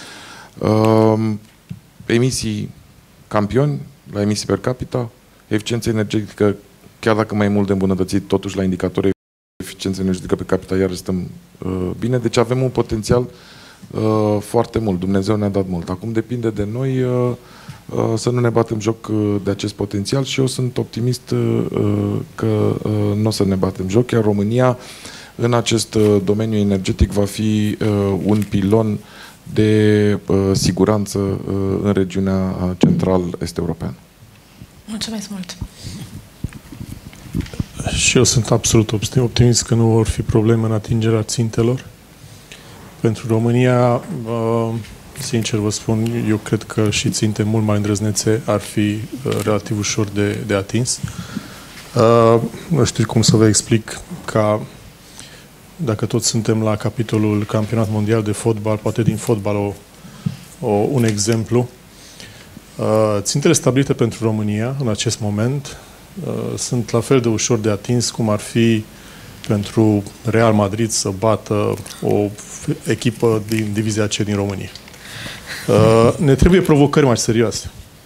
Emisii campioni, la emisii per capita, eficiență energetică, chiar dacă mai e mult de îmbunătățit, totuși la indicatori eficiență energetică pe capita iar stăm bine. Deci avem un potențial foarte mult. Dumnezeu ne-a dat mult. Acum depinde de noi să nu ne batem joc de acest potențial și eu sunt optimist că nu o să ne batem joc. Iar România în acest domeniu energetic va fi un pilon de siguranță în regiunea central-est europeană. Mulțumesc mult! Și eu sunt absolut optimist că nu vor fi probleme în atingerea țintelor. Pentru România, sincer vă spun, eu cred că și ținte mult mai îndrăznețe ar fi relativ ușor de atins. Nu știu cum să vă explic, ca dacă toți suntem la capitolul campionat mondial de fotbal, poate din fotbal un exemplu. Țintele stabilite pentru România în acest moment sunt la fel de ușor de atins cum ar fi pentru Real Madrid să bată o echipă din divizia C din România. Ne trebuie provocări mai serioase.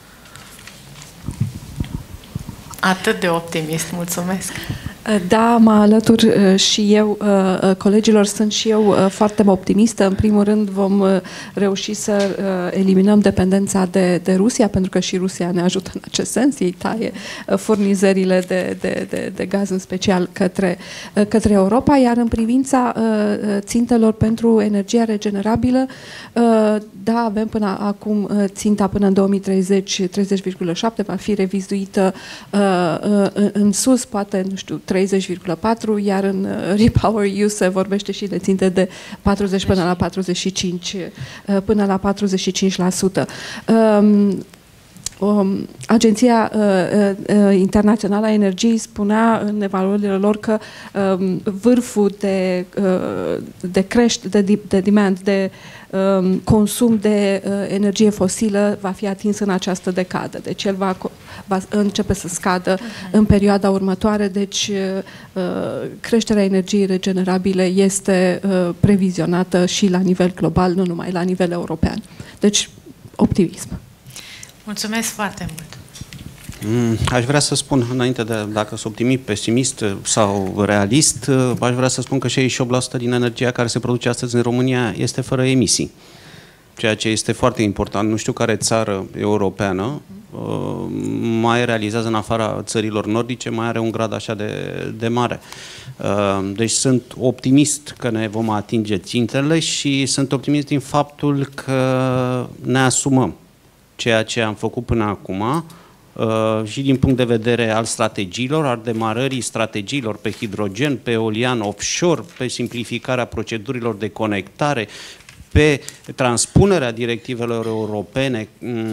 Atât de optimist, mulțumesc! Da, mă alătur și eu colegilor, sunt și eu foarte optimistă. În primul rând vom reuși să eliminăm dependența de Rusia, pentru că și Rusia ne ajută în acest sens. Ei taie furnizările de gaz, în special către Europa, iar în privința țintelor pentru energia regenerabilă, da, avem până acum ținta până în 2030 30,7, va fi revizuită în sus, poate, nu știu, 30,4, iar în Repower EU se vorbește și de ținte de 40 până la 45, până la 45%. Agenția Internațională a Energiei spunea în evaluările lor că vârful de demand, de consum de energie fosilă va fi atins în această decadă. Deci el va începe să scadă în perioada următoare, deci creșterea energiei regenerabile este previzionată și la nivel global, nu numai la nivel european. Deci, optimism. Mulțumesc foarte mult! Aș vrea să spun, înainte de dacă sunt optimist, pesimist sau realist, aș vrea să spun că 68% din energia care se produce astăzi în România este fără emisii. Ceea ce este foarte important. Nu știu care țară europeană mai realizează în afara țărilor nordice, mai are un grad așa de mare. Deci sunt optimist că ne vom atinge țintele și sunt optimist din faptul că ne asumăm ceea ce am făcut până acum și din punct de vedere al strategiilor, al demarării strategiilor pe hidrogen, pe eolian offshore, pe simplificarea procedurilor de conectare, pe transpunerea directivelor europene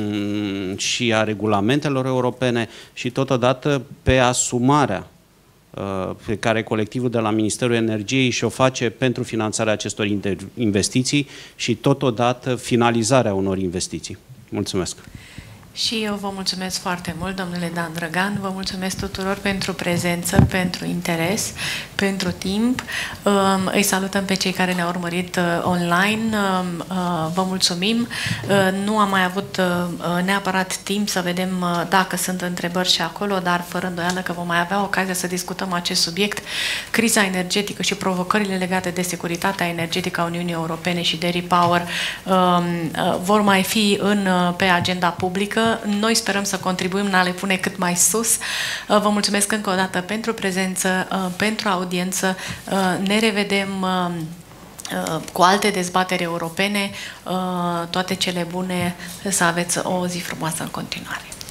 și a regulamentelor europene și totodată pe asumarea pe care colectivul de la Ministerul Energiei și-o face pentru finanțarea acestor investiții și totodată finalizarea unor investiții. Mulțumesc! Și eu vă mulțumesc foarte mult, domnule Dan Drăgan, vă mulțumesc tuturor pentru prezență, pentru interes, pentru timp. Îi salutăm pe cei care ne-au urmărit online, vă mulțumim. Nu am mai avut neapărat timp să vedem dacă sunt întrebări și acolo, dar fără îndoială că vom mai avea ocazia să discutăm acest subiect. Criza energetică și provocările legate de securitatea energetică a Uniunii Europene și de Repower vor mai fi pe agenda publică. Noi sperăm să contribuim în a le pune cât mai sus. Vă mulțumesc încă o dată pentru prezență, pentru audiență. Ne revedem cu alte dezbateri europene. Toate cele bune, să aveți o zi frumoasă în continuare.